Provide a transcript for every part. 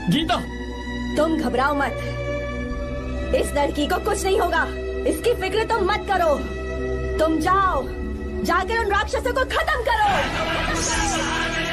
गीता, तुम घबराओ मत, इस लड़की को कुछ नहीं होगा, इसकी फिक्र तुम मत करो। तुम जाओ, जाकर उन राक्षसों को खत्म करो।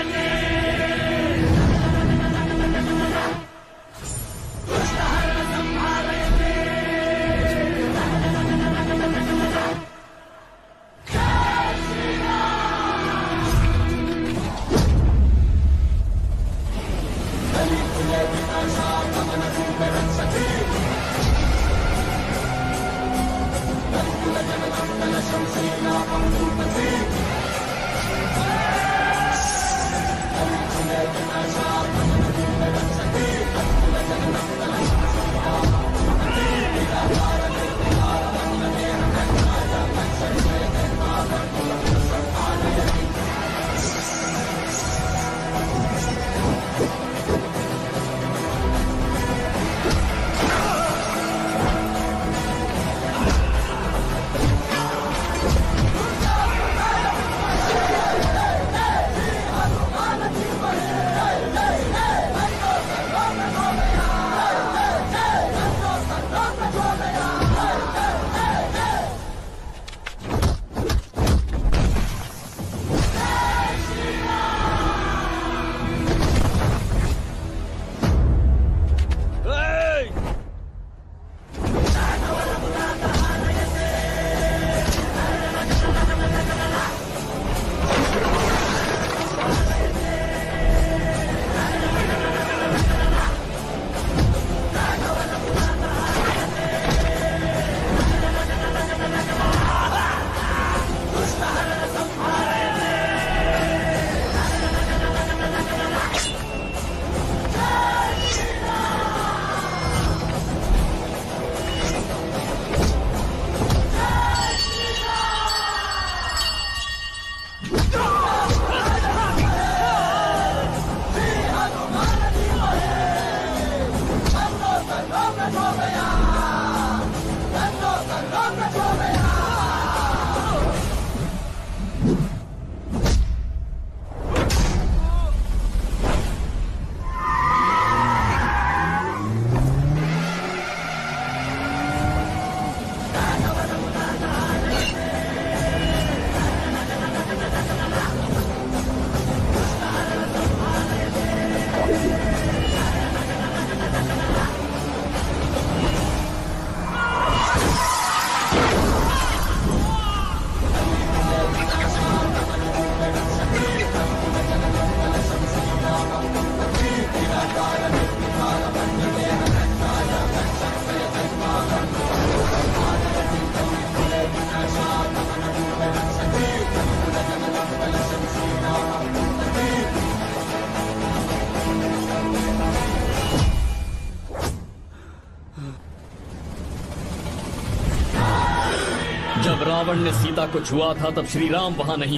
जब रावण ने सीता को छुआ था तब श्री राम वहां नहीं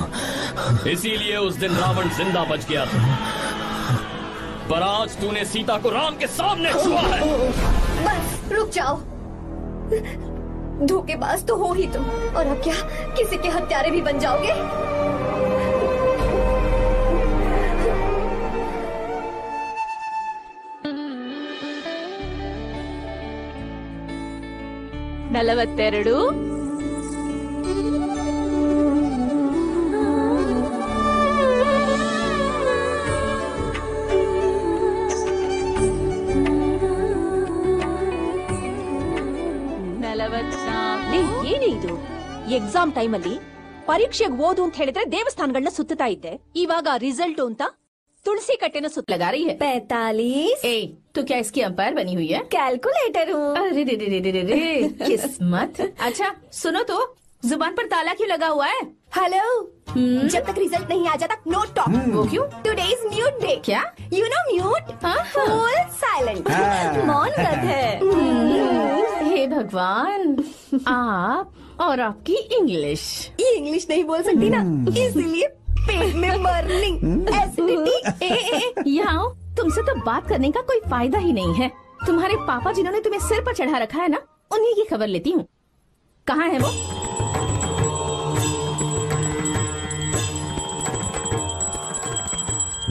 थे, इसीलिए उस दिन रावण जिंदा बच गया था। पर आज तूने सीता को राम के सामने छुआ है। बस रुक जाओ, धोखेबाज तो हो ही तुम, और अब क्या किसी के हत्यारे भी बन जाओगे? ನಲವತ್ತೆರಡು ಏನಿದು ಎಕ್ಸಾಮ್ ಟೈಮ್ ಅಲ್ಲಿ ಪರೀಕ್ಷೆಗೆ ಓದು ಅಂತ ಹೇಳಿದ್ರೆ ದೇವಸ್ಥಾನಗಳನ್ನ ಸುತ್ತಾ ಇದ್ದೆ, ಇವಾಗ ರಿಸಲ್ಟ್ ಅಂತ तुलसी कट्टे ने सुत लगा रही है। 45। ए, तो क्या इसकी अंपायर बनी हुई है? कैलकुलेटर हूँ। अरे रे रे रे रे रे किस्मत। अच्छा सुनो तो, जुबान पर ताला क्यों लगा हुआ है? हेलो, जब तक रिजल्ट नहीं आ जाता नो टॉक। वो क्यों? Today is mute day. क्या? You know mute, full silent, मौन व्रत है। हे भगवान, आप और आपकी इंग्लिश। ये इंग्लिश नहीं बोल सकती ना, इसीलिए पेट में बर्निंग, एसिडिटी। यहाँ तुमसे तो बात करने का कोई फायदा ही नहीं है। तुम्हारे पापा जिन्होंने तुम्हें सिर पर चढ़ा रखा है ना, उन्हीं की खबर लेती हूँ। कहाँ है वो?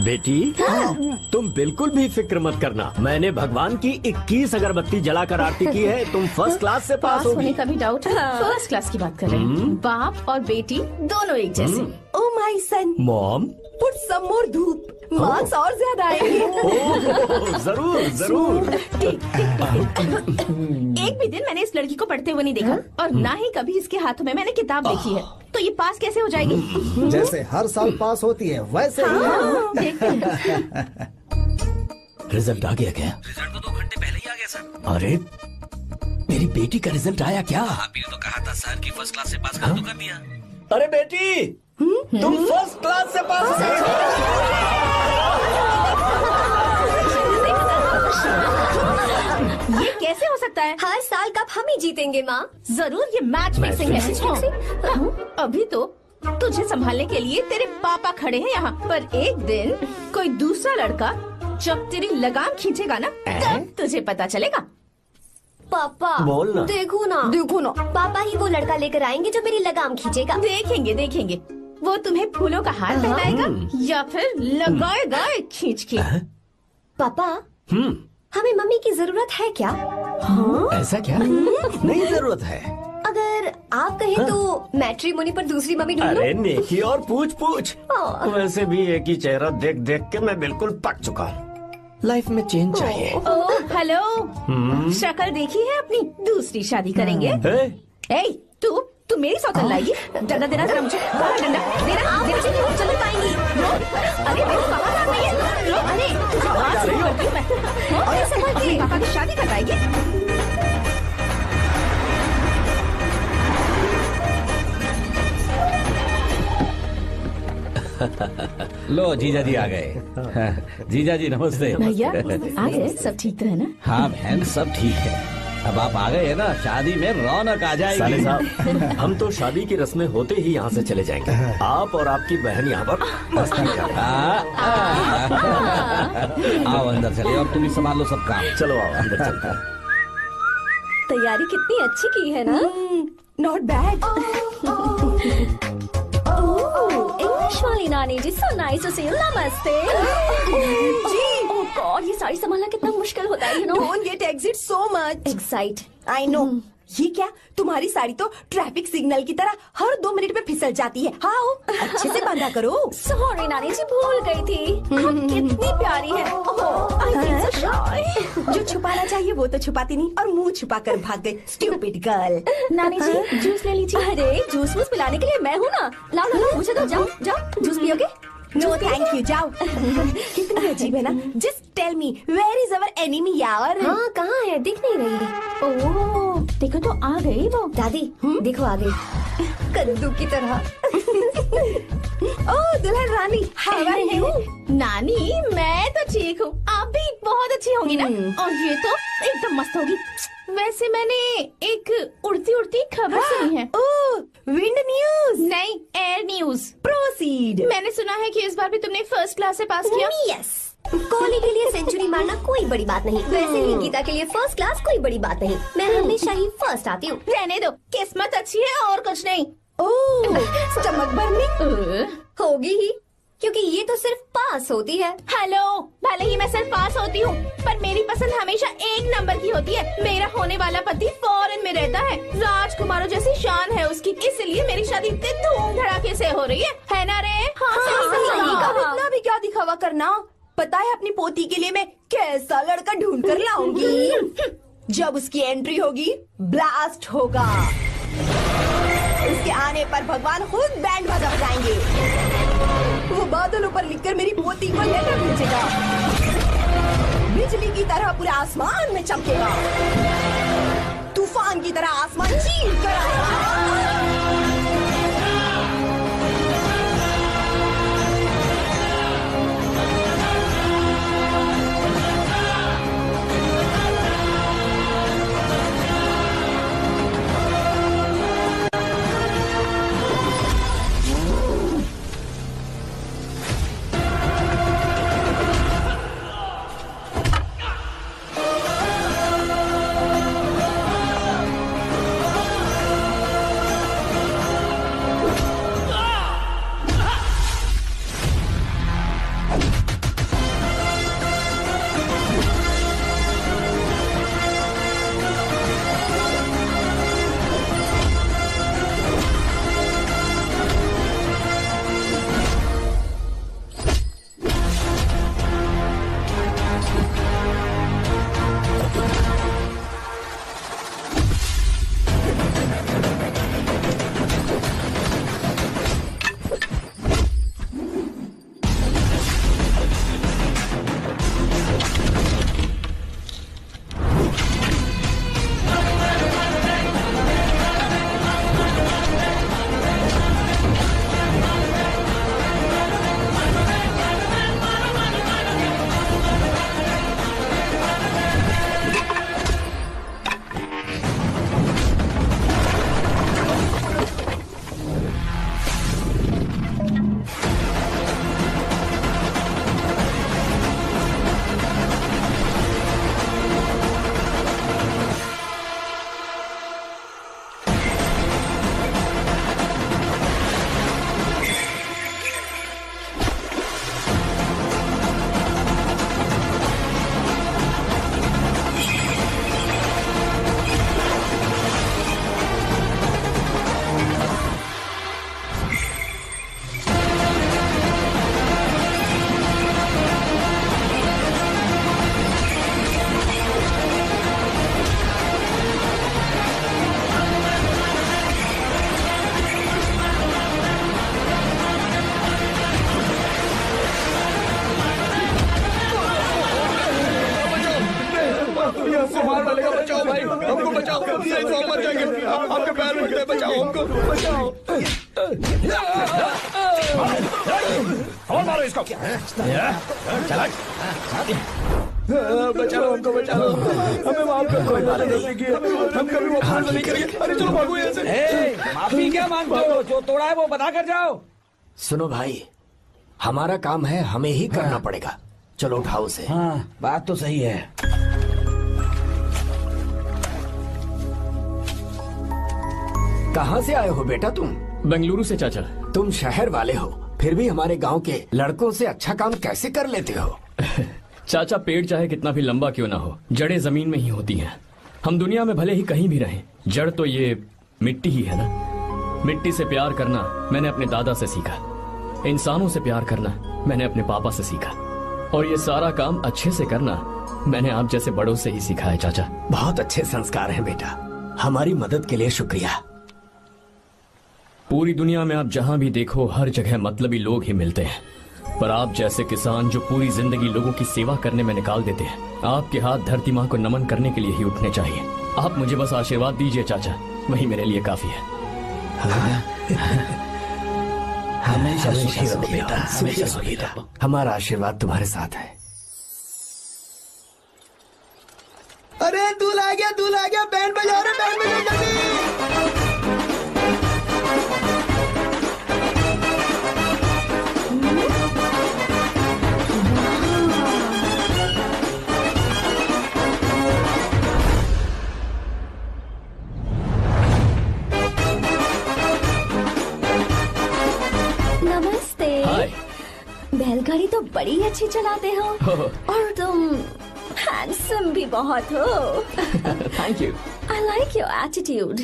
बेटी तुम बिल्कुल भी फिक्र मत करना, मैंने भगवान की 21 अगरबत्ती जलाकर आरती की है, तुम फर्स्ट क्लास से पास पास होने होगी। का भी डाउट है? फर्स्ट क्लास की बात कर रहे हैं। बाप और बेटी दोनों एक जैसे। Oh my son, mom put some more धूप, मार्क्स और ज्यादा आएंगे। जरूर जरूर। एक भी दिन मैंने इस लड़की को पढ़ते हुए नहीं देखा और ना ही कभी इसके हाथों में मैंने किताब देखी है, तो ये पास कैसे हो जाएगी? जैसे हर साल पास होती है वैसे ही। देखते हैं। रिजल्ट आ गया क्या? रिजल्ट तो 2 घंटे पहले ही आ गया सर। अरे मेरी बेटी का रिजल्ट आया क्या? आप ही ने तो कहा था सर की फर्स्ट क्लास से पास कर, तो कर दिया। अरे बेटी तुम फर्स्ट क्लास से पास हो गई। ये कैसे हो सकता है? हर साल कप हम ही जीतेंगे माँ। जरूर ये मैच फिक्सिंग है। अभी तो तुझे संभालने के लिए तेरे पापा खड़े हैं यहाँ, पर एक दिन कोई दूसरा लड़का जब तेरी लगाम खींचेगा ना, तब तुझे पता चलेगा। पापा बोल ना। देखो ना पापा ही वो लड़का लेकर आएंगे जो मेरी लगाम खींचेगा। देखेंगे वो तुम्हें फूलों का हार पहनाएगा या फिर लगाएगा खींच के। पापा हमें मम्मी की जरूरत है क्या? ऐसा क्या? नहीं जरूरत है। अगर आप कहें तो मैट्रिमोनी पर दूसरी मम्मी ढूंढ लो। अरे नेकी और पूछ वैसे भी एक ही चेहरा देख देख के मैं बिल्कुल पक चुका हूँ। लाइफ में चेंज चाहिए। ओ हेलो, शक्ल देखी है अपनी? दूसरी शादी करेंगे। ए, तू मेरी सौतन लाएगी? डंडा देना जरा मुझे, डंडा देना। नहीं चल पाएंगी। अरे मेरे पापा नाम नहीं है। अरे तुझे बात सुन करती हूँ मैं। अरे संभल के, पापा की शादी करवाएगी? लो जीजा जी आ गए। जीजा जी नमस्ते। भैया आ गए, सब ठीक तो है ना? हाँ बहन सब ठीक है। अब आप आ गए है ना, शादी में रौनक आ साले जाएगी। साहब हम तो शादी की रस्में होते ही यहाँ से चले जाएंगे। आप और आपकी बहन यहाँ पर मस्ती कर रहे हैं। आओ अंदर चले और तुम ही संभाल लो सब काम। चलो आओ अंदर चलते हैं। तैयारी कितनी अच्छी की है ना? Not bad. इंग्लिश वाली नानी जी, so nice to see you. नमस्ते जी। ओह गॉड, ये साड़ी संभालना कितना मुश्किल होता है, you know. Don't get excite so much. Excite I know. ये क्या, तुम्हारी साड़ी तो ट्रैफिक सिग्नल की तरह हर 2 मिनट में फिसल जाती है। हाँ अच्छे से बांधा करो। सॉरी नानी जी, भूल गई थी। आप कितनी प्यारी है। I feel so shy। जो छुपाना चाहिए वो तो छुपाती नहीं और मुंह छुपा कर भाग गई। Stupid girl. नानी जी जूस ले लीजिए। अरे जूस वूस पिलाने के लिए मैं हूँ ना। लाओ मुझे तो, जाओ जूस पियोगे? नो थैंक यू, जाओ। कितनी अजीब है ना। Just tell me where is our enemy यार? हाँ कहाँ है, दिख नहीं रही। ओह देखो तो आ गई वो। दादी देखो आ गई, कद्दू की तरह। ओह दुल्हन रानी, हाउ आर यू? नानी मैं तो ठीक हूँ, आप भी बहुत अच्छी होंगी ना? और ये तो एकदम मस्त होगी। वैसे मैंने एक उड़ती उड़ती खबर सुनी है। Oh wind news? नहीं, एयर न्यूज। प्रोसीड। मैंने सुना है कि इस बार भी तुमने फर्स्ट क्लास से पास किया। यस, कोहली के लिए सेंचुरी मारना कोई बड़ी बात नहीं, वैसे ही गीता के लिए फर्स्ट क्लास कोई बड़ी बात नहीं। मैं हमेशा ही फर्स्ट आती हूँ। रहने दो, किस्मत अच्छी है और कुछ नहीं। ओह स्टमक बर्निंग होगी ही, क्योंकि ये तो सिर्फ पास होती है। हेलो, भले ही मैं सिर्फ पास होती हूँ, पर मेरी पसंद हमेशा 1 नंबर की होती है। मेरा होने वाला पति फॉरेन में रहता है, राजकुमारों जैसी शान है उसकी, इसलिए मेरी शादी इतने धूम धड़ाके से हो रही है ना रे? हाँ, सही कहा। इतना भी क्या दिखावा करना। पता है अपनी पोती के लिए मैं कैसा लड़का ढूंढ कर लाऊंगी। जब उसकी एंट्री होगी ब्लास्ट होगा। उसके आने पर भगवान खुद बैंड बजा जाएंगे। वो बादलों पर लिखकर मेरी पोती को लेटर भेजेगा। बिजली की तरह पूरे आसमान में चमकेगा, तूफान की तरह आसमान चीर कर आएगा। हमको मार डालेगा, बचाओ भाई, हमको बचाओ, नहीं तो हम मर जाएंगे, आपके पैर में गिरते, बचाओ हमको, बचाओ। और मारो इसको, चला, बचाओ हमको, बचाओ, हमें माफ कर दो, हम कभी वो भूल नहीं करेंगे। अरे चलो भागो यहाँ से। माफी क्या मांगते हो? जो तोड़ा है वो बता कर जाओ। सुनो भाई, हमारा काम है, हमें ही करना पड़ेगा। चलो उठाओ उसे। हाँ, बात तो सही है। कहाँ से आए हो बेटा तुम? बेंगलुरु से चाचा। तुम शहर वाले हो, फिर भी हमारे गांव के लड़कों से अच्छा काम कैसे कर लेते हो? चाचा, पेड़ चाहे कितना भी लंबा क्यों ना हो, जड़ें जमीन में ही होती हैं। हम दुनिया में भले ही कहीं भी रहें, जड़ तो ये मिट्टी ही है ना। मिट्टी से प्यार करना मैंने अपने दादा से सीखा, इंसानों से प्यार करना मैंने अपने पापा से सीखा, और ये सारा काम अच्छे से करना मैंने आप जैसे बड़ों से ही सीखा है चाचा। बहुत अच्छे संस्कार हैं बेटा, हमारी मदद के लिए शुक्रिया। पूरी दुनिया में आप जहां भी देखो, हर जगह मतलबी लोग ही मिलते हैं, पर आप जैसे किसान जो पूरी जिंदगी लोगों की सेवा करने में निकाल देते हैं, आपके हाथ धरती माँ को नमन करने के लिए ही उठने चाहिए। आप मुझे बस आशीर्वाद दीजिए चाचा, वही मेरे लिए काफी है। हमेशा सुखी रहो बेटा, हमेशा सुखी रहो। हमारा आशीर्वाद तुम्हारे साथ है। अरे दूल्हा आ गया, बैंड बजाओ रे, बैंड बजाओ जल्दी। नमस्ते। हाय। बैलगाड़ी तो बड़ी अच्छी चलाते हो, और तुम हैंडसम भी बहुत हो। Thank you. I like your attitude.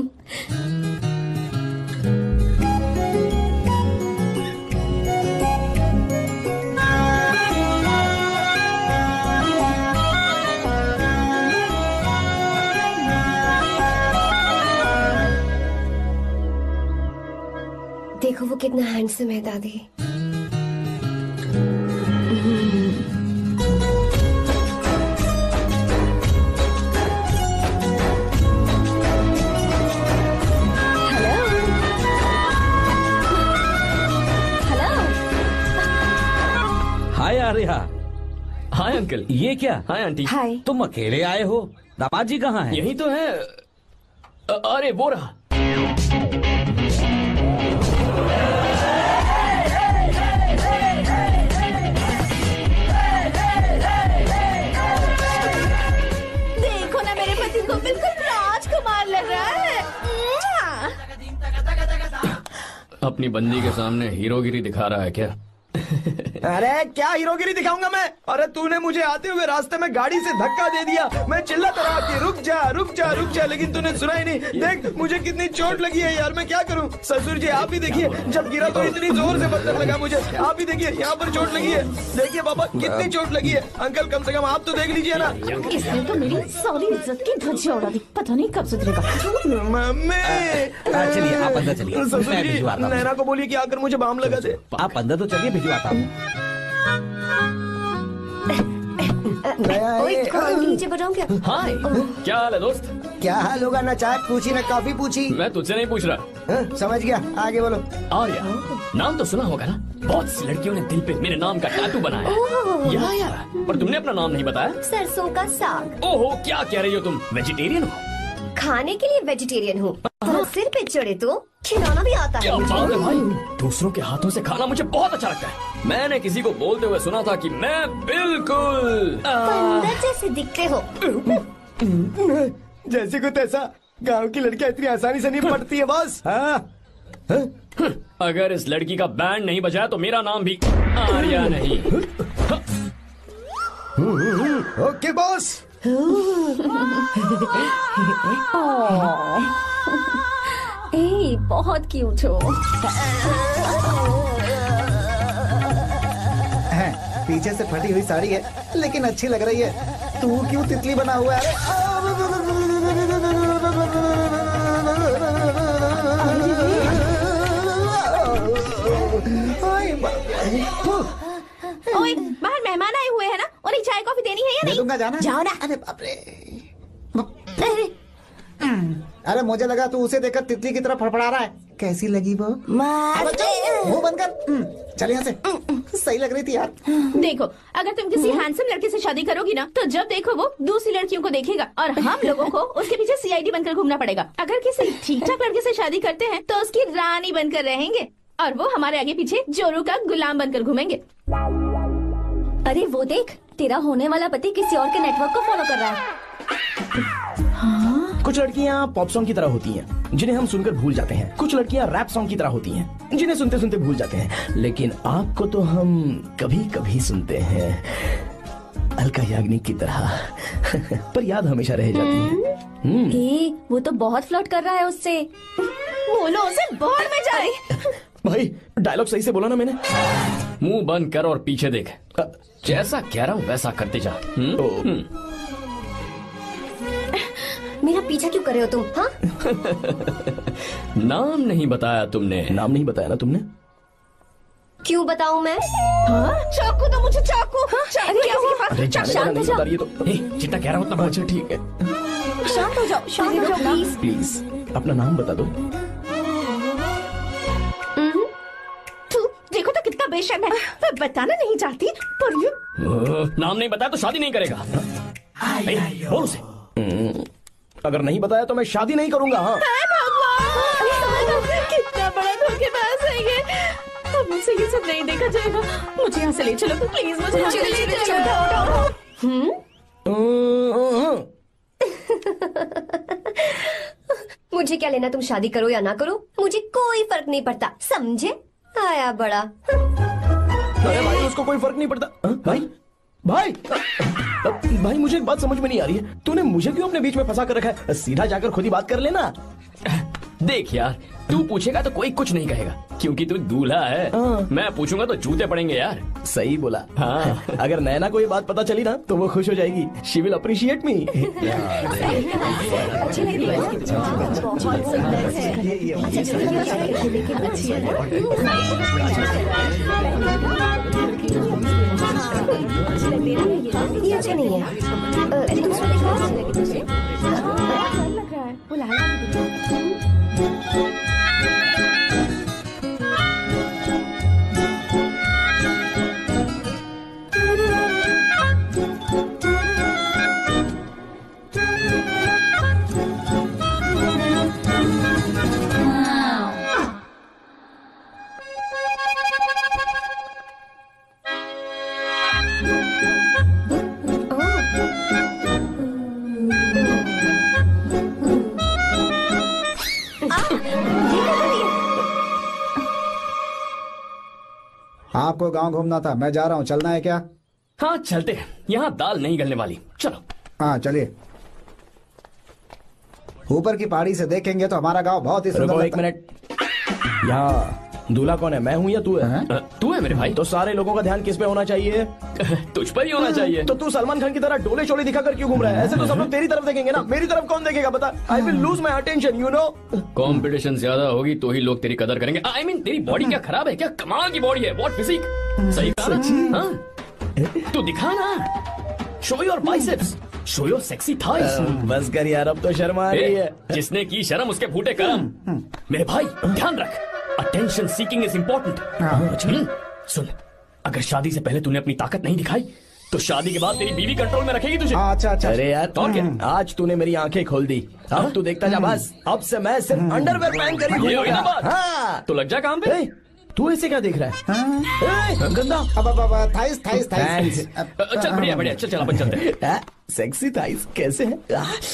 देखो वो कितना हैंडसम है दादी। हाय आर्या। Hi uncle. ये क्या? Hi aunty. हाय। तुम अकेले आए हो? दामाद जी कहाँ हैं? यही तो है। अरे वो रहा। देखो ना, मेरे पति को बिल्कुल राजकुमार लग रहा है। अपनी बंदी के सामने हीरोगिरी दिखा रहा है क्या? अरे क्या हीरोगिरी दिखाऊंगा मैं? अरे तूने मुझे आते हुए रास्ते में गाड़ी से धक्का दे दिया, मैं चिल्लाता रहा कि रुक जा रुक जा रुक जा, लेकिन तूने सुना ही नहीं। देख मुझे कितनी चोट लगी है यार, मैं क्या करूं? ससुर जी आप भी देखिए, जब गिरा तो इतनी जोर से पत्थर लगा मुझे। आप भी देखिए, यहाँ पर चोट लगी है। देखिए पापा कितनी चोट लगी है। अंकल कम से कम आप तो देख लीजिए ना। इसने तो मेरी सारी इज्जत की धज्जियां उड़ा दी, पता नहीं कब सुधरेगा। मम्मी चलिए आप अंदर चलिए, ससुर मैं जी भिजवाता हूँ। नैना को बोलिए कि आकर मुझे बाम लगा दे। आप अंदर तो चलिए, भिजवाता हूँ। ओए, नीचे बताऊं क्या? हाय, क्या हाल है दोस्त? क्या हाल होगा? ना चाय पूछी ना कॉफी पूछी। मैं तुझसे नहीं पूछ रहा। समझ गया, आगे बोलो। आर्या, नाम तो सुना होगा ना? बहुत सी लड़कियों ने दिल पे मेरे नाम का टैटू बनाया है। या, पर तुमने अपना नाम नहीं बताया। सरसों का साग। ओहो, क्या कह रही हो तुम? वेजिटेरियन हो? खाने के लिए वेजिटेरियन हूँ, तो सिर पे चढ़े तो खिलाना भी आता क्या है। बात है भाई, दूसरों के हाथों से खाना मुझे बहुत अच्छा लगता है। मैंने किसी को बोलते हुए सुना था कि मैं बिल्कुल बंदर जैसे दिखते हो। जैसे कुछ ऐसा, गांव की लड़कियां इतनी आसानी से नहीं पटती है बॉस। अगर इस लड़की का बैंड नहीं बजाया तो मेरा नाम भी आर्या नहीं। Okay boss. ए, बहुत क्यूट हो। पीछे से फटी हुई साड़ी है, लेकिन अच्छी लग रही है। तू क्यों तितली बना हुआ है? ओए, बाहर मेहमान आए हुए हैं ना, उन्हें चाय कॉफी देनी है या नहीं दूंगा, जाना। जाओ ना। अरे बाप रे। अरे मुझे लगा तू उसे देखकर तितली की तरफ फड़फड़ा रहा है। कैसी लगी वो? मुंह बंद कर। चल यहाँ से। सही लग रही थी यार। देखो, अगर तुम किसी हैंडसम लड़के से शादी करोगी ना, तो जब देखो वो दूसरी लड़कियों को देखेगा और हम लोगों को उसके पीछे सीआईडी बनकर घूमना पड़ेगा। अगर किसी ठीक ठाक लड़के से शादी करते हैं तो उसकी रानी बनकर रहेंगे और वो हमारे आगे पीछे जोरू का गुलाम बनकर घूमेंगे। अरे वो देख, तेरा होने वाला पति किसी और के नेटवर्क को फॉलो कर रहा है। कुछ लड़कियाँ पॉप सॉन्ग की तरह होती हैं, जिन्हें हम सुनकर भूल जाते हैं। कुछ लड़कियाँ रैप सॉन्ग की तरह होती हैं, जिन्हें सुनते सुनते भूल जाते हैं। लेकिन आपको तो हम कभी कभी सुनते हैं, अलका याग्निक की तरह। पर याद हमेशा रह जाती है। वो तो बहुत फ्लर्ट कर रहा है उससे। बोलो उसे बाहर में जाए। भाई डायलॉग सही से बोला ना मैंने? मुंह बंद कर और पीछे देख। जैसा कह रहा हूँ वैसा करते जा। मेरा पीछा क्यों कर रहे हो तुम? हाँ? नाम नहीं बताया तुमने। नाम नहीं बताया ना तुमने? क्यों बताऊं मैं? चाकू दो मुझे, चाकू। अरे क्या हुआ? अरे जाने शांत वाला हो नहीं जाओ। बता रही है तो जितना कह रहा हूँ उतना। अच्छा ठीक है, शांत हो जाओ, शांत हो जाओ प्लीज। प्लीज अपना नाम बता दो। तू देखो तो कितना बेशर्म है। मैं बताना नहीं चाहती पर ये नाम नहीं बताया तो शादी नहीं करेगा। बोल उसे। अगर नहीं बताया तो मैं शादी नहीं करूंगा। हाँ भगवान, कितना बड़ा धोखेबाज है ये। अब मुझसे ये सब नहीं देखा जाएगा। मुझे यहाँ से ले चलो प्लीज, मुझे यहाँ से ले चलो। मुझे क्या लेना तुम शादी करो या ना करो, मुझे कोई फर्क नहीं पड़ता, समझे? आया बड़ा। अरे भाई उसको कोई फर्क नहीं पड़ता। भाई भाई भाई मुझे एक बात समझ में नहीं आ रही है, तूने मुझे क्यों अपने बीच में फंसा कर रखा है? सीधा जाकर खुद ही बात कर लेना। देख यार, तू पूछेगा तो कोई कुछ नहीं कहेगा क्योंकि तू दूल्हा है। मैं पूछूंगा तो जूते पड़ेंगे यार। सही बोला। हाँ। अगर नैना को ये बात पता चली ना तो वो खुश हो जाएगी। She will appreciate me. ये अच्छे नहीं है। दूसरा देखो। लग रहा है वो लाल आपको गांव घूमना था, मैं जा रहा हूँ, चलना है क्या? हाँ चलते हैं, यहाँ दाल नहीं गलने वाली। चलो। हाँ चलिए। ऊपर की पहाड़ी से देखेंगे तो हमारा गांव बहुत ही सुंदर रुको लगता एक है। मिनट। यहाँ दूल्हा कौन है, मैं हूँ या तू है? तू है मेरे भाई। तो सारे लोगों का ध्यान किस पे होना चाहिए? तुझ पर ही होना चाहिए। तो तू सलमान खान की तरह डोले चोले दिखाकर क्यों घूम रहा है? ऐसे तो सब लोग तेरी तरफ देखेंगे ना, मेरी तरफ कौन देखेगा बता? I will lose my attention, you know. Competition ज्यादा होगी तो ही लोग तेरी कदर करेंगे। आई मीन तेरी बॉडी क्या खराब है क्या? कमाल की बॉडी है, व्हाट फिजिक। सही कहा। हाँ? तू दिखा ना, show your biceps, show your sexy thighs. बस कर यार, अब तो शर्मा आ रही है। जिसने की शर्म उसके फूटे करम। मेरे भाई ध्यान रख, अटेंशन सीकिंग इज इम्पोर्टेंट। सुन, अगर शादी से पहले तूने अपनी ताकत नहीं दिखाई तो शादी के बाद तेरी बीवी कंट्रोल में रखेगी तुझे। अच्छा अच्छा। अरे यार और क्या? आज तूने मेरी आंखें खोल दी, अब तू देखता जा बस। अब से मैं सिर्फ अंडरवेयर पहन कर ही ये हुई ना घूमूंगा। बात? हाँ। तो लग जा काम पे। ए, तू ऐसे क्या देख रहा है? ए, गंदा। अब थाइस थाइस थाइस। चल बढ़िया बढ़िया, चल अपन चलते हैं। सेक्सी थाइस कैसे है?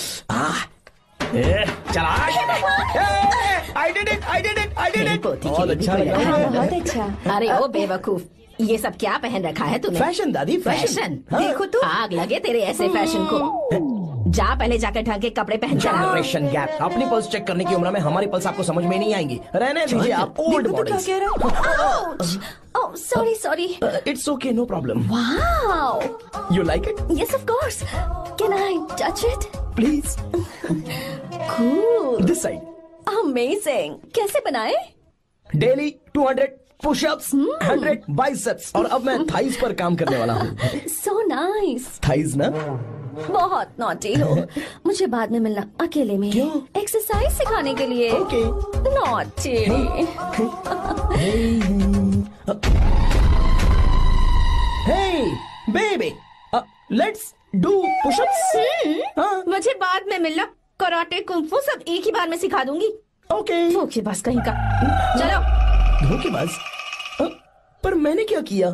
चला। I did it, I did it, I did it. बहुत अच्छा लगा। बहुत अच्छा। अरे ओ बेवकूफ, ये सब क्या पहन रखा है तूने? फैशन दादी, फैशन। हाँ। देखो तो आग लगे तेरे ऐसे फैशन को। जा पहले जाकर ढंग के कपड़े पहन कर आ। Generation gap. अपनी पल्स चेक करने की उम्र में हमारी पल्स आपको समझ में नहीं आएंगी। रहने दीजिए आप old models. Oh sorry sorry. It's okay, no problem. Wow. You like it? Yes of course. Can I touch it? Please. Cool. This side. Amazing. कैसे बनाए? डेली 200 पुशअप्स, 100 बाइसेप्स और अब मैं थाइस पर काम करने वाला हूँ। So nice. थाइस ना? बहुत नॉटी हो। मुझे बाद में मिलना अकेले में। क्यों? एक्सरसाइज सिखाने के लिए। Okay. Naughty. Hey baby, let's do pushups. मुझे बाद में मिलना। कराटे कुंफू सब एक ही बार में सिखा दूंगी। ओके। धोखेबाज कहीं का। चलो। धोखेबाज? पर मैंने क्या किया?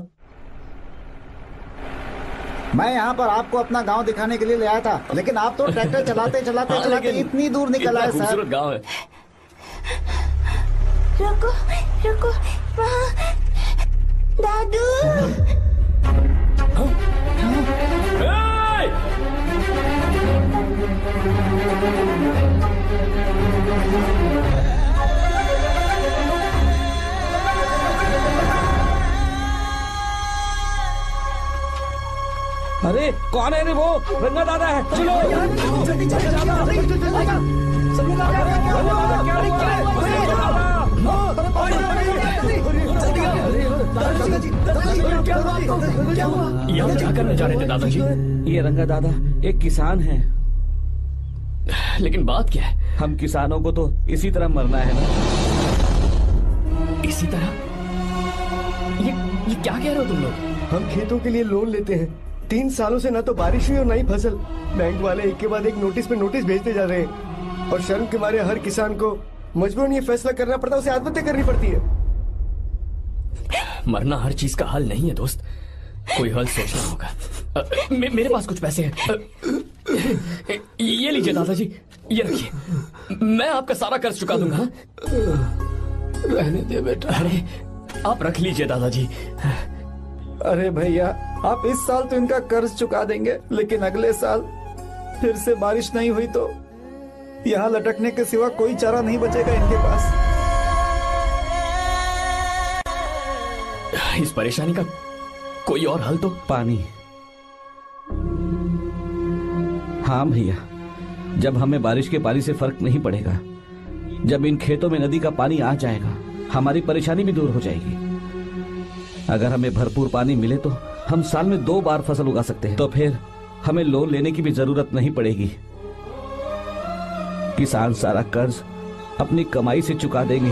मैं यहाँ पर आपको अपना गांव दिखाने के लिए ले आया था, लेकिन आप तो ट्रैक्टर चलाते चलाते चलाते इतनी दूर निकल आए सर। खूबसूरत गांव है। रुको रुको, वहाँ दादू। अरे कौन है रे वो? रंगा दादा है। चलो जल्दी चल सब लोग आ यहाँ क्या करने जा रहे थे दादाजी? ये रंगा दादा एक किसान है। लेकिन बात क्या है? हम किसानों को तो इसी तरह मरना है ना। इसी तरह? ये क्या कह रहे हो तुम लोग? हम खेतों के लिए लोन लेते हैं। 3 सालों से ना तो बारिश हुई और ना ही फसल। बैंक वाले एक के बाद एक नोटिस पे नोटिस भेजते जा रहे हैं और शर्म के मारे हर किसान को मजबूरन ये फैसला करना पड़ता है, उसे आत्महत्या करनी पड़ती है। मरना हर चीज का हल नहीं है दोस्त, कोई हल सोचना होगा। मेरे पास कुछ पैसे हैं। ये लीजिए दादाजी, ये रखिए, मैं आपका सारा कर्ज चुका दूंगा। रहने दे बेटा। अरे आप रख लीजिए दादाजी। अरे भैया, आप इस साल तो इनका कर्ज चुका देंगे, लेकिन अगले साल फिर से बारिश नहीं हुई तो यहाँ लटकने के सिवा कोई चारा नहीं बचेगा इनके पास। इस परेशानी का कोई और हल तो? पानी। हाँ भैया, जब हमें बारिश के पानी से फर्क नहीं पड़ेगा, जब इन खेतों में नदी का पानी आ जाएगा, हमारी परेशानी भी दूर हो जाएगी। अगर हमें भरपूर पानी मिले तो हम साल में 2 बार फसल उगा सकते हैं। तो फिर हमें लोन लेने की भी जरूरत नहीं पड़ेगी। किसान सारा कर्ज अपनी कमाई से चुका देंगे।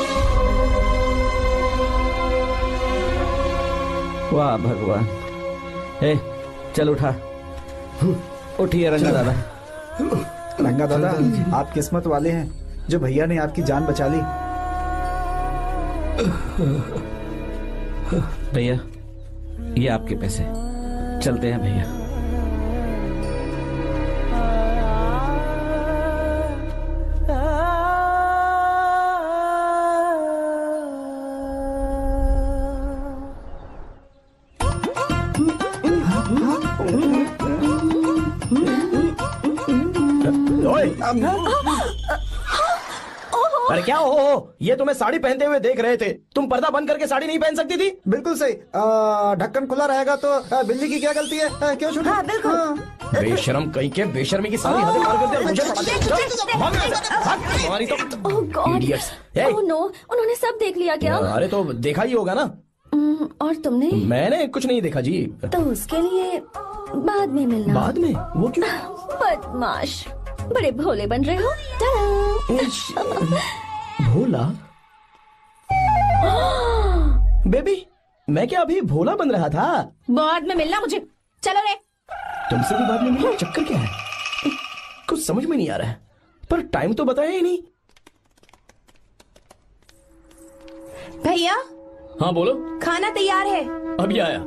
वाह भगवान। ए, चल उठा। उठिए रंगा दादा। रंगा दादा, आप किस्मत वाले हैं जो भैया ने आपकी जान बचा ली। भैया, ये आपके पैसे। चलते हैं भैया। अरे क्या हो? ये तुम्हें साड़ी पहनते हुए देख रहे थे। तुम पर्दा बंद करके साड़ी नहीं पहन सकती थी? बिल्कुल सही। ढक्कन खुला रहेगा तो बिल्ली की क्या गलती है? क्यों छूटी? हाँ, बिल्कुल। बेशरम कहीं के, बेशर्मी की सारी हदें पार कर दिया। मुझे oh god, Idiots. Oh no, उन्होंने सब देख लिया क्या? अरे तो देखा ही होगा ना। और तुमने? मैंने कुछ नहीं देखा जी। तो उसके लिए बाद में मिलना। बाद में? वो क्यों? बदमाश, बड़े भोले बन रहे हो। टाटा। भोला? बेबी, मैं क्या अभी भोला बन रहा था? बाद में मिलना मुझे। चलो रे। तुमसे भी बाद में मिलना? चक्कर क्या है? कुछ समझ में नहीं आ रहा है। पर टाइम तो बताया ही नहीं। भैया, हाँ बोलो। खाना तैयार है। अभी आया।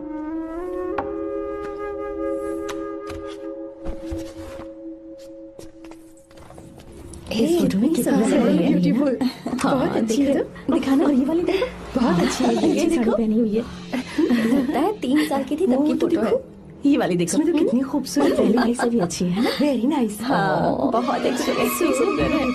इस फोटो में कितना ब्यूटीफुल। बहुत अच्छी है। दिखाना। और ये वाली देखो, बहुत अच्छी है। ये देखो, पहनी हुई है। लगता है 3 साल की थी तब की फोटो है। ये वाली देखो, इसमें तो कितनी खूबसूरत है। नाइस भी अच्छी है ना? Very nice. हाँ, बहुत सुंदर है।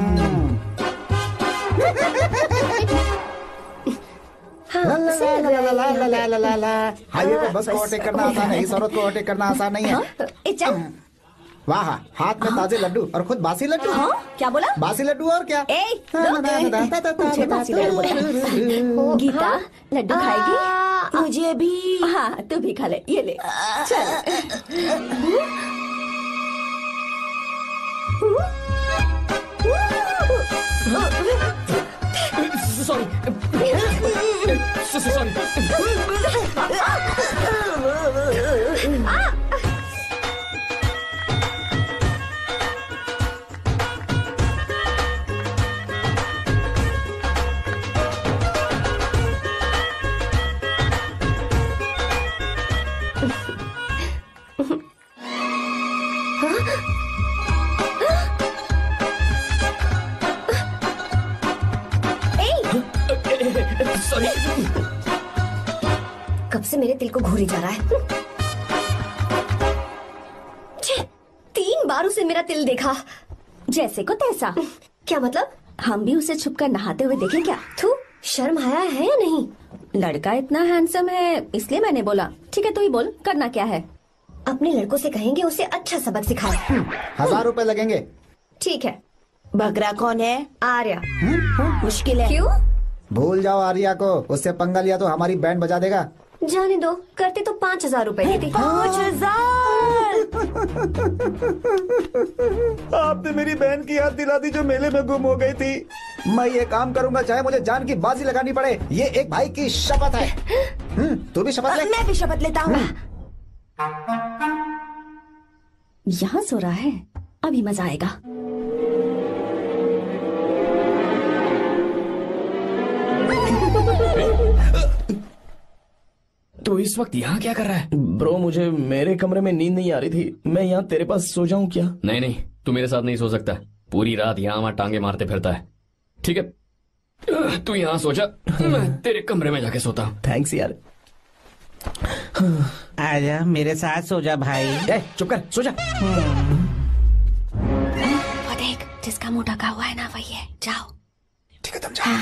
हाँ, सही लग रहा हाईवे पे बस को ओवरटेक करना आसान है, इस औरत को ओवरटेक करना आसान नहीं है। वाह, हाथ में ताजे लड्डू और खुद बासी लड्डू। हाँ? क्या बोला? बासी लड्डू और क्या? मुझे बासी लड्डू बोला। गीता लड्डू खाएगी? मुझे भी। हाँ तू भी खा ले, ये ले चल। सॉरी। कब से मेरे दिल को घूरी जा रहा है। 3 बार उसे मेरा तिल देखा, जैसे को तैसा। क्या मतलब? हम भी उसे छुपकर नहाते हुए देखें क्या? थू, शर्म आया है या नहीं? लड़का इतना हैंडसम है इसलिए मैंने बोला। ठीक है तू ही बोल, करना क्या है? अपने लड़कों से कहेंगे उसे अच्छा सबक सिखाए। 1000 रुपए लगेंगे। ठीक है। बकरा कौन है? आर्या। मुश्किल है। क्यों? भूल जाओ आर्या को, उससे पंगा लिया तो हमारी बैंड बजा देगा। जाने दो, करते तो 5000 रुपए देते। 5000। आपने मेरी बहन की याद दिला दी जो मेले में गुम हो गई थी। मैं ये काम करूंगा चाहे मुझे जान की बाजी लगानी पड़े। ये एक भाई की शपथ है। तू भी शपथ ले। मैं भी शपथ लेता हूँ। यहाँ सो रहा है, अभी मजा आएगा। तो इस वक्त यहाँ क्या कर रहा है? ब्रो मुझे मेरे कमरे में नींद नहीं आ रही थी, मैं यहाँ तेरे पास सो जाऊं क्या? नहीं, तू मेरे साथ नहीं सो सकता। पूरी रात यहाँ वहाँ टांगे मारते फिरता है। ठीक है तू यहाँ सो जा, मैं तेरे कमरे में जाके सोता हूँ। थैंक्स यार। आजा मेरे साथ सो जा भाई। चुप कर, सो जा। वो देख, जिसका मुंह ढका हुआ है ना वही है। जाओ। ठीक है तुम जाओ।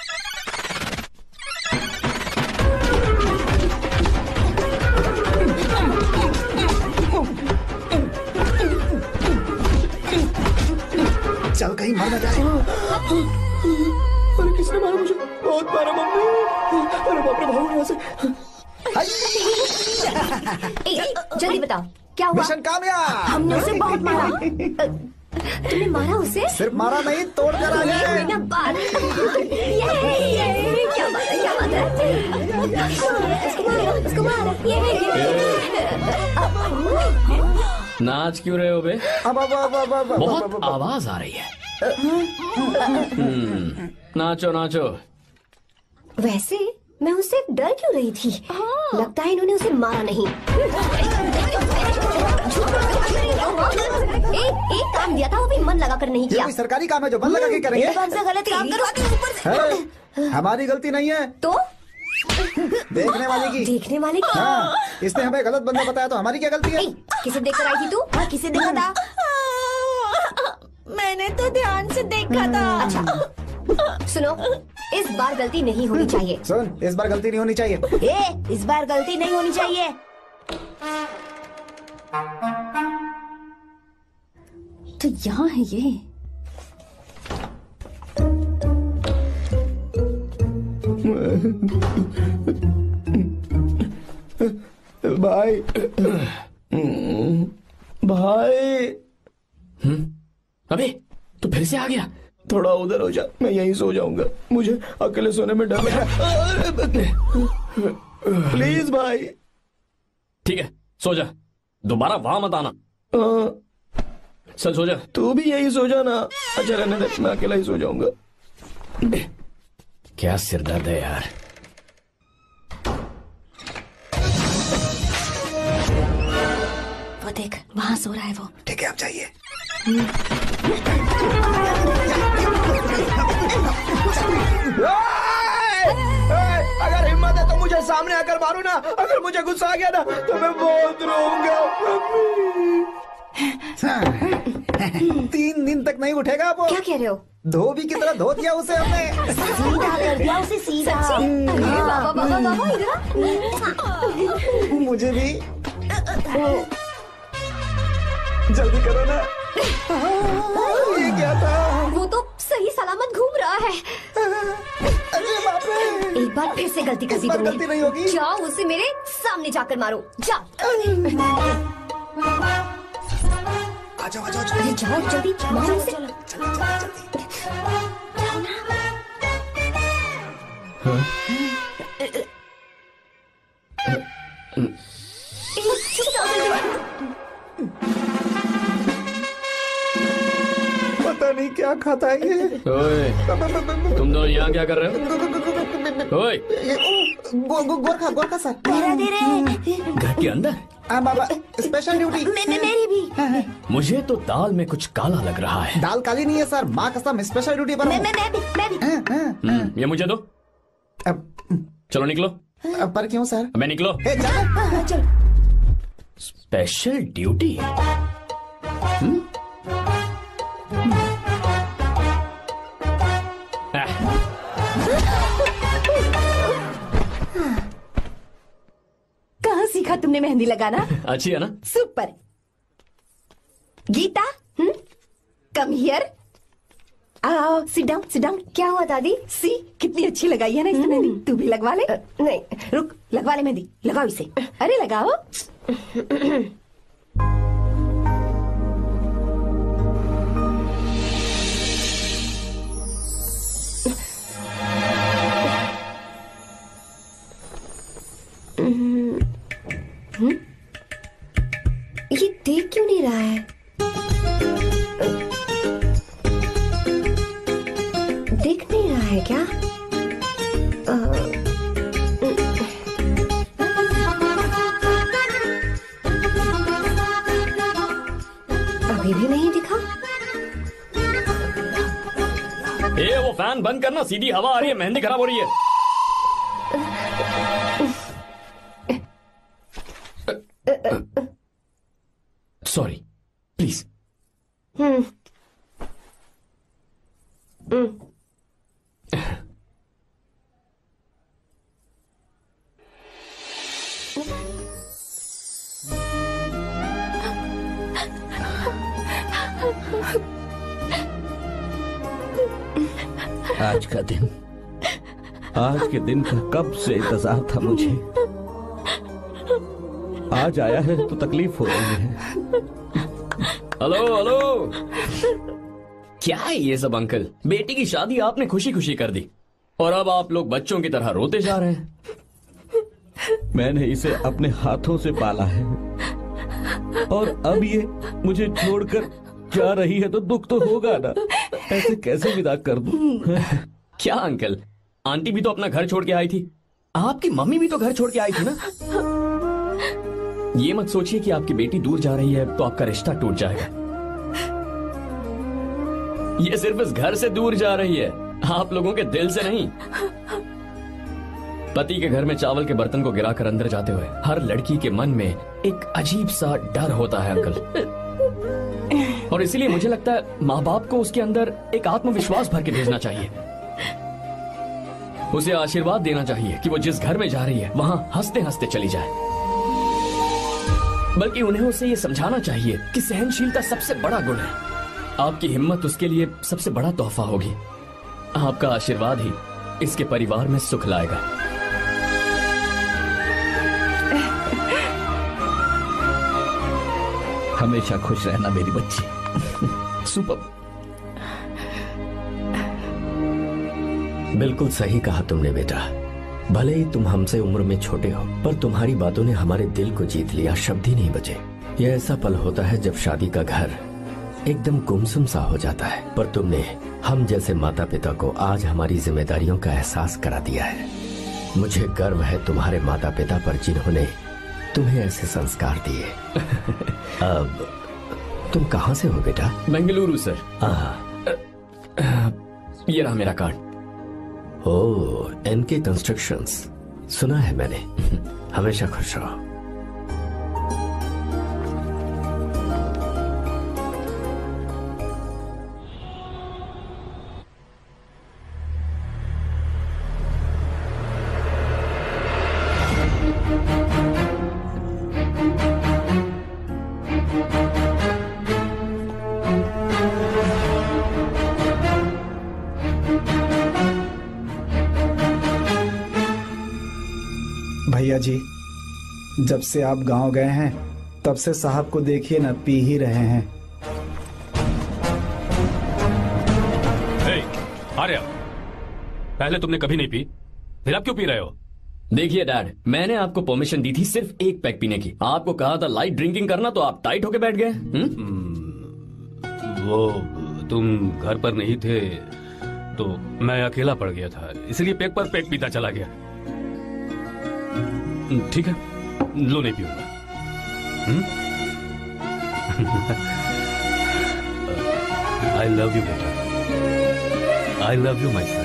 चल कहीं मर न जाए। अरे किसने मारा मुझे? बहुत मारा मम्मी। अरे बाप रे, भागो यहाँ से। जल्दी बताओ क्या हुआ? मिशन कामयाब। हमने उसे बहुत मारा। तुमने मारा उसे? सिर्फ मारा नहीं, तोड़ कर आ ये गए। हुई ना बात। ये क्या बात है, क्या बात है? उसको मारो, नाच क्यों रहे हो बे? बहुत अब आवाज आ रही है। नाचो नाचो। वैसे मैं उससे डर क्यों रही थी? लगता है इन्होंने उसे मारा नहीं। एक काम दिया था वो भी मन लगा कर नहीं ये किया। कोई सरकारी काम है जो बंद लगा के करेंगे? एकदम से गलत काम करो। है, हमारी गलती नहीं है, तो देखने वाले की। देखने वाले की? हाँ, इसने हमें गलत बंदा बताया तो हमारी क्या गलती है? किसे देखकर आई थी तू? किसे देखा था? मैंने तो ध्यान से देखा था। अच्छा सुनो, इस बार गलती नहीं होनी चाहिए। सुन, इस बार गलती नहीं होनी चाहिए। इस बार गलती नहीं होनी चाहिए। तो यहाँ है ये। भाई भाई। अबे तू फिर से आ गया? थोड़ा उधर हो जा, मैं यहीं सो जाऊंगा। मुझे अकेले सोने में डर लग रहा है। प्लीज भाई। ठीक है सो जा, दोबारा वहां मत आना। चल सो जा। तू भी यही सो जा ना। अच्छा रहने दे, मैं अकेला ही सो जाऊंगा। क्या सिरदर्द है यार। वो देख, वहाँ सो रहा है वो। ठीक है आप जाइए। अगर हिम्मत है तो मुझे सामने आकर मारो ना। अगर मुझे गुस्सा आ गया ना तो मैं बहुत रोऊंगा। 3 दिन तक नहीं उठेगा वो। क्या कह रहे हो? धोबी की तरह धो दिया उसे हमने। सीधा कर दिया उसे, सीधा। अरे बाबा बाबा बाबा, इधर आ। मुझे भी जल्दी करो ना। ये क्या था? वो तो सही सलामत घूम रहा है। अरे बाप रे! एक बार फिर से गलती कर दी इस बार तुमने। गलती नहीं होगी। जाओ उसे मेरे सामने जाकर मारो, जाओ। आ जाओ आ जाओ। अरे जाओ जल्दी मारो उसे। चुप जाओ जल्दी। पता नहीं क्या खाता है ये। ओए, तुम दोनों यहाँ क्या कर रहे हो? ओए, गोरखा सर। घर के अंदर? बाबा स्पेशल ड्यूटी। मेरी भी। मुझे तो दाल में कुछ काला लग रहा है। दाल काली नहीं है सर, माँ कसम स्पेशल ड्यूटी पर हूँ। मैं भी। ये मुझे दो। चलो निकलो। पर क्यों सर? मैं निकलो। चल। Special duty? कहाँ सीखा तुमने मेहंदी लगाना? अच्छी है ना? सुपर। Geeta, come here. आओ, सिट डाउन। क्या हुआ दादी? सी कितनी अच्छी लगाई है ना इसने मेहंदी। तू भी लगवा ले। नहीं, रुक, लगवा ले मेहंदी। लगाओ इसे। अरे लगाओ। ये देख क्यों नहीं रहा है? देख नहीं रहा है क्या? अभी भी नहीं दिखा। वो फैन बंद करना, सीधी हवा आ रही है, मेहंदी खराब हो रही है। Sorry, please. आज का दिन, आज के दिन का कब से इंतजार था मुझे। आज आया है तो तकलीफ हो रही है। हेलो, क्या है ये सब अंकल? बेटी की शादी आपने खुशी खुशी कर दी और अब आप लोग बच्चों की तरह रोते जा रहे हैं। मैंने इसे अपने हाथों से पाला है और अब ये मुझे छोड़कर जा रही है तो दुख तो होगा ना। ऐसे कैसे विदा कर दूं? क्या अंकल, आंटी भी तो अपना घर छोड़ के आई थी, आपकी मम्मी भी तो घर छोड़ के आई थी ना। ये मत सोचिए कि आपकी बेटी दूर जा रही है तो आपका रिश्ता टूट जाएगा। ये सिर्फ इस घर से दूर जा रही है, आप लोगों के दिल से नहीं। पति के घर में चावल के बर्तन को गिराकर अंदर जाते हुए हर लड़की के मन में एक अजीब सा डर होता है अंकल, और इसीलिए मुझे लगता है माँ बाप को उसके अंदर एक आत्मविश्वास भर के भेजना चाहिए। उसे आशीर्वाद देना चाहिए कि वो जिस घर में जा रही है वहां हंसते हंसते चली जाए। बल्कि उन्हें उसे ये समझाना चाहिए कि सहनशीलता सबसे बड़ा गुण है। आपकी हिम्मत उसके लिए सबसे बड़ा तोहफा होगी। आपका आशीर्वाद ही इसके परिवार में सुख लाएगा। हमेशा खुश रहना मेरी बच्ची। सुपर। बिल्कुल सही कहा तुमने बेटा। भले ही तुम हमसे उम्र में छोटे हो, पर तुम्हारी बातों ने हमारे दिल को जीत लिया, शब्द ही नहीं बचे। यह ऐसा पल होता है जब शादी का घर एकदम गुमसुम सा हो जाता है, पर तुमने हम जैसे माता पिता को आज हमारी जिम्मेदारियों का एहसास करा दिया है। मुझे गर्व है तुम्हारे माता पिता पर जिन्होंने तुम्हें ऐसे संस्कार दिए। अब तुम कहाँ से हो बेटा? बेंगलुरु सर। ये रहा मेरा कार्ड। ओह, एनके कंस्ट्रक्शंस, सुना है मैंने। हमेशा खुश रहो। भैया जी, जब से आप गांव गए हैं तब से साहब को देखिए ना, पी ही रहे हैं। आर्या, पहले तुमने कभी नहीं पी, फिर अब क्यों पी रहे हो? देखिए डैड, मैंने आपको परमिशन दी थी सिर्फ एक पैक पीने की। आपको कहा था लाइट ड्रिंकिंग करना, तो आप टाइट होके बैठ गए। वो तुम घर पर नहीं थे तो मैं अकेला पड़ गया था, इसलिए पैक पर पैक पीता चला गया। ठीक है, लो नहीं पीऊंगा। आई लव यू बेटा, आई लव यू माई सन।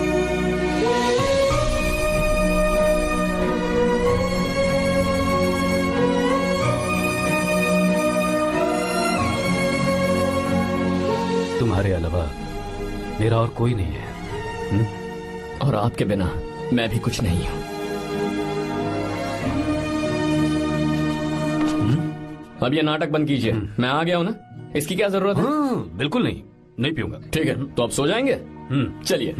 तुम्हारे अलावा मेरा और कोई नहीं है। और आपके बिना मैं भी कुछ नहीं हूं। अब ये नाटक बंद कीजिए, मैं आ गया हूं ना, इसकी क्या जरूरत है? बिल्कुल नहीं, नहीं पीऊंगा। ठीक है, तो आप सो जाएंगे? चलिए।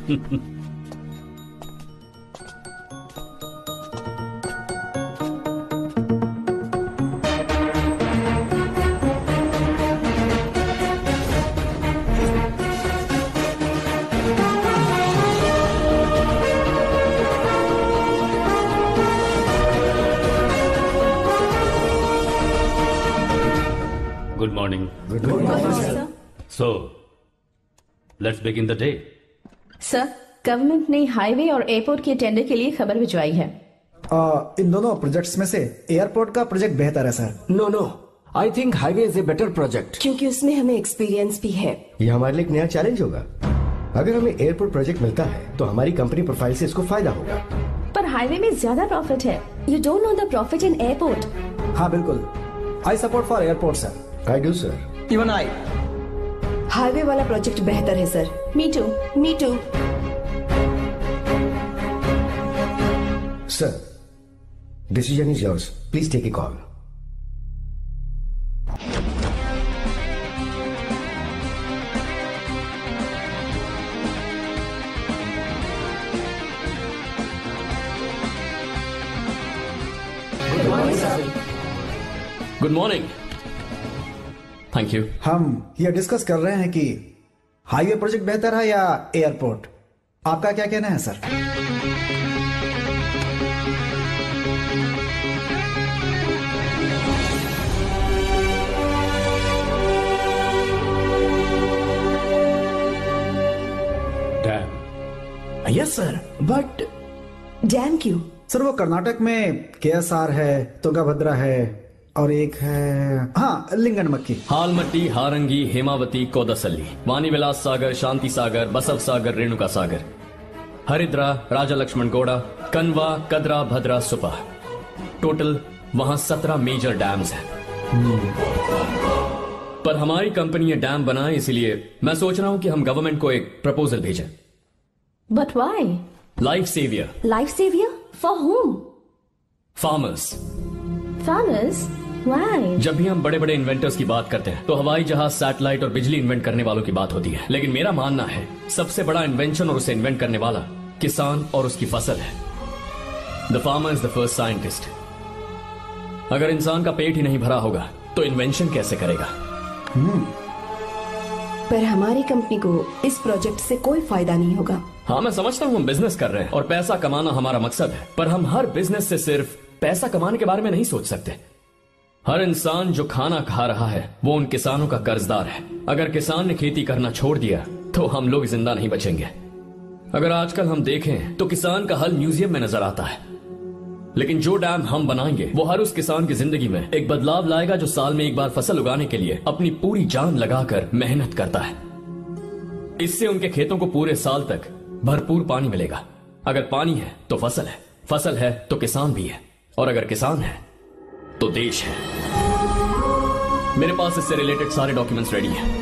Good morning. Good morning, sir. So, let's begin the day. Sir, government ने हाईवे और एयरपोर्ट के टेंडर के लिए खबर भिजवाई है। इन दोनों प्रोजेक्ट्स में से एयरपोर्ट का प्रोजेक्ट बेहतर है sir. No, I think highway is a better project, क्योंकि उसमें हमें एक्सपीरियंस भी है। ये हमारे लिए एक नया चैलेंज होगा। अगर हमें एयरपोर्ट प्रोजेक्ट मिलता है तो हमारी कंपनी प्रोफाइल से इसको फायदा होगा। पर हाईवे में ज्यादा प्रॉफिट है। You don't know the profit in airport. हाँ बिल्कुल, I support for airport sir. I do sir. Even I. Highway वाला प्रोजेक्ट बेहतर है sir. Me too. Sir, decision is yours, please take a call. Good morning. Thank you. हम ये discuss कर रहे हैं कि हाईवे प्रोजेक्ट बेहतर है या एयरपोर्ट। आपका क्या कहना है sir? Dam. Yes sir, but dam क्यों? सर वो कर्नाटक में केएसआर है, तुंगभद्रा है और एक है हाँ लिंगनमक्की। हालमट्टी, हारंगी, हेमावती, कोदसल्ली, वानी विलास सागर, शांति सागर, बसव सागर, रेणुका सागर, हरिद्रा, राजा लक्ष्मण गौड़ा, कनवा, कदरा, भद्रा, सुपा। टोटल वहां 17 मेजर डैम्स हैं। पर हमारी कंपनी ये डैम बनाए, इसलिए मैं सोच रहा हूं कि हम गवर्नमेंट को एक प्रपोजल भेजें। But why? Life saviour. Life saviour for home? Farmers. Farmers? Why? जब भी हम बड़े बड़े इन्वेंटर्स की बात करते हैं तो हवाई जहाज, सैटेलाइट और बिजली इन्वेंट करने वालों की बात होती है, लेकिन मेरा मानना है सबसे बड़ा इन्वेंशन और उसे इन्वेंट करने वाला किसान और उसकी फसल है। The farmer is the first scientist. अगर इंसान का पेट ही नहीं भरा होगा तो इन्वेंशन कैसे करेगा? पर हमारी कंपनी को इस प्रोजेक्ट से कोई फायदा नहीं होगा। हाँ, मैं समझता हूँ हम बिजनेस कर रहे हैं और पैसा कमाना हमारा मकसद है, पर हम हर बिजनेस से सिर्फ पैसा कमाने के बारे में नहीं सोच सकते। हर इंसान जो खाना खा रहा है वो उन किसानों का कर्जदार है। अगर किसान ने खेती करना छोड़ दिया तो हम लोग जिंदा नहीं बचेंगे। अगर आजकल हम देखें तो किसान का हल म्यूजियम में नजर आता है, लेकिन जो डैम हम बनाएंगे वो हर उस किसान की जिंदगी में एक बदलाव लाएगा जो साल में एक बार फसल उगाने के लिए अपनी पूरी जान लगाकर मेहनत करता है। इससे उनके खेतों को पूरे साल तक भरपूर पानी मिलेगा। अगर पानी है तो फसल है, फसल है तो किसान भी है, और अगर किसान है तो देश है। मेरे पास इससे रिलेटेड सारे डॉक्यूमेंट्स रेडी हैं।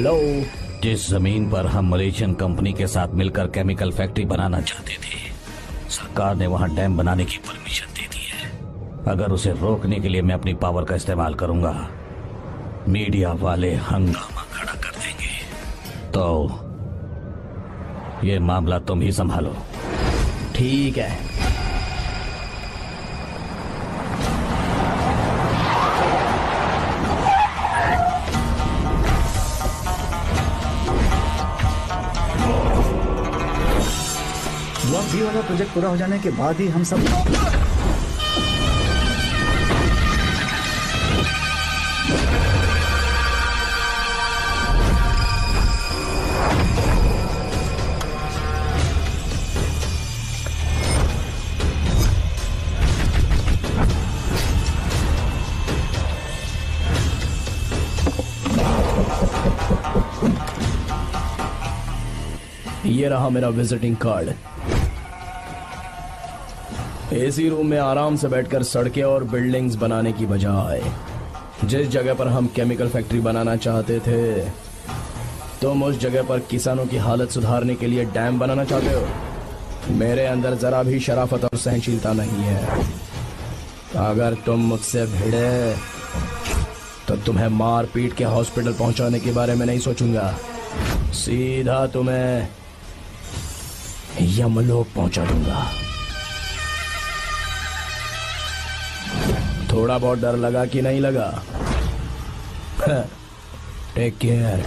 हेलो। जिस जमीन पर हम मलेशियन कंपनी के साथ मिलकर केमिकल फैक्ट्री बनाना चाहते थे, सरकार ने वहां डैम बनाने की परमिशन दे दी है। अगर उसे रोकने के लिए मैं अपनी पावर का इस्तेमाल करूंगा, मीडिया वाले हंगामा खड़ा कर देंगे। तो ये मामला तुम ही संभालो। ठीक है। ब्लॉक बी वाला प्रोजेक्ट पूरा हो जाने के बाद ही हम सब ये रहा मेरा विजिटिंग कार्ड। एसी रूम में आराम से बैठकर सड़कें और बिल्डिंग्स बनाने की बजाय जिस जगह पर हम केमिकल फैक्ट्री बनाना चाहते थे, तुम उस जगह पर किसानों की हालत सुधारने के लिए डैम बनाना चाहते हो। मेरे अंदर जरा भी शराफत और सहनशीलता नहीं है। अगर तुम मुझसे भिड़े तो तुम्हें मार पीट के हॉस्पिटल पहुंचाने के बारे में नहीं सोचूंगा, सीधा तुम्हें यमलोक पहुंचा दूंगा। थोड़ा बहुत डर लगा कि नहीं लगा? Take care.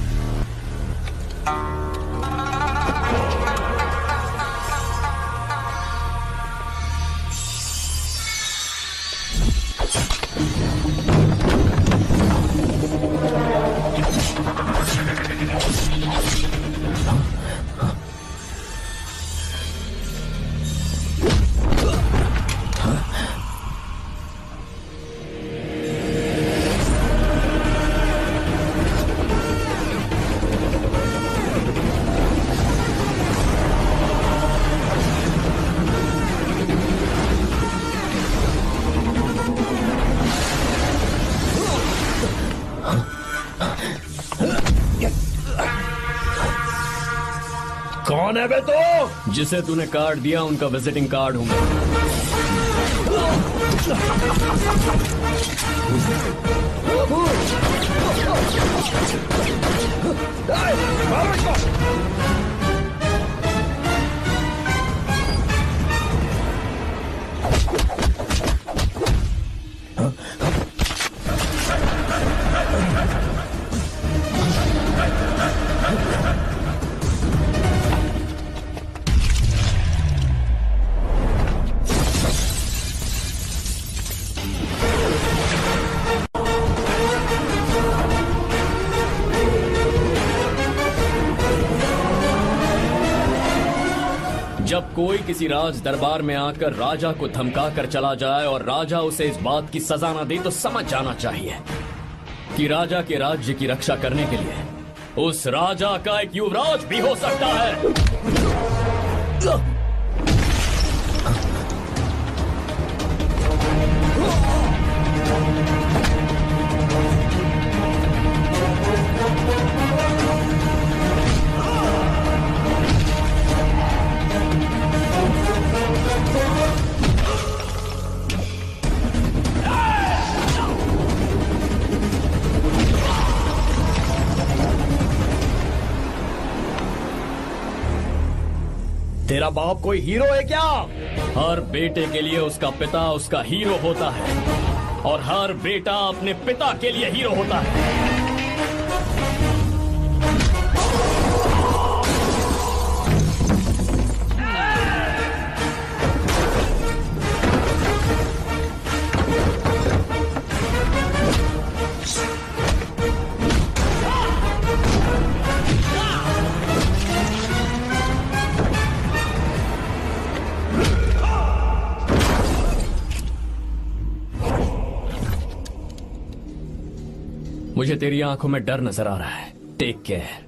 कौन है बे तो? जिसे तूने कार्ड दिया उनका विजिटिंग कार्ड हूं मैं। जब कोई किसी राज दरबार में आकर राजा को धमका कर चला जाए और राजा उसे इस बात की सजा न दे, तो समझ जाना चाहिए कि राजा के राज्य की रक्षा करने के लिए उस राजा का एक युवराज भी हो सकता है। तेरा बाप कोई हीरो है क्या? हर बेटे के लिए उसका पिता उसका हीरो होता है और हर बेटा अपने पिता के लिए हीरो होता है। मुझे तेरी आंखों में डर नजर आ रहा है। Take care.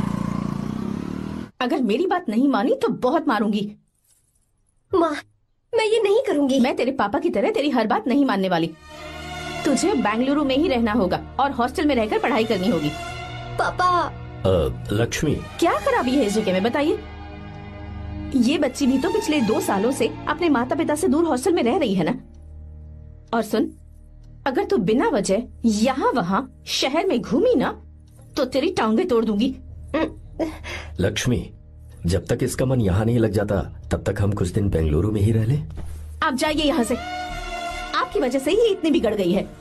अगर मेरी बात नहीं मानी तो बहुत मारूंगी। माँ, मैं ये नहीं करूंगी। मैं तेरे पापा की तरह तेरी हर बात नहीं मानने वाली। तुझे बेंगलुरु में ही रहना होगा और हॉस्टल में रहकर पढ़ाई करनी होगी। पापा। लक्ष्मी, क्या खराबी है इस जगह में बताइए? ये बच्ची भी तो पिछले 2 सालों से अपने माता पिता से दूर हॉस्टल में रह रही है ना। और सुन, अगर तू बिना वजह यहाँ वहाँ शहर में घूमी ना तो तेरी टांगें तोड़ दूंगी। लक्ष्मी, जब तक इसका मन यहाँ नहीं लग जाता तब तक हम कुछ दिन बेंगलुरु में ही रह लें। आप जाइए यहाँ से। आपकी वजह से ही इतनी बिगड़ गई है।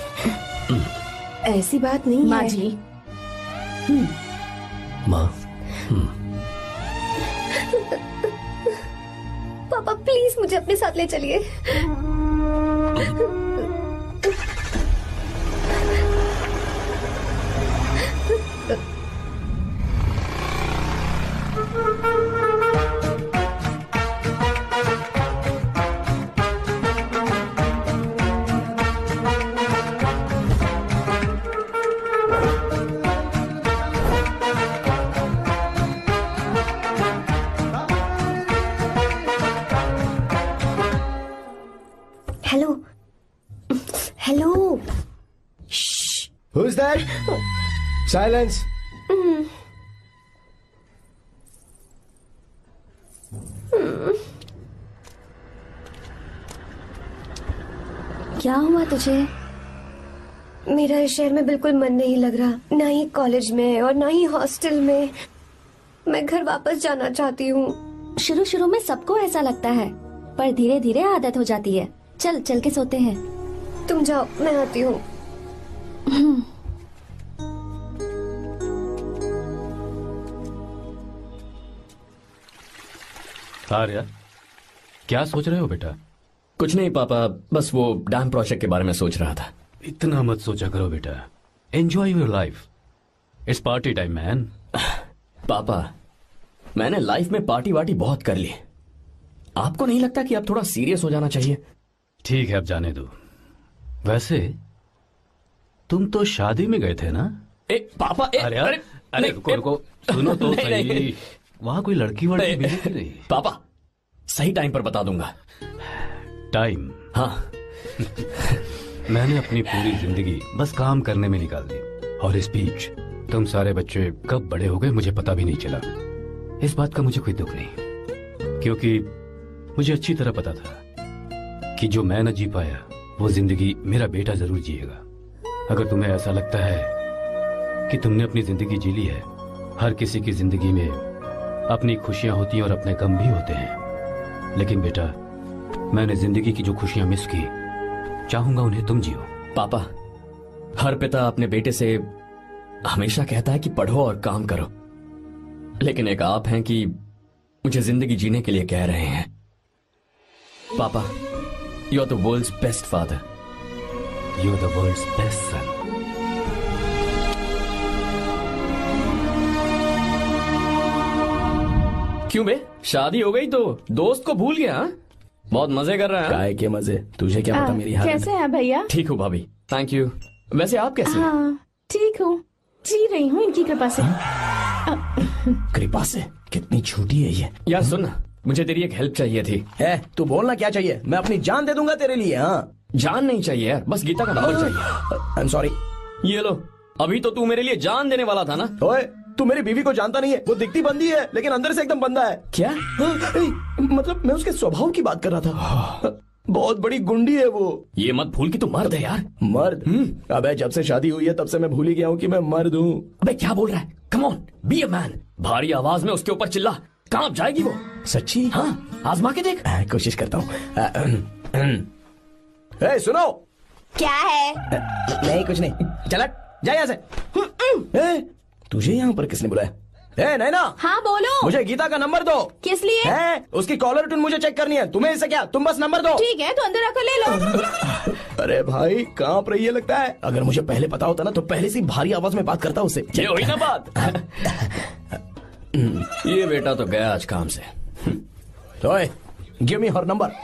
ऐसी बात नहीं माँ है। जी। माँ। पापा प्लीज मुझे अपने साथ ले चलिए। Hello hello. Who's that? Silence. क्या हुआ तुझे? मेरा इस शहर में बिल्कुल मन नहीं लग रहा, ना ही कॉलेज में और ना ही हॉस्टल में। मैं घर वापस जाना चाहती हूँ। शुरू शुरू में सबको ऐसा लगता है, पर धीरे धीरे आदत हो जाती है। चल चल के सोते हैं। तुम जाओ, मैं आती हूँ। आर्या, क्या सोच रहे हो बेटा? कुछ नहीं पापा, बस वो डैम प्रोजेक्ट के बारे में सोच रहा था। इतना मत सोचा करो बेटा। Enjoy your life. It's party time man. पापा, मैंने लाइफ में पार्टी वार्टी बहुत कर ली। आपको नहीं लगता कि अब थोड़ा सीरियस हो जाना चाहिए? ठीक है, अब जाने दो। वैसे तुम तो शादी में गए थे ना? पापा, अरे रुको रुको, सुनो तो सही। वहां कोई लड़की वड़की मिली कि नहीं? पापा, सही टाइम पर बता दूंगा। टाइम? हाँ। मैंने अपनी पूरी जिंदगी बस काम करने में निकाल दी, और इस बीच तुम सारे बच्चे कब बड़े हो गए मुझे पता भी नहीं चला। इस बात का मुझे कोई दुख नहीं, क्योंकि मुझे अच्छी तरह पता था कि जो मैं न जी पाया वो जिंदगी मेरा बेटा जरूर जिएगा। अगर तुम्हें ऐसा लगता है कि तुमने अपनी जिंदगी जी ली है, हर किसी की जिंदगी में अपनी खुशियां होती हैं और अपने गम भी होते हैं, लेकिन बेटा मैंने जिंदगी की जो खुशियां मिस की, चाहूंगा उन्हें तुम जियो। पापा, हर पिता अपने बेटे से हमेशा कहता है कि पढ़ो और काम करो, लेकिन एक आप हैं कि मुझे जिंदगी जीने के लिए कह रहे हैं। पापा, you are the world's best father. You are the world's best son. क्यों बे, शादी हो गई तो दोस्त को भूल गया? बहुत मजे कर रहा है। काय के मजे, तुझे क्या पता मेरी हालत। कैसे हैं भैया? ठीक हूँ भाभी, थैंक यू। वैसे आप कैसे हैं? हाँ ठीक हूँ, जी रही हूँ इनकी कृपा से। कृपा से? कितनी झूठी है ये। यार सुन ना, मुझे तेरी एक हेल्प चाहिए थी। है, तू बोलना क्या चाहिए? मैं अपनी जान दे दूंगा तेरे लिए। हाँ, जान नहीं चाहिए यार, बस गीता का नंबर चाहिए। I am sorry. ये लो, अभी तो तू मेरे लिए जान देने वाला था ना। ओए, तू मेरी बीवी को जानता नहीं है। वो दिखती बंदी है लेकिन अंदर से एकदम बंदा है। क्या? मतलब मैं उसके स्वभाव की बात कर रहा था। बहुत बड़ी गुंडी है वो। ये मत भूल कि तू मर्द है यार। मर्द? अबे जब से शादी हुई है तब से मैं भूल ही गया हूँ कि मैं मर्द हूँ। अबे क्या बोल रहा है? Come on, be a man. भारी आवाज में उसके ऊपर चिल्ला, कहाँ जाएगी वो? सच्ची? हाँ, आजमा के देख। कोशिश करता हूँ। सुनो। क्या है? नहीं कुछ नहीं, चल जा यहाँ से। तुझे यहाँ पर किसने बुलाया? नैना। हाँ बोलो। मुझे गीता का नंबर दो। किस लिए? उसकी कॉलर ट्यून मुझे चेक करनी है। तुम्हें इससे क्या, तुम बस नंबर दो। ठीक है, तो अंदर आकर ले लो। अरे भाई, कांप रही है लगता है। अगर मुझे पहले पता होता ना तो पहले से भारी आवाज में बात करता उससे। ये हुई ना बात। ये बेटा तो गया आज काम से। Give me her number.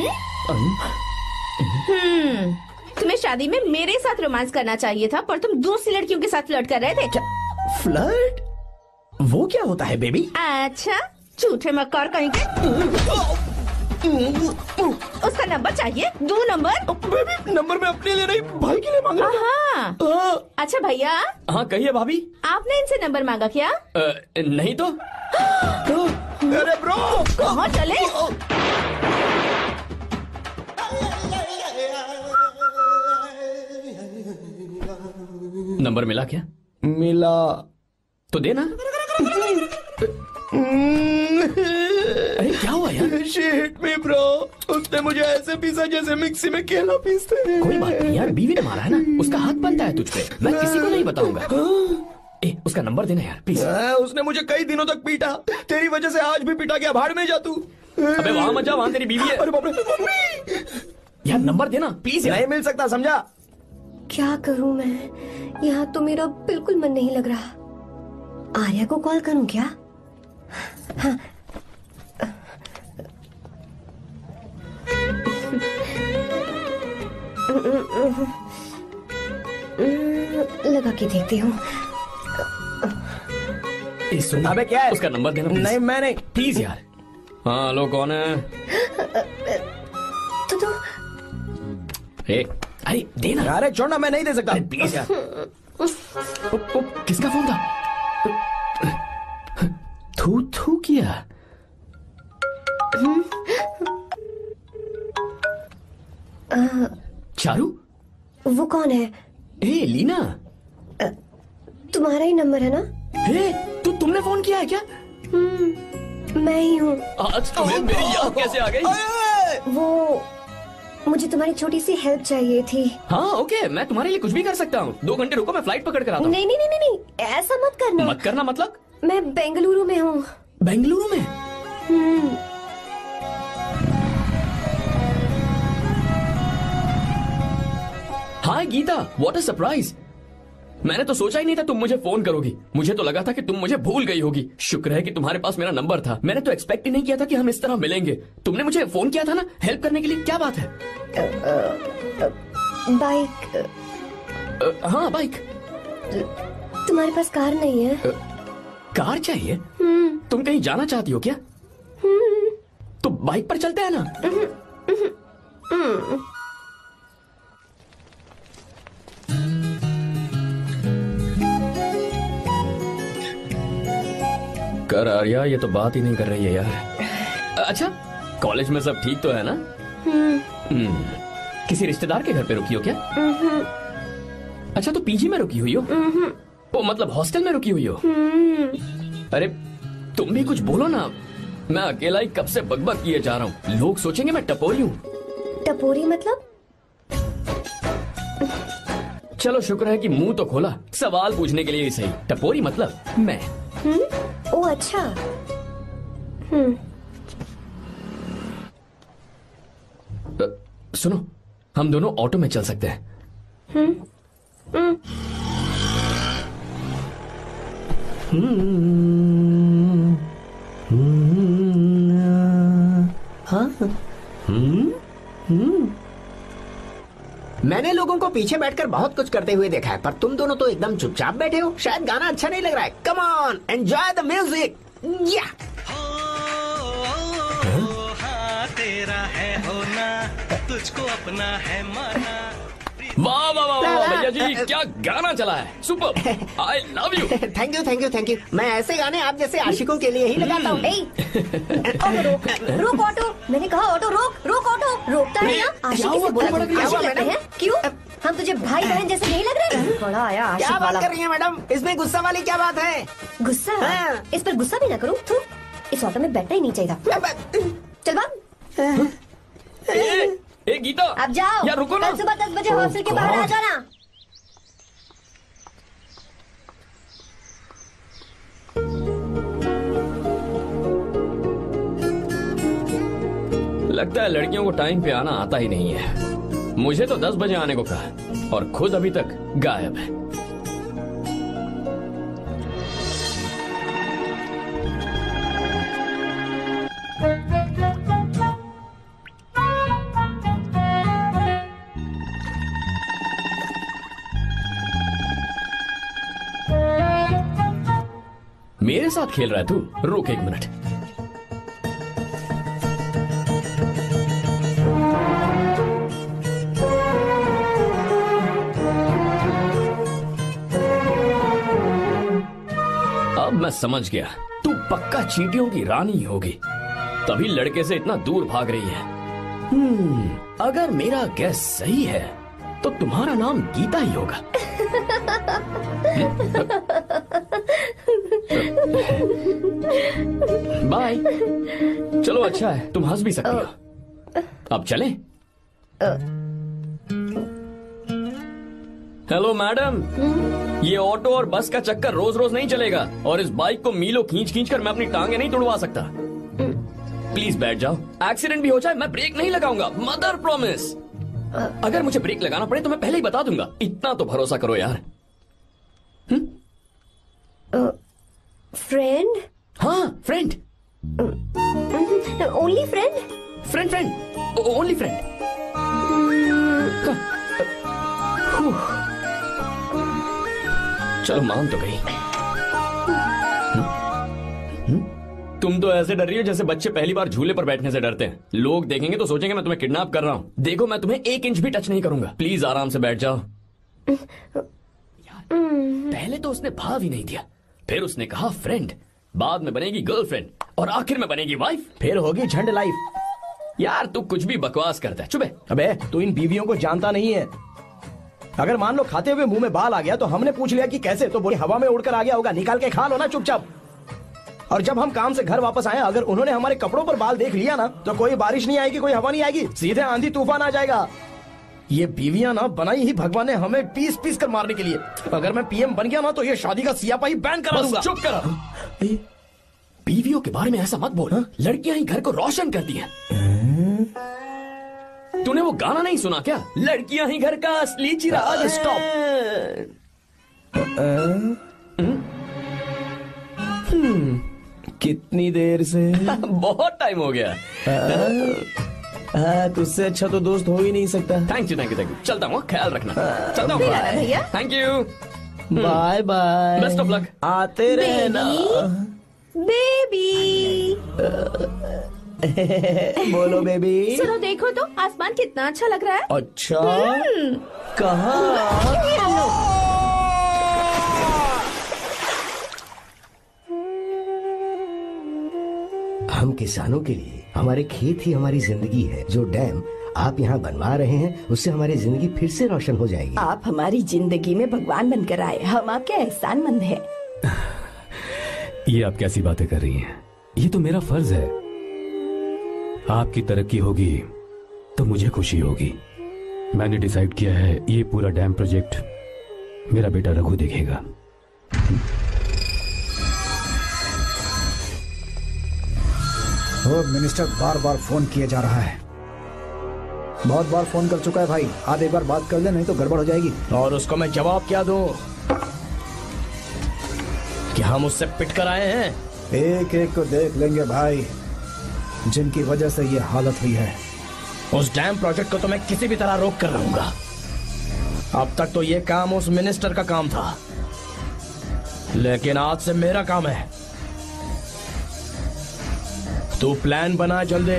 तुम्हें शादी में मेरे साथ रोमांस करना चाहिए था, पर तुम दूसरी लड़कियों के साथ फ्लर्ट कर रहे थे। क्या फ्लर्ट? वो क्या होता है बेबी? अच्छा, झूठे मक्कार कहीं के। उसका नंबर चाहिए? 2 नंबर? बेबी नंबर मैं अपने लिए नहीं भाई के लिए मांग रहा था। हाँ। अच्छा भैया, हाँ कहिए भाभी। आपने इनसे नंबर मांगा क्या? नहीं तो। अरे ब्रो कहाँ चले? नंबर मिला क्या? मिला तो देना। अरे क्या हुआ यार? शिट मी ब्रो, उसने मुझे ऐसे पीसा जैसे मिक्सी में केला पीसते हैं। कोई बात नहीं यार, बीवी ने मारा है ना, उसका हाथ बनता है तुझ पे। मैं किसी को नहीं बताऊंगा। उसका नंबर देना यार प्लीज। उसने मुझे कई दिनों तक पीटा, तेरी वजह से आज भी पीटा गया। भाड़ में जा तू। अबे वहां मत जा, वहां तेरी बीवी है। अरे बाप रे मम्मी, यार नंबर देना प्लीज। नहीं मिल सकता, समझा? क्या करूं मैं, यहाँ तो मेरा बिल्कुल मन नहीं लग रहा। आर्या को कॉल करूं क्या? हाँ। लगा के देखती हूँ। अबे क्या है? उसका नंबर देना नहीं मैं नहीं, प्लीज यार। हाँ हेलो, कौन है? तो अरे देना। अरे छोड़ना, मैं नहीं दे सकता प्लीज यार। किसका फोन था? थू थू किया। चारू? वो कौन है? लीना। तुम्हारा ही नंबर है ना? तुमने फोन किया है क्या? मैं ही हूँ। आज तुम्हें मेरी याद कैसे आ गई? वो मुझे तुम्हारी छोटी सी हेल्प चाहिए थी। हाँ ओके, मैं तुम्हारे लिए कुछ भी कर सकता हूँ। 2 घंटे रुको, मैं फ्लाइट पकड़ कर आता हूँ। नहीं नहीं नहीं नहीं, ऐसा मत करना। मत करना मतलब? मैं बेंगलुरु में हूँ। बेंगलुरु में? Hi Geeta, what a surprise. मैंने तो सोचा ही नहीं था तुम मुझे फोन करोगी। मुझे तो लगा था कि तुम मुझे भूल गई होगी। शुक्र है कि तुम्हारे पास मेरा नंबर था। मैंने तो एक्सपेक्ट ही नहीं किया था कि हम इस तरह मिलेंगे। तुमने मुझे फोन किया था ना हेल्प करने के लिए, क्या बात है? बाइक। हाँ बाइक। तुम्हारे पास कार नहीं है? कार चाहिए? तुम कहीं जाना चाहती हो क्या? तो बाइक पर चलते हैं ना। कर आर्या, ये तो बात ही नहीं कर रही है यार। अच्छा कॉलेज में सब ठीक तो है ना? किसी रिश्तेदार के घर पे रुकी हो क्या? अच्छा तो पीजी में रुकी हुई हो? ओ मतलब हॉस्टल में रुकी हुई हो? अरे तुम भी कुछ बोलो ना। मैं अकेला ही कब से बकबक किए जा रहा हूँ। लोग सोचेंगे मैं टपोरी हूँ। टपोरी मतलब? चलो शुक्र है कि मुंह तो खोला, सवाल पूछने के लिए ही सही। टपोरी मतलब मैं। ओ अच्छा। सुनो, हम दोनों ऑटो में चल सकते हैं। मैंने लोगों को पीछे बैठकर बहुत कुछ करते हुए देखा है, पर तुम दोनों तो एकदम चुपचाप बैठे हो। शायद गाना अच्छा नहीं लग रहा है। Come on, enjoy the music. या तेरा है होना, तुझको अपना है माना। वाह वाह वाह वाह भैया जी, क्या गाना चला है। Super, I love you. Thank you thank you thank you. मैं ऐसे गाने आप जैसे आशिकों के लिए ही लगाता हूँ। रोक ऑटो। मैंने कहा ऑटो रोक। रोक ऑटो। रोकता है ना? आशिकी से बोला आशिक लगते हैं? क्यों? हम तुझे भाई बहन जैसे नहीं लग रहे? बड़ा आया आशिक क्या वाला। बात कर रही है मैडम? इसमें गुस्सा वाली क्या बात है? गुस्सा? इस पर गुस्सा भी ना करूँ। इस ऑटो में बैठना ही नहीं चाहिए। चल बात। ए गीता, अब जाओ। यार रुको ना। कल सुबह 10 बजे हॉस्टल के बाहर आ जाना। लगता है लड़कियों को टाइम पे आना आता ही नहीं है। मुझे तो 10 बजे आने को कहा और खुद अभी तक गायब है। मेरे साथ खेल रहा है तू? रुक 1 मिनट। मैं समझ गया, तू पक्का चींटियों की रानी होगी, तभी लड़के से इतना दूर भाग रही है। अगर मेरा गैस सही है तो तुम्हारा नाम गीता ही होगा। बाय। चलो अच्छा है, तुम हंस भी सकती हो। अब चलें? हेलो मैडम, ये ऑटो और बस का चक्कर रोज रोज नहीं चलेगा, और इस बाइक को मीलों खींच खींच कर मैं अपनी टांगे नहीं तुड़वा सकता। प्लीज बैठ जाओ, एक्सीडेंट भी हो जाए मैं ब्रेक नहीं लगाऊंगा, मदर प्रॉमिस। अगर मुझे ब्रेक लगाना पड़े तो मैं पहले ही बता दूंगा, इतना तो भरोसा करो यार। फ्रेंड? हाँ friend. Only friend? Friend friend only friend. चलो मान तो गई। तुम तो ऐसे डर रही हो जैसे बच्चे पहली बार झूले पर बैठने से डरते हैं। लोग देखेंगे तो सोचेंगे मैं तुम्हें किडनैप कर रहा हूँ। देखो मैं तुम्हें 1 इंच भी टच नहीं करूंगा, प्लीज आराम से बैठ जाओ। यार पहले तो उसने भाव ही नहीं दिया, फिर उसने कहा फ्रेंड, बाद में बनेगी गर्लफ्रेंड और आखिर में बनेगी वाइफ, फिर होगी झंड लाइफ। यार तू कुछ भी बकवास करता है, चुप है। अबे तू इन बीवियों को जानता नहीं है। अगर मान लो खाते हुए मुंह में बाल आ गया तो हमने पूछ लिया कि कैसे, तो बोले हवा में उड़कर आ गया होगा, निकाल के खा लो ना चुपचाप। और जब हम काम से घर वापस आए, अगर उन्होंने हमारे कपड़ों पर बाल देख लिया ना, तो कोई बारिश नहीं आएगी, कोई हवा नहीं आएगी, सीधे आंधी तूफान आ जाएगा। ये बीवियां ना बनाई ही भगवान ने हमें पीस पीस कर मारने के लिए। अगर मैं पीएम बन गया ना तो ये शादी का सियापाही बैन करा दूंगा। चुप कर। बीवियों के बारे में ऐसा मत बोल, लड़कियां ही घर को रोशन करती हैं। तूने वो गाना नहीं सुना क्या, लड़कियां ही घर का असली चिराग। स्टॉप। कितनी देर से? बहुत टाइम हो गया। तुझसे अच्छा तो दोस्त हो ही नहीं सकता। Thank you thank you thank you. चलता हूँ, ख्याल रखना। चलता हूँ भैया। Thank you, bye bye, best of luck. आते रहना बेबी। बोलो बेबी। सुनो देखो तो आसमान कितना अच्छा लग रहा है। अच्छा कहाँ? हम किसानों के लिए हमारे खेत ही हमारी जिंदगी है। जो डैम आप यहाँ बनवा रहे हैं उससे हमारी जिंदगी फिर से रोशन हो जाएगी। आप हमारी जिंदगी में भगवान बनकर आए, हम आपके एहसानमंद हैं। ये आप कैसी बातें कर रही हैं? ये तो मेरा फर्ज है। आपकी तरक्की होगी तो मुझे खुशी होगी। मैंने डिसाइड किया है ये पूरा डैम प्रोजेक्ट मेरा बेटा रघु देखेगा। मिनिस्टर बार बार फोन किया जा रहा है, बहुत बार फोन कर चुका है भाई। आज एक बार बात कर ले, नहीं तो गड़बड़ हो जाएगी। और उसको मैं जवाब क्या दूं कि हम उससे पिट कर आए हैं? एक एक को देख लेंगे भाई, जिनकी वजह से ये हालत हुई है। उस डैम प्रोजेक्ट को तो मैं किसी भी तरह रोक कर रहूंगा। अब तक तो ये काम उस मिनिस्टर का काम था, लेकिन आज से मेरा काम है। तू प्लान बना जल्दी।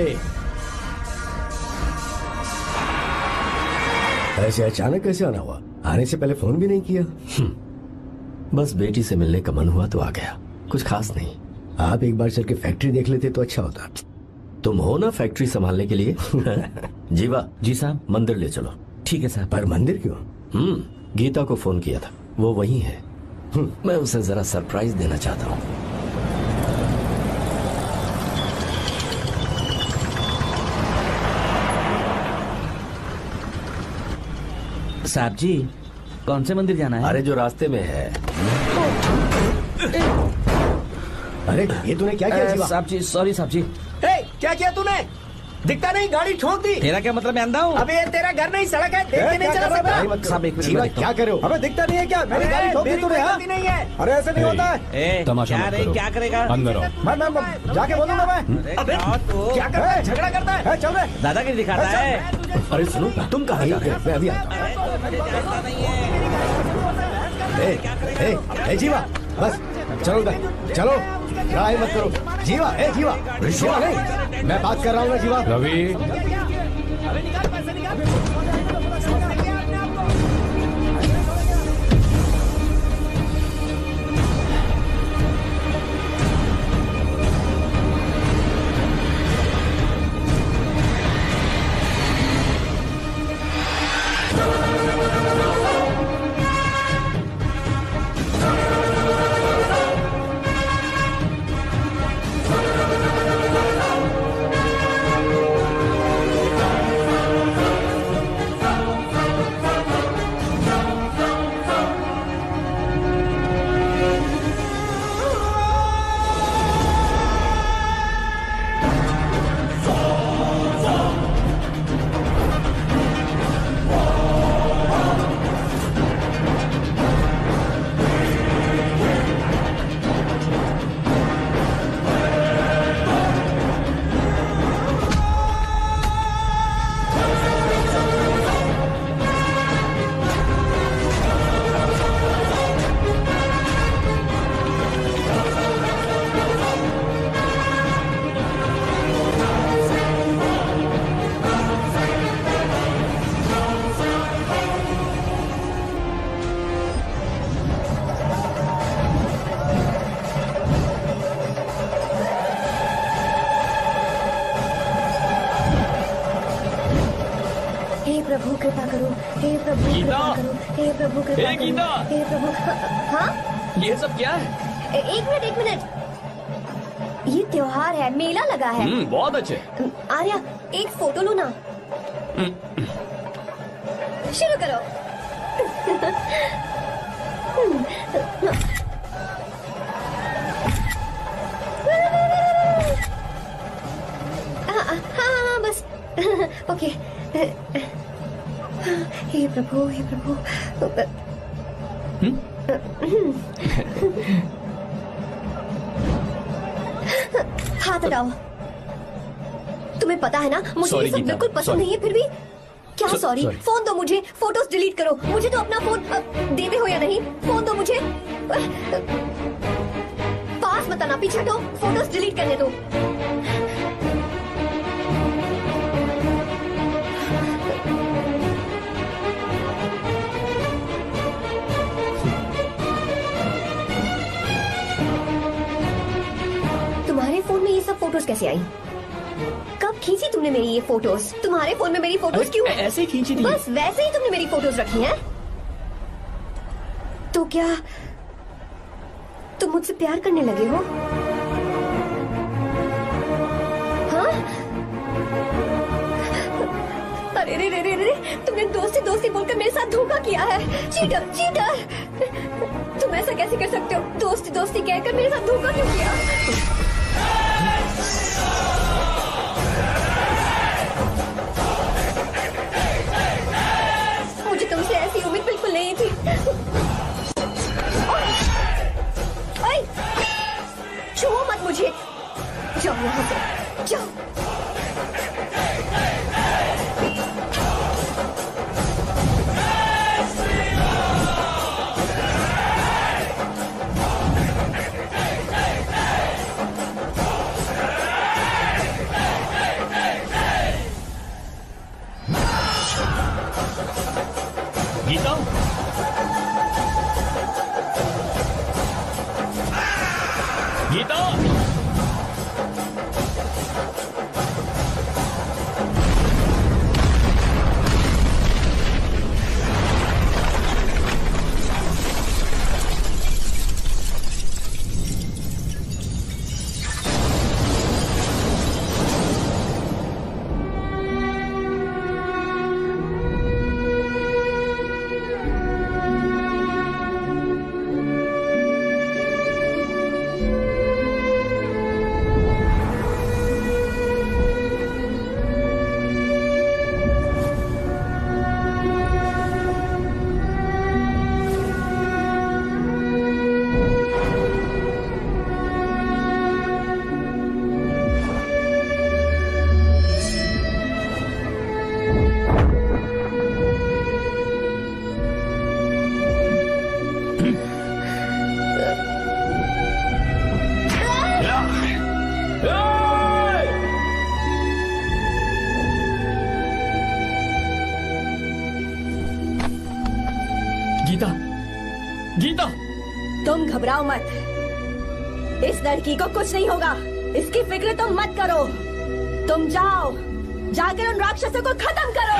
ऐसे अचानक कैसे आना हुआ? आने से पहले फोन भी नहीं किया। बस बेटी से मिलने का मन हुआ तो आ गया, कुछ खास नहीं। आप एक बार चल के फैक्ट्री देख लेते तो अच्छा होता। तुम हो ना फैक्ट्री संभालने के लिए। जीवा। जी साहब। मंदिर ले चलो। ठीक है साहब। पर मंदिर क्यों? गीता को फोन किया था, वो वही है। मैं उसे जरा सरप्राइज देना चाहता हूँ। साहब जी, कौन से मंदिर जाना है? अरे जो रास्ते में है। अरे ये तूने क्या किया जीवा? साहब जी सॉरी साहब जी। क्या किया तूने? दिखता नहीं, गाड़ी ठोक दी। तेरा क्या मतलब, मैं अंधा हूँ? अबे ये तेरा घर नहीं सड़क है, देख के नहीं चला सकता। साहब एक जीवा मिनट। क्या कर रहे हो? अबे दिखता नहीं है क्या? मेरी गाड़ी ठोक दी तूने? हाँ? नहीं है। अरे ऐसे नहीं होता है। तमाशा मत करो। क्या करेगा? अंदर आओ। मैं जाके बोलूंगा मैं। अबे क्या करता है? झगड़ा करता है। चल रहे दादागिरी दिखाता है। अरे सुनो, तुम कहाँ जा रहे हो? मैं अभी आता हूँ। जीवा बस चलो उधर, चलो लड़ाई मत करो। जीवा जीवा जीवा नहीं, मैं बात कर रहा हूँ ना जीवा। रवि कृपा करो, हे प्रभु गीता! कृपा करो, हे प्रभु कृपा हे करो, गीता! हे प्रभु। हाँ ये सब क्या है? एक मिनट, ये त्योहार है, मेला लगा है। बहुत अच्छे। आर्या एक फोटो लो ना। शुरू करो। हाँ बस ओके। हे प्रभु, हे प्रभु। हाथ हटाओ। तुम्हें पता है ना मुझे ये सब बिल्कुल पसंद नहीं है, फिर भी क्या सॉरी? फोन दो मुझे, फोटोज डिलीट करो। मुझे तो अपना फोन देते हो या नहीं? फोन दो मुझे। पास मत आना, पीछे हटो, फोटोज डिलीट करने दो। तुम्हारे फोन में ये सब फोटोज कैसे आई? कब खींची तुमने मेरी ये फोटोज? तुम्हारे फोन में मेरी फोटोज क्यों? ऐसे ही खींची थी। बस वैसे ही तुमने मेरी फोटोज रखी हैं? तो क्या तुम मुझसे प्यार करने लगे हो? हाँ? अरे रे रे रे रे, तुमने दोस्ती बोलकर मेरे साथ धोखा किया है। Cheater, cheater! तुम ऐसा कैसे कर सकते हो? दोस्ती कहकर मेरे साथ धोखा क्यों किया? मुझे तुमसे ऐसी उम्मीद बिल्कुल नहीं थी। छुओ मत मुझे। जाओ यहाँ से, जाओ। गीता, गीता, गीता, गीता! तुम घबराओ मत, इस लड़की को कुछ नहीं होगा, इसकी फिक्र तुम मत करो। तुम जाओ, जाकर उन राक्षसों को खत्म करो।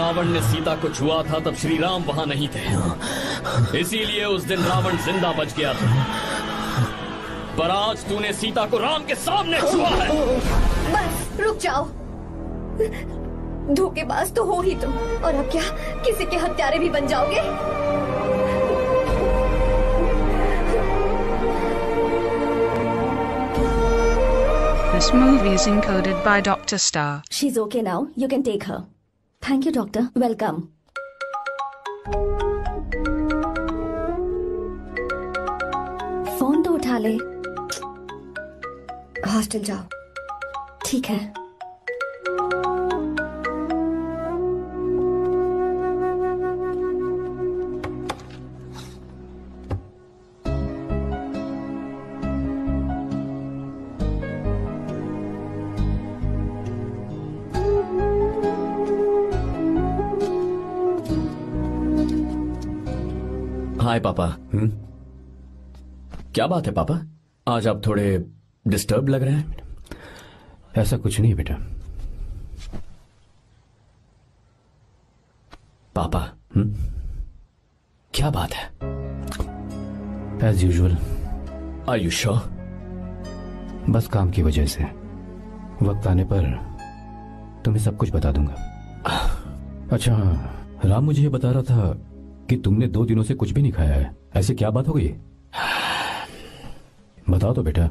रावण ने सीता को छुआ था तब श्री राम वहां नहीं थे, इसीलिए उस दिन रावण जिंदा बच गया था। पर आज तूने सीता को राम के सामने छुआ है। बस रुक जाओ, धोखेबाज तो हो ही तुम, और अब क्या किसी के हत्यारे भी बन जाओगे? This movie is encoded by Dr. Star. She's okay now. You can take her. Thank you, doctor. Welcome. Phone तो उठा ले। हॉस्टल जाओ। ठीक है। हाय पापा। क्या बात है पापा, आज आप थोड़े डिस्टर्ब लग रहे हैं। ऐसा कुछ नहीं बेटा। पापा क्या बात है? As usual. Are you sure? बस काम की वजह से वक्त आने पर तुम्हें सब कुछ बता दूंगा। अच्छा, राम मुझे ये बता रहा था कि तुमने 2 दिनों से कुछ भी नहीं खाया है। ऐसे क्या बात हो गई? बताओ तो बेटा।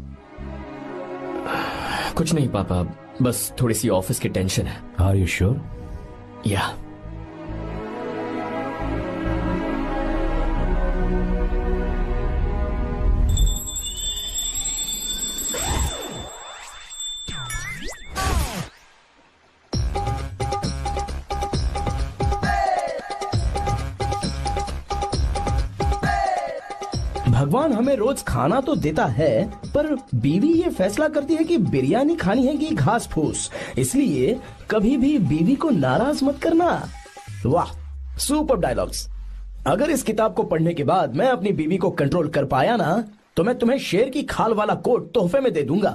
कुछ नहीं पापा, बस थोड़ी सी ऑफिस की टेंशन है। Are you sure? या। भगवान हमें रोज खाना तो देता है, पर बीवी ये फैसला करती है कि बिरयानी खानी है कि घास फूस, इसलिए कभी भी बीवी को नाराज मत करना। वाह, सुपर डायलॉग्स। अगर इस किताब को पढ़ने के बाद मैं अपनी बीवी को कंट्रोल कर पाया ना, तो मैं तुम्हें शेर की खाल वाला कोट तोहफे में दे दूंगा।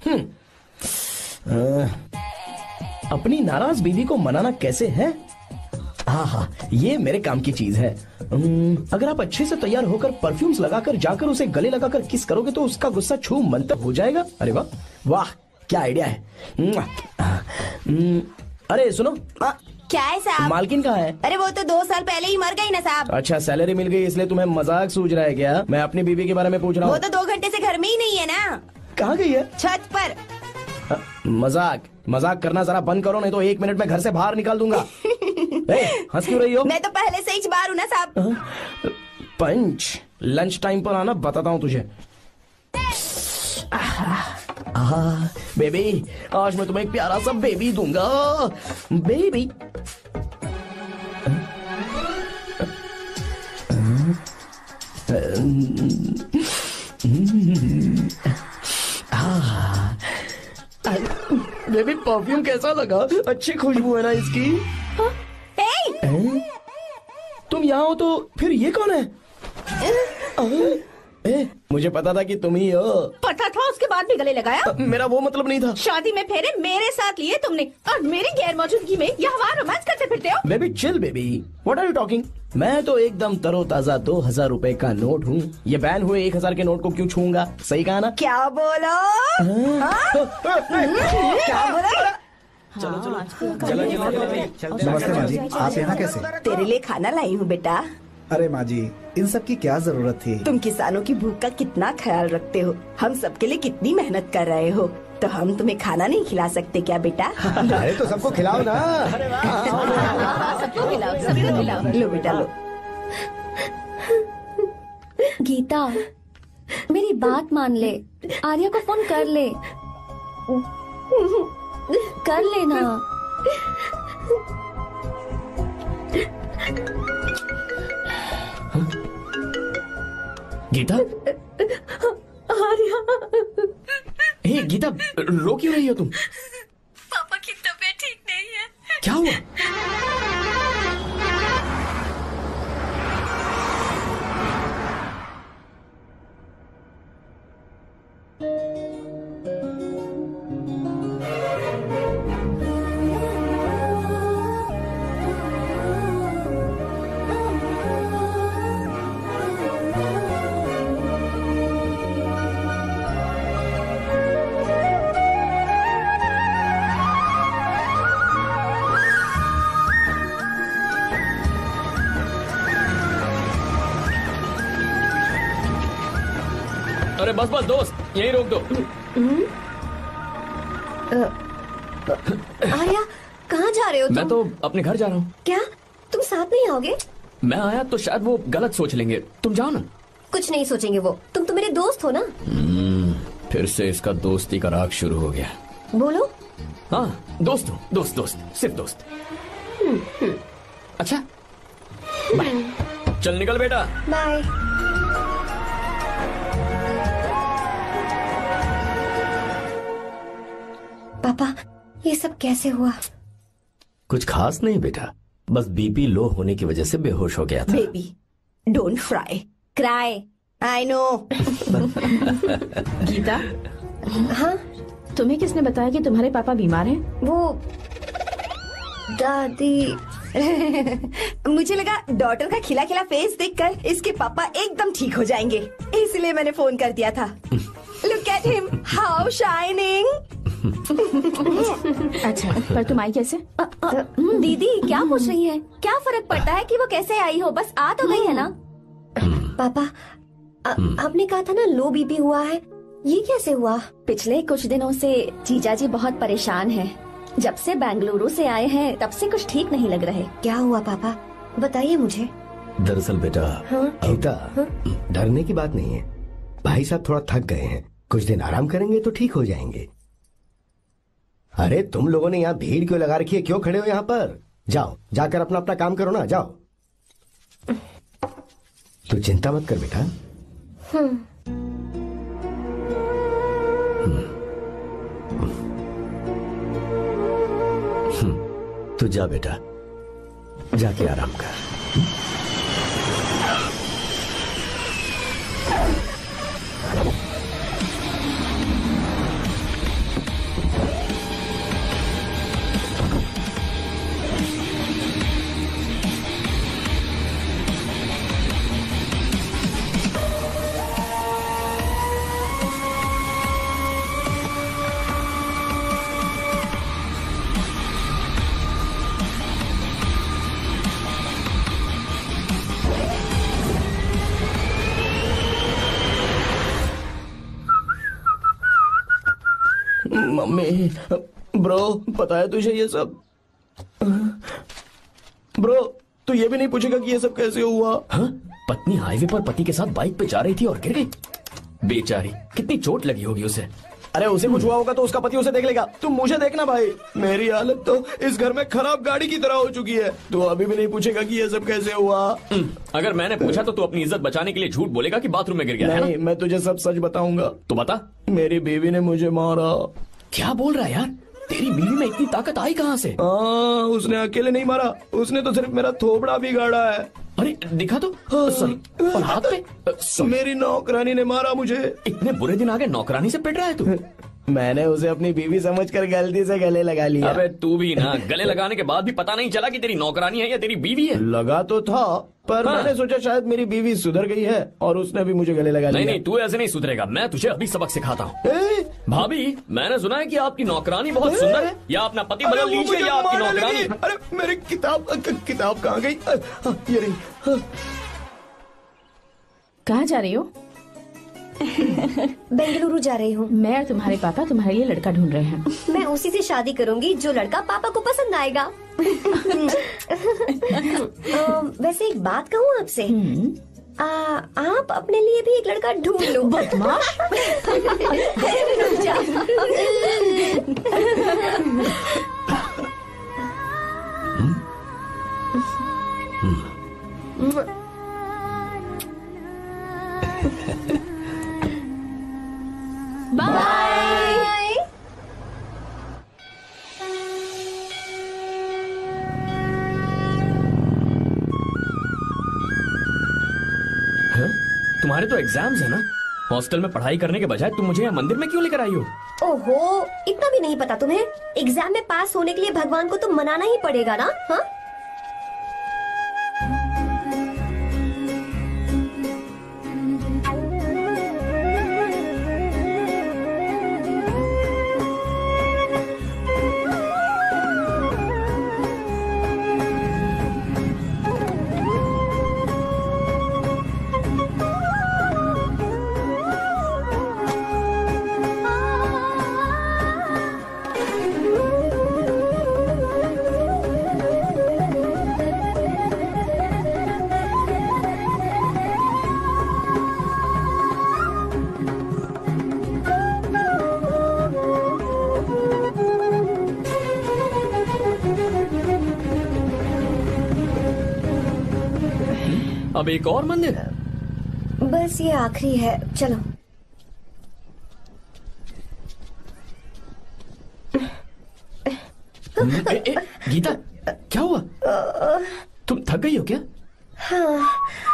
अपनी नाराज बीवी को मनाना कैसे है? हाँ, ये मेरे काम की चीज है। अगर आप अच्छे से तैयार होकर परफ्यूम्स लगाकर जाकर उसे गले लगाकर किस करोगे तो उसका गुस्सा छू मंतर हो जाएगा। अरे वाह वाह, क्या आइडिया है। अरे सुनो। क्या है साहब? मालकिन कहाँ है? अरे वो तो 2 साल पहले ही मर गई ना साहब। अच्छा, सैलरी मिल गई इसलिए तुम्हें मजाक सूझ रहा है क्या? मैं अपनी बीवी के बारे में पूछ रहा हूँ। वो तो 2 घंटे से घर में ही नहीं है ना। कहाँ गई है? छत पर। मजाक करना जरा बंद करो, नहीं तो 1 मिनट में घर से बाहर निकाल दूंगा। हंस क्यों रही हो? मैं तो पहले से ही बाहर हूँ ना साहब। पंच, लंच टाइम पर आना, बताता हूँ तुझे। बेबी, आज मैं तुम्हें एक प्यारा सा बेबी दूंगा। बेबी। बेबी, परफ्यूम कैसा लगा? अच्छी खुशबू है ना इसकी? तुम यहाँ हो तो फिर ये कौन है? मुझे पता था कि तुम ही हो। पता था, उसके बाद भी गले लगाया? मेरा वो मतलब नहीं था। शादी में फेरे मेरे साथ लिए तुमने, और मेरी गैर मौजूदगी में यहाँ रोमांस करते फिरते हो। Baby chill baby, what are you talking? मैं तो एकदम तरोताजा 2000 रुपए का नोट हूँ। ये बैन हुए 1000 के नोट को क्यों छूंगा? सही कहा ना? क्या बोलो? क्या बोलो? नमस्ते माँ जी, आप यहाँ कैसे? तेरे लिए खाना लाई हूँ बेटा। अरे माँ जी, इन सब की क्या जरूरत थी? तुम किसानों की भूख का कितना ख्याल रखते हो, हम सबके लिए कितनी मेहनत कर रहे हो, तो हम तुम्हें खाना नहीं खिला सकते क्या बेटा? अरे तो सबको खिलाओ ना। सबको खिलाओ, सबको खिलाओ। लो बेटा लो। गीता, मेरी बात मान ले, आर्या को फोन कर ले। कर लेना। गीता? आर्या। हे गीता, रो क्यों रही हो तुम? पापा की तबीयत ठीक नहीं है। क्या हुआ? बस बस दोस्त, यही रोक दो। आर्या, कहाँ जा रहे हो तुम? मैं तो अपने घर जा रहा हूँ। क्या तुम साथ नहीं आओगे? मैं आया तो शायद वो गलत सोच लेंगे, तुम जाओ ना। कुछ नहीं सोचेंगे वो, तुम तो मेरे दोस्त हो ना। फिर से इसका दोस्ती का राग शुरू हो गया। बोलो। हाँ दोस्त हूँ, दोस्त दोस्त, सिर्फ दोस्त। अच्छा बाय, चल निकल बेटा। बाय। पापा, ये सब कैसे हुआ? कुछ खास नहीं बेटा, बस बीपी लो होने की वजह से बेहोश हो गया था। Baby don't fry cry, I know. Geeta, हाँ तुम्हें किसने बताया कि तुम्हारे पापा बीमार हैं? वो दादी। मुझे लगा डॉटर का खिला खिला फेस देखकर इसके पापा एकदम ठीक हो जाएंगे, इसलिए मैंने फोन कर दिया था। Look at him, how shining. अच्छा, पर तुम आई कैसे? दीदी क्या पूछ रही है? क्या फर्क पड़ता है कि वो कैसे आई हो, बस आ तो गई है ना। पापा, आपने कहा था ना लो बीपी हुआ है, ये कैसे हुआ? पिछले कुछ दिनों से जीजा जी बहुत परेशान हैं। जब से बेंगलुरु से आए हैं तब से कुछ ठीक नहीं लग रहे। क्या हुआ पापा, बताइए मुझे। दरअसल बेटा, गीता, डरने की बात नहीं है। भाई साहब थोड़ा थक गए हैं, कुछ दिन आराम करेंगे तो ठीक हो जाएंगे। अरे तुम लोगों ने यहाँ भीड़ क्यों लगा रखी है? क्यों खड़े हो यहाँ पर? जाओ, जाकर अपना अपना काम करो ना, जाओ। तू चिंता मत कर बेटा। तू जा बेटा, जाके आराम कर। मम्मी, ब्रो, पता है तुझे ये सब? ब्रो, तू ये भी नहीं पूछेगा कि ये सब कैसे हुआ? हाँ? पत्नी हाईवे पर पति के साथ बाइक पे जा रही थी और गिर गई। बेचारी, कितनी चोट लगी होगी उसे। अरे उसे कुछ हुआ होगा तो उसका पति उसे देख लेगा, तुम मुझे देखना भाई। मेरी हालत तो इस घर में खराब गाड़ी की तरह हो चुकी है। तू अभी भी नहीं पूछेगा कि ये सब कैसे हुआ? अगर मैंने पूछा तो तू अपनी इज्जत बचाने के लिए झूठ बोलेगा कि बाथरूम में गिर गया। नहीं, मैं तुझे सब सच बताऊंगा। तो बता। मेरी बीवी ने मुझे मारा। क्या बोल रहा है यार? तेरी बीवी में इतनी ताकत आई कहाँ से? उसने अकेले नहीं मारा, उसने तो सिर्फ मेरा थोबड़ा बिगाड़ा है। अरे दिखा तो। सॉरी, और हाथ पे? मेरी नौकरानी ने मारा मुझे। इतने बुरे दिन आ गए, नौकरानी से पिट रहा है तू? मैंने उसे अपनी बीवी समझकर गलती से गले लगा लिया। अबे तू भी ना, गले लगाने के बाद भी पता नहीं चला कि तेरी नौकरानी है या तेरी बीवी है? लगा तो था, पर मैंने सोचा शायद मेरी बीवी सुधर गई है और उसने भी मुझे गले लगा लिया। नहीं, तू ऐसे नहीं सुधरेगा, मैं तुझे अभी सबक सिखाता हूँ। भाभी, मैंने सुना है कि आपकी नौकरानी बहुत सुंदर है, या अपना पति बदल लीजिए या आपकी नौकरानी। अरे मेरी किताब कहाँ गई? ये रही। कहाँ जा रही हो? बेंगलुरु जा रही हूँ। मैं और तुम्हारे पापा तुम्हारे लिए लड़का ढूंढ रहे हैं। मैं उसी से शादी करूंगी जो लड़का पापा को पसंद आएगा। वैसे एक बात कहूँ आपसे, आप अपने लिए भी एक लड़का ढूंढ लो। बदमाश। बाय। तुम्हारे तो एग्जाम्स है ना? हॉस्टल में पढ़ाई करने के बजाय तुम मुझे यहाँ मंदिर में क्यों लेकर आई हो? ओहो, इतना भी नहीं पता तुम्हें? एग्जाम में पास होने के लिए भगवान को तो मनाना ही पड़ेगा ना। हाँ, अब एक और मंदिर? बस ये आखिरी है, चलो। गीता, क्या हुआ? तुम थक गई हो क्या? हाँ।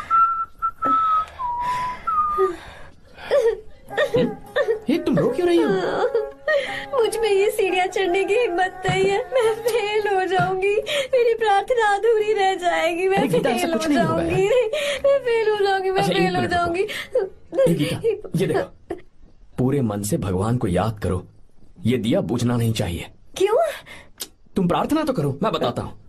ये तुम रो क्यों रही हो? मुझ में ये सीढ़ियाँ चढ़ने की हिम्मत नहीं है। मैं फेल हो जाऊंगी, मेरी प्रार्थना अधूरी रह जाएगी। मैं फेल हो जाऊंगी, मैं फेल हो जाऊंगी, मैं फेल हो जाऊंगी। गीता, ये देखो, पूरे मन से भगवान को याद करो। ये दिया बुझना नहीं चाहिए। क्यों? तुम प्रार्थना तो करो, मैं बताता हूँ।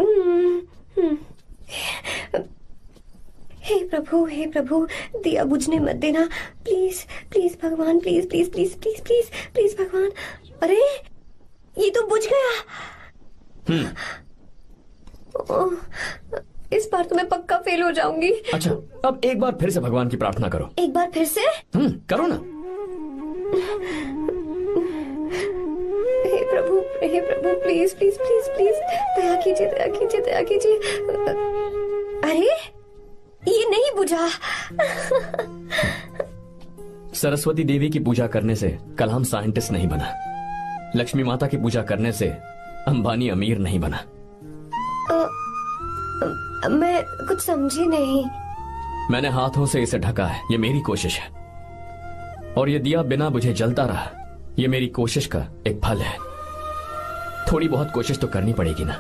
हे प्रभु, दिया बुझने मत देना, प्लीज प्लीज भगवान, please please please please please please भगवान। अरे ये तो बुझ गया। इस बार तो मैं पक्का फेल हो जाऊंगी। अच्छा, अब एक बार फिर से भगवान की प्रार्थना करो। एक बार फिर से? करो ना। हे प्रभु, प्लीज प्लीज प्लीज प्लीज, दया कीजिए, दया कीजिए, दया कीजिए। अरे ये नहीं बुझा। सरस्वती देवी की पूजा करने से कलाम साइंटिस्ट नहीं बना। लक्ष्मी माता की पूजा करने से अंबानी अमीर नहीं बना। मैं कुछ समझी नहीं। मैंने हाथों से इसे ढका है, ये मेरी कोशिश है। और ये दिया बिना बुझे जलता रहा, ये मेरी कोशिश का एक फल है। थोड़ी बहुत कोशिश तो करनी पड़ेगी ना।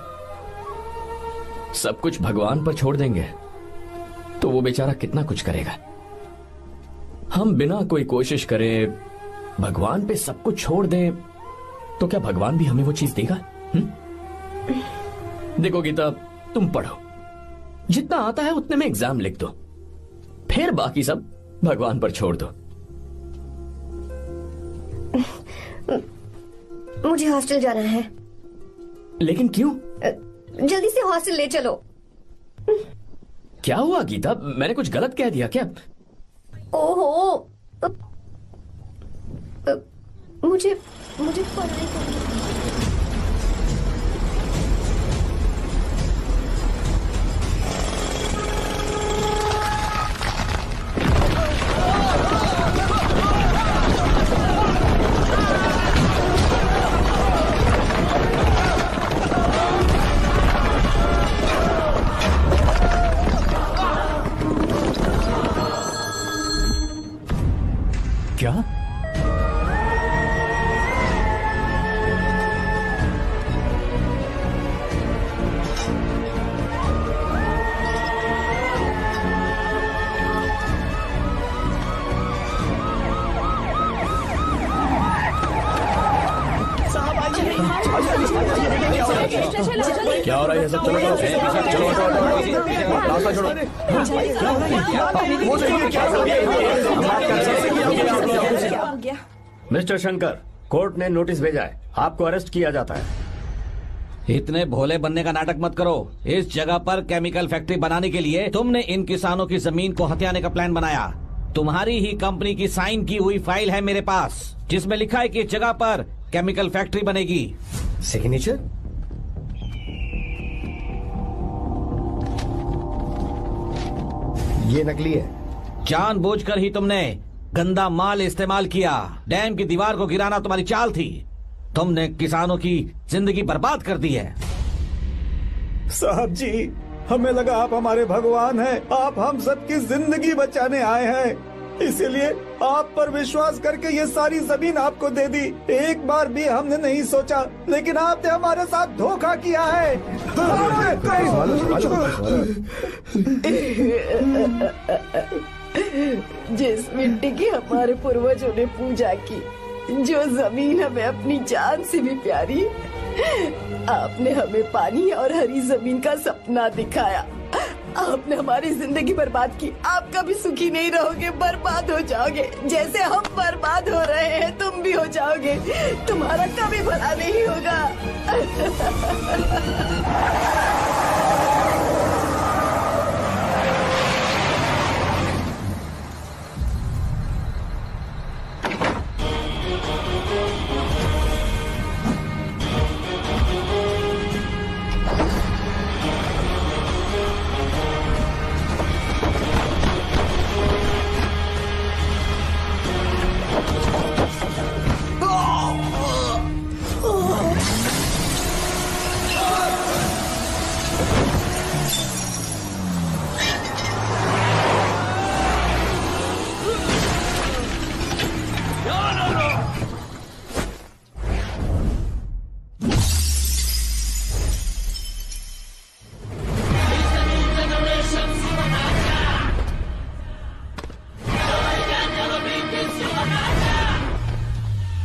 सब कुछ भगवान पर छोड़ देंगे तो वो बेचारा कितना कुछ करेगा। हम बिना कोई कोशिश करे भगवान पे सब कुछ छोड़ दें तो क्या भगवान भी हमें वो चीज देगा? देखो गीता, तुम पढ़ो, जितना आता है उतने में एग्जाम लिख दो, फिर बाकी सब भगवान पर छोड़ दो। मुझे हॉस्टल जाना है। लेकिन क्यों? जल्दी से हॉस्टल ले चलो। क्या हुआ गीता, मैंने कुछ गलत कह दिया क्या? ओहो, मुझे पढ़ाई करनी है। क्या? क्या हो रहा है सब? चलो चलो रास्ता छोड़ो। मिस्टर शंकर, कोर्ट ने नोटिस भेजा है, आपको अरेस्ट किया जाता है। इतने भोले बनने का नाटक मत करो। इस जगह पर केमिकल फैक्ट्री बनाने के लिए तुमने इन किसानों की जमीन को हथियाने का प्लान बनाया। तुम्हारी ही कंपनी की साइन की हुई फाइल है मेरे पास, जिसमें लिखा है कि इस जगह पर केमिकल फैक्ट्री बनेगी। सिग्नेचर? ये नकली है। जानबूझकर ही तुमने गंदा माल इस्तेमाल किया। डैम की दीवार को गिराना तुम्हारी चाल थी। तुमने किसानों की जिंदगी बर्बाद कर दी है। साहब जी, हमें लगा आप हमारे भगवान हैं, आप हम सबकी जिंदगी बचाने आए हैं, इसीलिए आप पर विश्वास करके ये सारी जमीन आपको दे दी। एक बार भी हमने नहीं सोचा, लेकिन आपने हमारे साथ धोखा किया है। जिस मिट्टी की हमारे पूर्वजों ने पूजा की, जो जमीन हमें अपनी जान से भी प्यारी, आपने हमें पानी और हरी जमीन का सपना दिखाया। आपने हमारी जिंदगी बर्बाद की। आप कभी सुखी नहीं रहोगे, बर्बाद हो जाओगे। जैसे हम बर्बाद हो रहे हैं तुम भी हो जाओगे। तुम्हारा कभी भला नहीं होगा।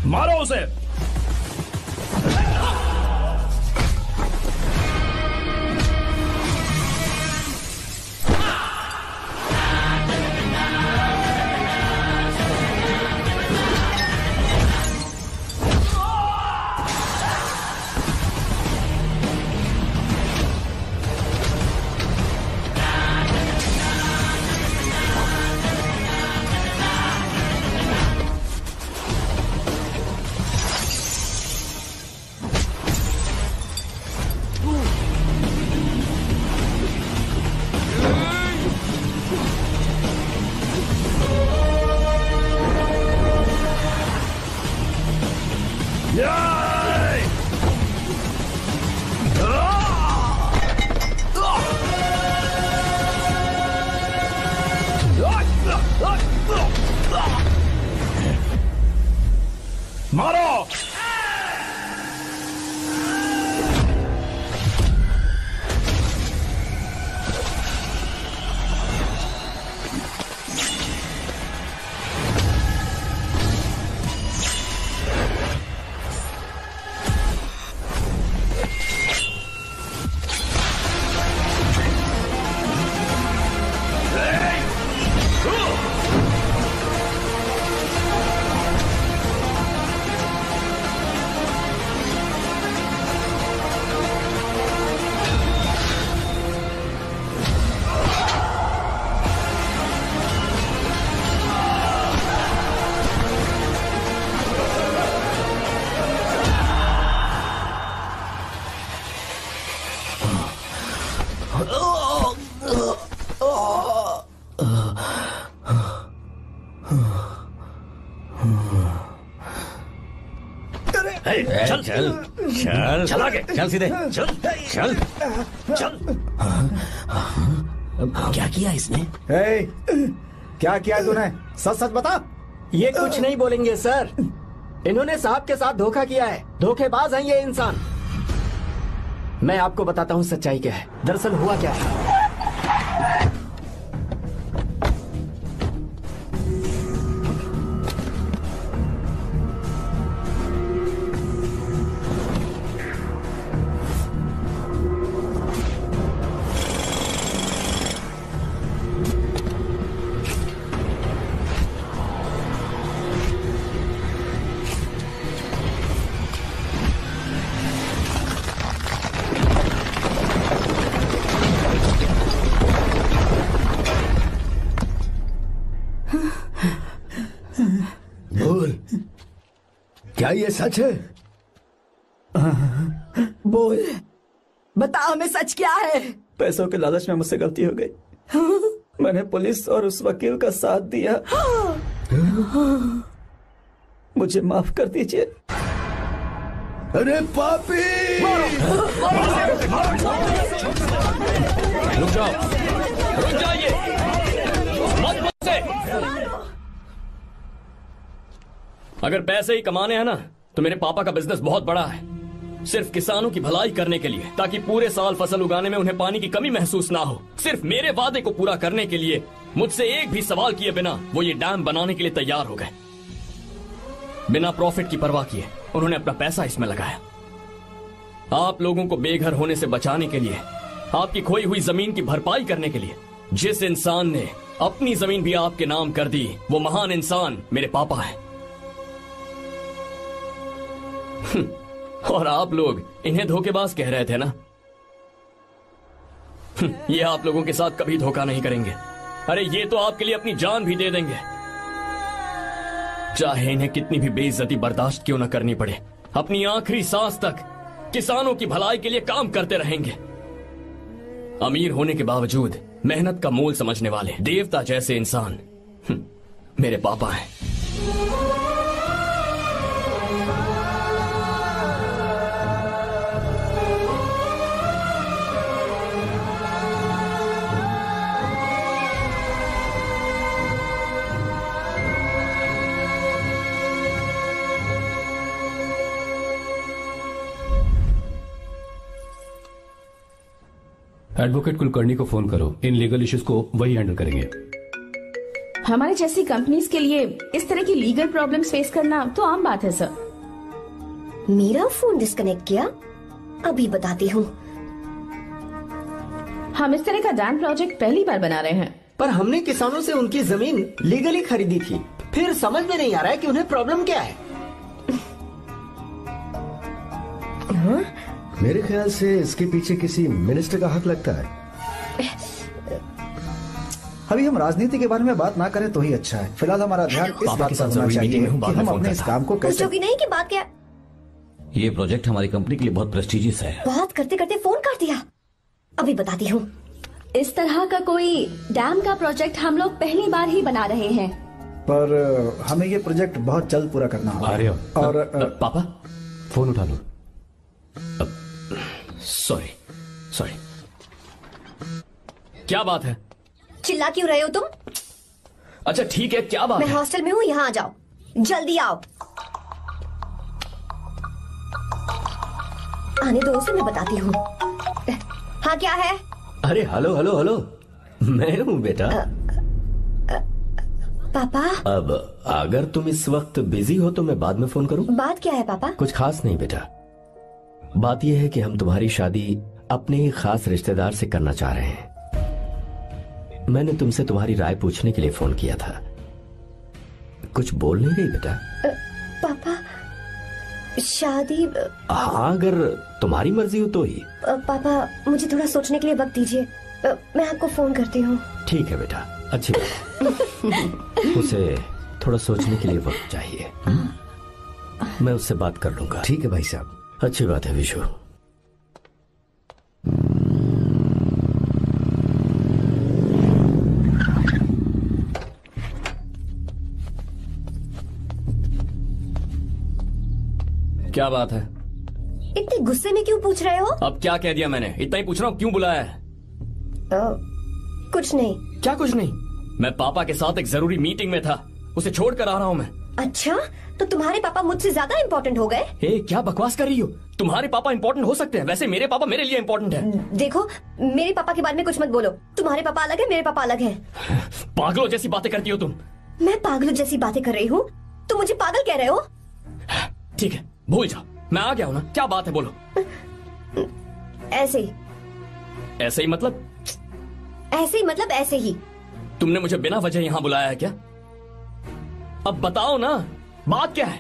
मारो उसे। मारो। चल चल चल चल आगे, चल सीधे, चल चल चल। क्या किया इसने? क्या किया तूने? सच सच बता। ये कुछ नहीं बोलेंगे सर। इन्होंने साहब के साथ धोखा किया है। धोखेबाज हैं ये इंसान। मैं आपको बताता हूँ सच्चाई क्या है। दरअसल हुआ क्या है, क्या ये सच है? बोल, बता हमें सच क्या है? पैसों के लालच में मुझसे गलती हो गई। मैंने पुलिस और उस वकील का साथ दिया। मुझे माफ कर दीजिए। अरे पापी! रुक जाओ, रुक जाइए, मत मुझसे। अगर पैसे ही कमाने हैं ना, तो मेरे पापा का बिजनेस बहुत बड़ा है। सिर्फ किसानों की भलाई करने के लिए, ताकि पूरे साल फसल उगाने में उन्हें पानी की कमी महसूस ना हो। सिर्फ मेरे वादे को पूरा करने के लिए मुझसे एक भी सवाल किए बिना वो ये डैम बनाने के लिए तैयार हो गए। बिना प्रॉफिट की परवाह किए उन्होंने अपना पैसा इसमें लगाया। आप लोगों को बेघर होने से बचाने के लिए, आपकी खोई हुई जमीन की भरपाई करने के लिए। जिस इंसान ने अपनी जमीन भी आपके नाम कर दी, वो महान इंसान मेरे पापा है। और आप लोग इन्हें धोखेबाज कह रहे थे ना? ये आप लोगों के साथ कभी धोखा नहीं करेंगे। अरे ये तो आपके लिए अपनी जान भी दे देंगे, चाहे इन्हें कितनी भी बेइज्जती बर्दाश्त क्यों न करनी पड़े। अपनी आखिरी सांस तक किसानों की भलाई के लिए काम करते रहेंगे। अमीर होने के बावजूद मेहनत का मोल समझने वाले देवता जैसे इंसान मेरे पापा हैं। एडवोकेट कुलकर्णी को फोन करो। इन लीगल इश्यूज को वही हैंडल करेंगे। हमारे जैसी कंपनीज के लिए इस तरह की लीगल प्रॉब्लम्स फेस करना तो आम बात है सर। मेरा फोन डिस्कनेक्ट किया, अभी बताती हूँ। हम इस तरह का डैम प्रोजेक्ट पहली बार बना रहे हैं। पर हमने किसानों से उनकी जमीन लीगली खरीदी थी, फिर समझ में नहीं आ रहा है कि उन्हें प्रॉब्लम क्या है। हाँ? मेरे ख्याल से इसके पीछे किसी मिनिस्टर का हक लगता है। अभी हम राजनीति के बारे में बात ना करें तो ही अच्छा है। फिलहाल हमारा ध्यान इस बात पर होना चाहिए कि हम अपने इस काम को कैसे। नहीं की बात क्या? ये प्रोजेक्ट हमारी कंपनी के लिए बहुत प्रेस्टिजियस है। बात करते करते फोन काट दिया, अभी बताती हूँ। इस तरह का कोई डैम का प्रोजेक्ट हम लोग पहली बार ही बना रहे हैं, पर हमें ये प्रोजेक्ट बहुत जल्द पूरा करना होगा। और पापा फोन उठा लो। सॉरी सॉरी, क्या बात है? चिल्ला क्यों रहे हो तुम? अच्छा ठीक है, क्या बात मैं है? हॉस्टल में हूँ, यहाँ आ जाओ, जल्दी आओ। आने दो उसे, मैं बताती हूँ। हाँ क्या है? अरे हेलो हेलो हेलो, मैं हूँ बेटा। पापा। अब अगर तुम इस वक्त बिजी हो तो मैं बाद में फोन करूँ? बात क्या है पापा? कुछ खास नहीं बेटा, बात यह है कि हम तुम्हारी शादी अपने ही खास रिश्तेदार से करना चाह रहे हैं। मैंने तुमसे तुम्हारी राय पूछने के लिए फोन किया था। कुछ बोल नहीं रही बेटा? पापा शादी। हाँ अगर तुम्हारी मर्जी हो तो ही। पापा मुझे थोड़ा सोचने के लिए वक्त दीजिए, मैं आपको फोन करती हूँ। ठीक है बेटा, अच्छी बात। उसे थोड़ा सोचने के लिए वक्त चाहिए। मैं उससे बात कर लूंगा। ठीक है भाई साहब। अच्छी बात है विशु। क्या बात है? इतने गुस्से में क्यों पूछ रहे हो? अब क्या कह दिया मैंने? इतना ही पूछ रहा हूँ, क्यों बुलाया है? कुछ नहीं। क्या कुछ नहीं? मैं पापा के साथ एक जरूरी मीटिंग में था, उसे छोड़ कर आ रहा हूँ मैं। अच्छा, तो तुम्हारे पापा मुझसे ज्यादा इम्पोर्टेंट हो गए? क्या बकवास कर रही हो? तुम्हारे पापा इम्पोर्टेंट हो सकते हैं, वैसे मेरे पापा मेरे लिए इम्पोर्टेंट है। देखो मेरे पापा के बारे में कुछ मत बोलो। तुम्हारे पापा अलग है, मेरे पापा अलग है। पागलों जैसी बातें करती हो तुम। मैं पागलों जैसी बातें कर रही हूँ? तुम मुझे पागल कह रहे हो? ठीक है, भूल जाओ, मैं आ गया हूँ ना। क्या बात है, बोलो। ऐसे ही। ऐसे ही मतलब? ऐसे ही मतलब ऐसे ही। तुमने मुझे बिना वजह यहाँ बुलाया है क्या? अब बताओ ना, बात क्या है?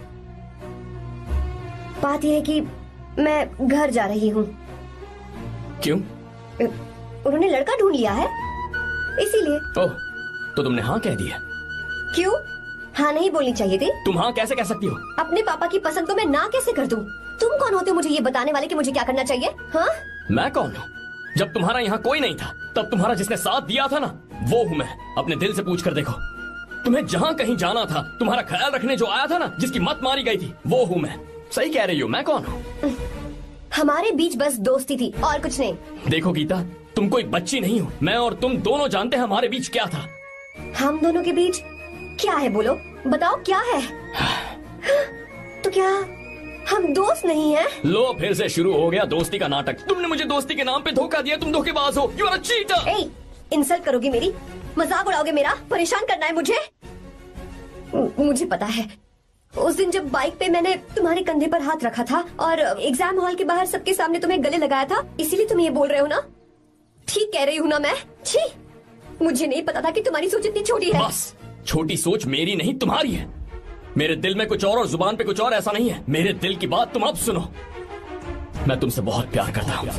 बात यह है कि मैं घर जा रही हूँ। क्यों? उन्होंने लड़का ढूंढ लिया है, इसीलिए। ओह, तो तुमने हाँ कह दिया? क्यों? हाँ नहीं बोलनी चाहिए थी? तुम हाँ कैसे कह सकती हो? अपने पापा की पसंद को मैं ना कैसे कर दूं? तुम कौन होते हो मुझे ये बताने वाले कि मुझे क्या करना चाहिए? हाँ? मैं कौन हूँ? जब तुम्हारा यहाँ कोई नहीं था, तब तुम्हारा जिसने साथ दिया था ना, वो हूँ मैं। अपने दिल से पूछ कर देखो। तुम्हें जहाँ कहीं जाना था, तुम्हारा ख्याल रखने जो आया था ना, जिसकी मत मारी गई थी, वो हूँ मैं। सही कह रही हो, मैं कौन हूँ? हमारे बीच बस दोस्ती थी और कुछ नहीं। देखो गीता, तुम कोई बच्ची नहीं हो। मैं और तुम दोनों जानते हैं हमारे बीच क्या था। हम दोनों के बीच क्या है? बोलो, बताओ क्या है? तो क्या हम दोस्त नहीं हैं? लो, फिर से शुरू हो गया दोस्ती का नाटक। तुमने मुझे दोस्ती के नाम पे धोखा दिया। तुम धोखेबाज हो। You are a cheater. ए, इंसल्ट करोगी मेरी? मजाक उड़ाओगे मेरा? परेशान करना है मुझे? मुझे पता है, उस दिन जब बाइक पे मैंने तुम्हारे कंधे पर हाथ रखा था और एग्जाम हॉल के बाहर सबके सामने तुम्हें गले लगाया था, इसीलिए तुम ये बोल रहे हो ना? ठीक कह रही हूँ ना मैं? छी, मुझे नहीं पता था कि तुम्हारी सोच इतनी छोटी है। बस, छोटी सोच मेरी नहीं तुम्हारी है। मेरे दिल में कुछ और जुबान पे कुछ और, ऐसा नहीं है। मेरे दिल की बात तुम अब सुनो। मैं तुमसे बहुत प्यार करता हूँ।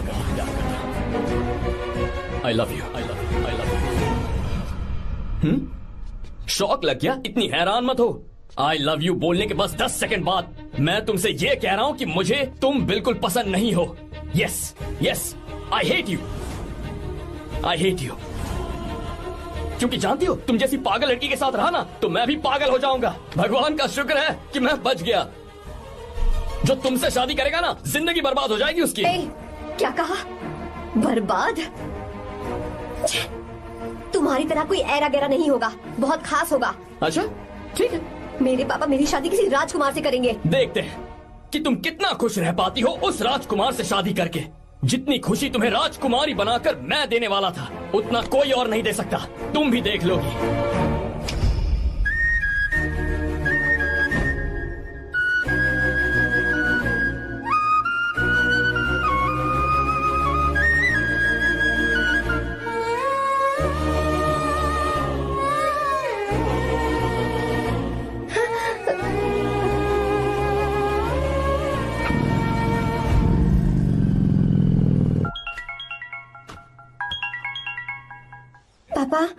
I love you, I love you, I love you. शौक लग गया? इतनी हैरान मत हो। आई लव यू बोलने के बस 10 सेकंड बाद मैं तुमसे ये कह रहा हूं कि मुझे तुम बिल्कुल पसंद नहीं हो। Yes yes, I hate you, I hate you. क्योंकि जानती हो, तुम जैसी पागल लड़की के साथ रहा ना, तो मैं भी पागल हो जाऊंगा। भगवान का शुक्र है कि मैं बच गया। जो तुमसे शादी करेगा ना, जिंदगी बर्बाद हो जाएगी उसकी। क्या कहा? बर्बाद? तुम्हारी तरह कोई ऐरा गैरा नहीं होगा, बहुत खास होगा। अच्छा ठीक है। मेरे पापा मेरी शादी किसी राजकुमार से करेंगे। देखते हैं कि तुम कितना खुश रह पाती हो उस राजकुमार से शादी करके। जितनी खुशी तुम्हें राजकुमारी बनाकर मैं देने वाला था, उतना कोई और नहीं दे सकता। तुम भी देख लोगी।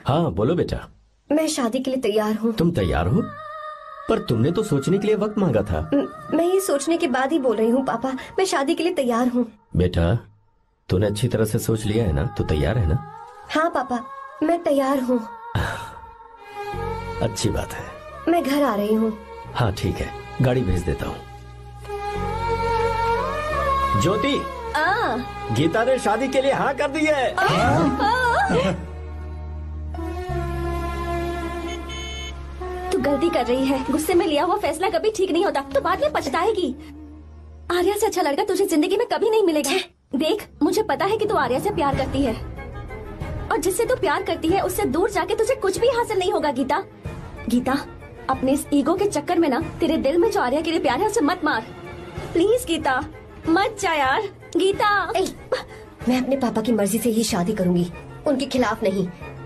हाँ बोलो बेटा। मैं शादी के लिए तैयार हूँ। तुम तैयार हो? पर तुमने तो सोचने के लिए वक्त मांगा था। मैं ये सोचने के बाद ही बोल रही हूँ पापा, मैं शादी के लिए तैयार हूँ। बेटा तूने अच्छी तरह से सोच लिया है ना? तू तैयार है ना? हाँ पापा, मैं तैयार हूँ। अच्छी बात है। मैं घर आ रही हूँ। हाँ ठीक है, गाड़ी भेज देता हूँ। ज्योति, गीता ने शादी के लिए हाँ कर दी है। तू गलती कर रही है। गुस्से में लिया हुआ फैसला कभी ठीक नहीं होता, तो बाद में पछताएगी। आर्या से अच्छा लड़का तुझे जिंदगी में कभी नहीं मिलेगा। देख, मुझे पता है कि तू आर्या से प्यार करती है, और जिससे तू प्यार करती है उससे दूर जाके तुझे कुछ भी हासिल नहीं होगा। गीता, गीता, अपने इस ईगो के चक्कर में ना तेरे दिल में जो आर्या के लिए प्यार है उसे मत मार। प्लीज गीता, मत जा यार। गीता, मैं अपने पापा की मर्जी से ही शादी करूंगी, उनके खिलाफ नहीं।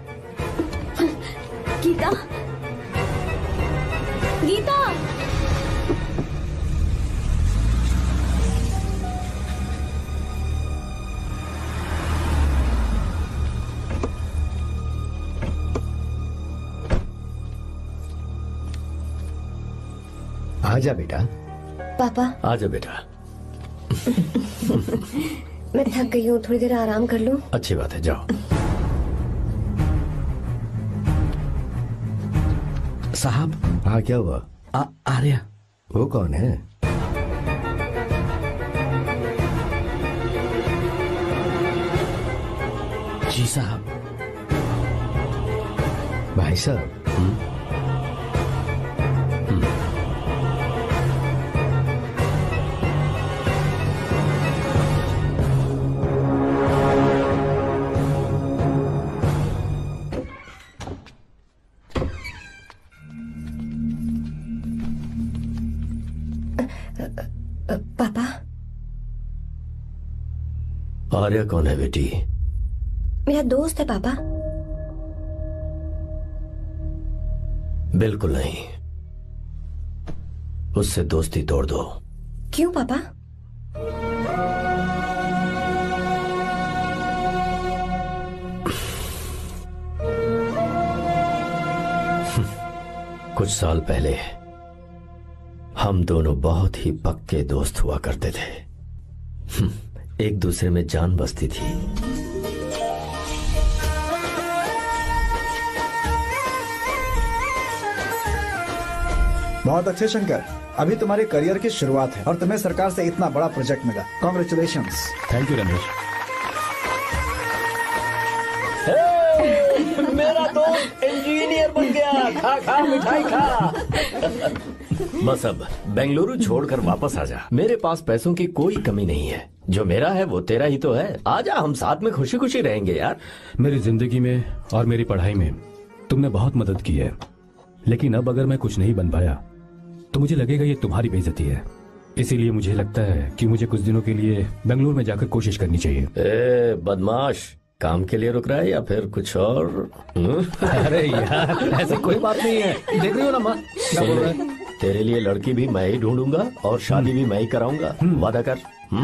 गीता, गीता, आजा बेटा। पापा। आजा बेटा। मैं थक गई हूँ, थोड़ी देर आराम कर लूँ। अच्छी बात है, जाओ। साहब। हाँ क्या हुआ? आर्या। वो कौन है? जी साहब। भाई साहब। पापा। आर्या कौन है बेटी? मेरा दोस्त है पापा। बिल्कुल नहीं, उससे दोस्ती तोड़ दो। क्यों पापा? कुछ साल पहले हम दोनों बहुत ही पक्के दोस्त हुआ करते थे। एक दूसरे में जान बसती थी। बहुत अच्छे शंकर, अभी तुम्हारे करियर की शुरुआत है और तुम्हें सरकार से इतना बड़ा प्रोजेक्ट मिला। कॉन्ग्रेचुलेशंस। Thank you Ramesh. मेरा दोस्त इंजीनियर बन गया। खा खा मिठाई खा। बस अब बेंगलुरु छोड़कर वापस आ जा। मेरे पास पैसों की कोई कमी नहीं है। जो मेरा है वो तेरा ही तो है। आजा, हम साथ में खुशी खुशी रहेंगे यार। मेरी जिंदगी में और मेरी पढ़ाई में तुमने बहुत मदद की है, लेकिन अब अगर मैं कुछ नहीं बन पाया तो मुझे लगेगा ये तुम्हारी बेइज्जती है। इसीलिए मुझे लगता है कि मुझे कुछ दिनों के लिए बेंगलुरु में जाकर कोशिश करनी चाहिए। ए बदमाश, काम के लिए रुक रहा है या फिर कुछ और? अरे यार, ऐसी कोई बात नहीं है। देख रही हो ना माँ, क्या बोल रहा है? तेरे लिए लड़की भी मैं ही ढूंढूंगा और शादी भी मैं ही कराऊंगा। वादा कर।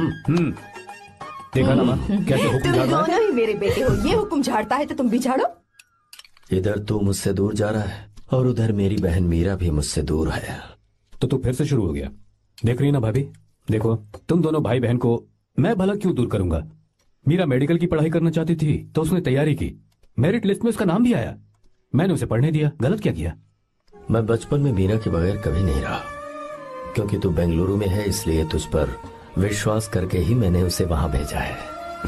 देखा ना माँ, कैसे हुक्म तुम झाड़ रहा है? दोनों ही मेरे बेटे हो। ये हुक्म झाड़ता है तो तुम भी झाड़ो। इधर तू मुझसे दूर जा रहा है और उधर मेरी बहन मीरा भी मुझसे दूर है। तो तू फिर से शुरू हो गया। देख रही ना भाभी, देखो तुम दोनों भाई बहन को मैं भला क्यों दूर करूंगा। मीरा मेडिकल की पढ़ाई करना चाहती थी तो उसने तैयारी की, मेरिट लिस्ट में उसका नाम भी आया, मैंने उसे पढ़ने दिया। गलत क्या किया? मैं बचपन में मीरा के बगैर कभी नहीं रहा। क्योंकि तू बेंगलुरु में है इसलिए तुझ पर विश्वास करके ही मैंने उसे वहां भेजा है।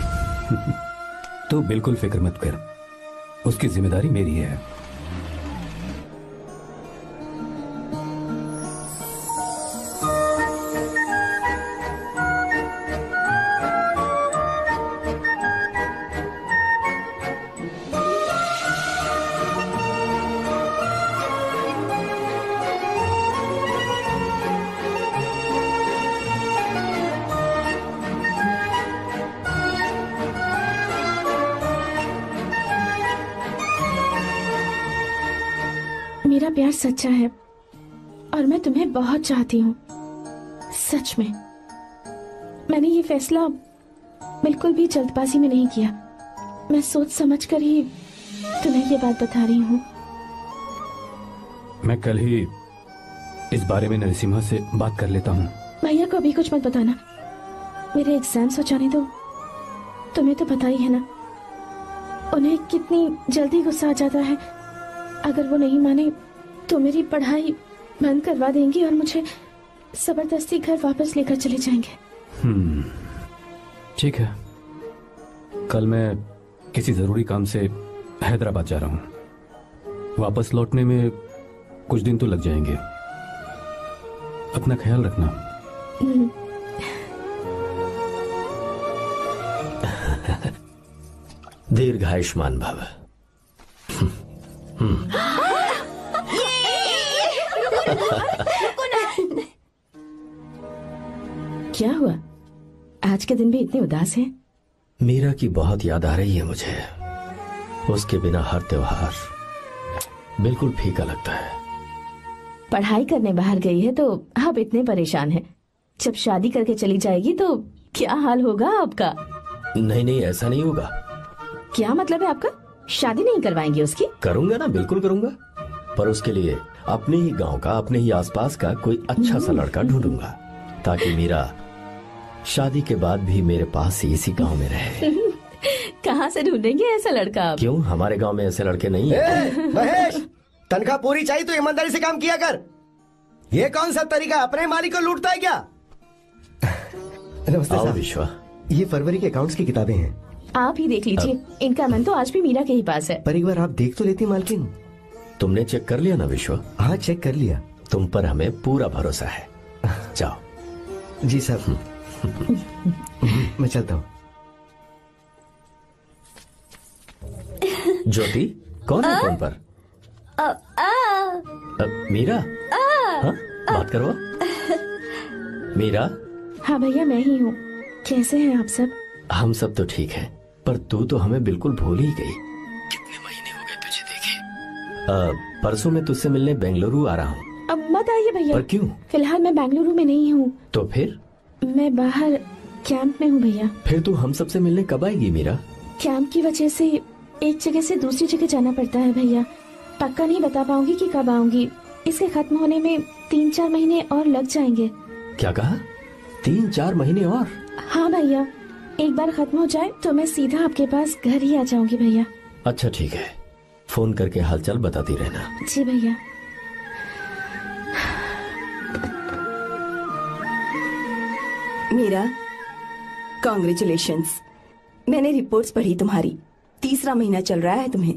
तू बिल्कुल फिक्र मत कर, उसकी जिम्मेदारी मेरी है। मेरा प्यार सच्चा है और मैं तुम्हें बहुत चाहती हूँ, सच में। मैंने ये फैसला बिल्कुल भी जल्दबाजी में नहीं किया। मैं सोच समझ कर ही तुम्हें ये बात बता रही हूँ। मैं कल ही इस बारे में नरसिम्हा से बात कर लेता हूँ। भैया को अभी कुछ मत बताना, मेरे एग्जाम्स हो जाने दो। तुम्हें तो पता ही है ना उन्हें कितनी जल्दी गुस्सा आ जाता है। अगर वो नहीं माने तो मेरी पढ़ाई बंद करवा देंगे और मुझे जबरदस्ती घर वापस लेकर चले जाएंगे। ठीक है, कल मैं किसी जरूरी काम से हैदराबाद जा रहा हूँ। वापस लौटने में कुछ दिन तो लग जाएंगे। अपना ख्याल रखना। दीर्घायुष्मान भव। क्या हुआ? आज के दिन भी इतने उदास हैं? मीरा की बहुत याद आ रही है मुझे। उसके बिना हर त्योहार बिल्कुल फीका लगता है। पढ़ाई करने बाहर गई है तो आप इतने परेशान हैं। जब शादी करके चली जाएगी तो क्या हाल होगा आपका? नहीं, ऐसा नहीं होगा। क्या मतलब है आपका? शादी नहीं करवाएंगे उसकी? करूंगा ना, बिल्कुल करूंगा, पर उसके लिए अपने ही गांव का, अपने ही आसपास का कोई अच्छा सा लड़का ढूंढूंगा ताकि मीरा शादी के बाद भी मेरे पास ही इसी गांव में रहे। कहाँ से ढूंढेंगे ऐसा लड़का आप? क्यों, हमारे गांव में ऐसे लड़के नहीं हैं? महेश, तनख्वाह पूरी चाहिए तो ईमानदारी से काम किया कर। ये कौन सा तरीका, अपने मालिक को लूटता है क्या? नमस्ते साहब। विश्वा, ये फरवरी के अकाउंट्स की किताबें हैं, आप ही देख लीजिए। इनका मन तो आज भी मीरा के ही पास है। पर एक बार आप देख तो लेती मालकिन। तुमने चेक कर लिया ना विश्वा? हाँ, चेक कर लिया। तुम पर हमें पूरा भरोसा है। जाओ। जी साहब। मैं चलता हूँ। ज्योति, कौन है फोन पर? मीरा? हाँ, बात करो। मीरा? हाँ भैया, मैं ही हूँ। कैसे हैं आप सब? हम सब तो ठीक हैं, पर तू तो हमें बिल्कुल भूल ही गई। कितने महीने हो गए तुझे देखे। परसों मैं तुझसे मिलने बेंगलुरु आ रहा हूँ। अब मत आइए भैया। पर क्यों? फिलहाल मैं बेंगलुरु में नहीं हूँ। तो फिर? मैं बाहर कैंप में हूँ भैया। फिर तू हम सबसे मिलने कब आएगी मीरा? कैंप की वजह से एक जगह से दूसरी जगह जाना पड़ता है भैया। पक्का नहीं बता पाऊंगी कि कब आऊंगी। इसके खत्म होने में 3-4 महीने और लग जाएंगे। क्या कहा? 3-4 महीने और? हाँ भैया, एक बार खत्म हो जाए तो मैं सीधा आपके पास घर ही आ जाऊंगी भैया। अच्छा ठीक है, फोन करके हालचाल बताती रहना। जी भैया। मीरा, कॉन्ग्रेचुलेशंस। मैंने रिपोर्ट्स पढ़ी तुम्हारी। 3रा महीना चल रहा है तुम्हें।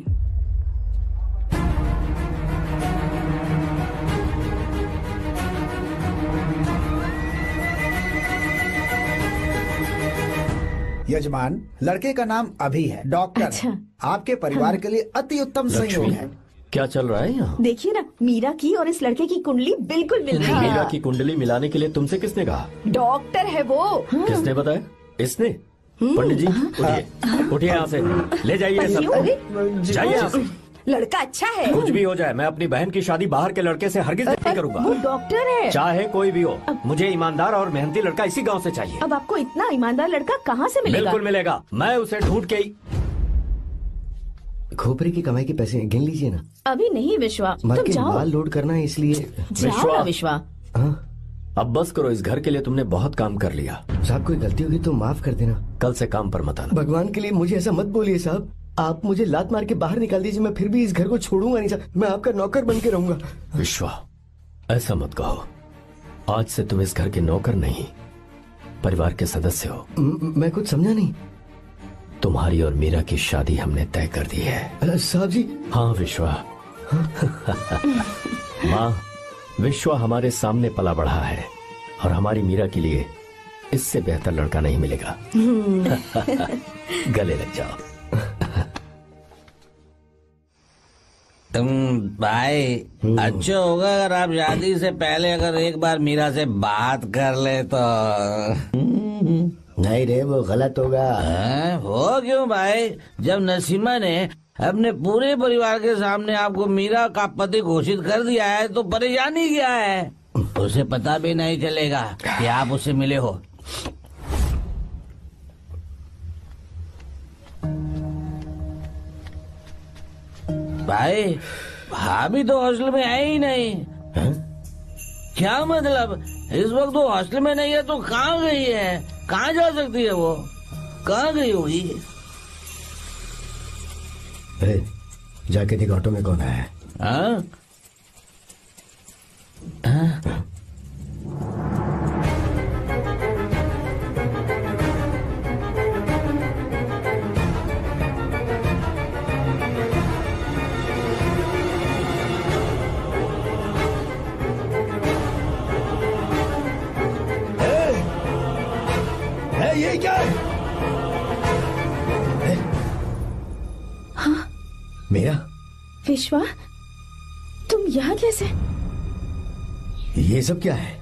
यजमान, लड़के का नाम अभी है, डॉक्टर। अच्छा। आपके परिवार के लिए अति उत्तम संयोग है। क्या चल रहा है यहाँ? देखिए ना, मीरा की और इस लड़के की कुंडली बिल्कुल मिल रही है। मीरा की कुंडली मिलाने के लिए तुमसे किसने कहा? डॉक्टर है वो। किसने बताया? इसने? पंडित जी, उठिए, उठिए यहाँ से, ले जाइए सब। जाइए यहाँ से। लड़का अच्छा है। कुछ भी हो जाए, मैं अपनी बहन की शादी बाहर के लड़के से हरगिज नहीं करूंगा। वो डॉक्टर है। चाहे कोई भी हो, मुझे ईमानदार और मेहनती लड़का इसी गांव से चाहिए। अब आपको इतना ईमानदार लड़का कहाँ से मिलेगा? बिल्कुल मिलेगा, मैं उसे ढूंढ के ही। खोपड़ी की कमाई के पैसे गिन लीजिए ना। अभी नहीं विश्वा, तुम मालकिन, जाओ। माल लोड करना है इसलिए। जाओ ना विश्वा। हाँ? अब बस करो, इस घर के लिए तुमने बहुत काम कर लिया। साहब, कोई गलती होगी तो माफ कर देना। कल से काम पर मत आना। भगवान के लिए मुझे ऐसा मत बोलिए साहब। आप मुझे लात मार के बाहर निकाल दीजिए, मैं फिर भी इस घर को छोड़ूंगा नहीं साहब। मैं आपका नौकर बन के रहूंगा। विश्वा, ऐसा मत कहो। आज से तुम इस घर के नौकर नहीं, परिवार के सदस्य हो। मैं कुछ समझा नहीं। तुम्हारी और मीरा की शादी हमने तय कर दी है। साहब जी। हाँ विश्वा। माँ, विश्वा हमारे सामने पला बढ़ा है और हमारी मीरा के लिए इससे बेहतर लड़का नहीं मिलेगा। गले लग जाओ। तुम भाई, अच्छा होगा अगर आप शादी से पहले अगर एक बार मीरा से बात कर ले तो। नहीं रे, वो गलत होगा। हो क्यों भाई? जब नसीमा ने अपने पूरे परिवार के सामने आपको मीरा का पति घोषित कर दिया है तो परेशानी क्या है? उसे पता भी नहीं चलेगा कि आप उससे मिले हो। भाई भाभी तो हॉस्टल में है ही नहीं। है? क्या मतलब? इस वक्त वो हॉस्टल में नहीं है तो कहाँ गई है? कहाँ जा सकती है वो? कहाँ गई होगी? जाके देख ऑटो में कौन आया है। हाँ? हाँ? ये क्या है? हाँ मेरा विश्वा, तुम यहाँ कैसे? ये सब क्या है?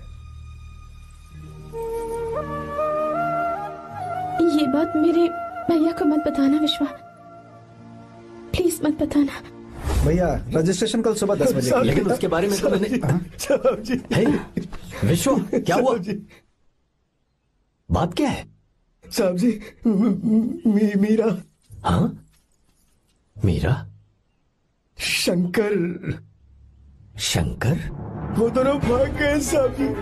ये बात मेरे भैया को मत बताना विश्वा, प्लीज मत बताना। भैया रजिस्ट्रेशन कल सुबह 10 बजे। लेकिन उसके बारे में तो मैंने विश्व क्या हुआ? बात क्या है? साहब जी मीरा। हाँ मीरा? शंकर। शंकर? वो दोनों भाग गए साहब जी।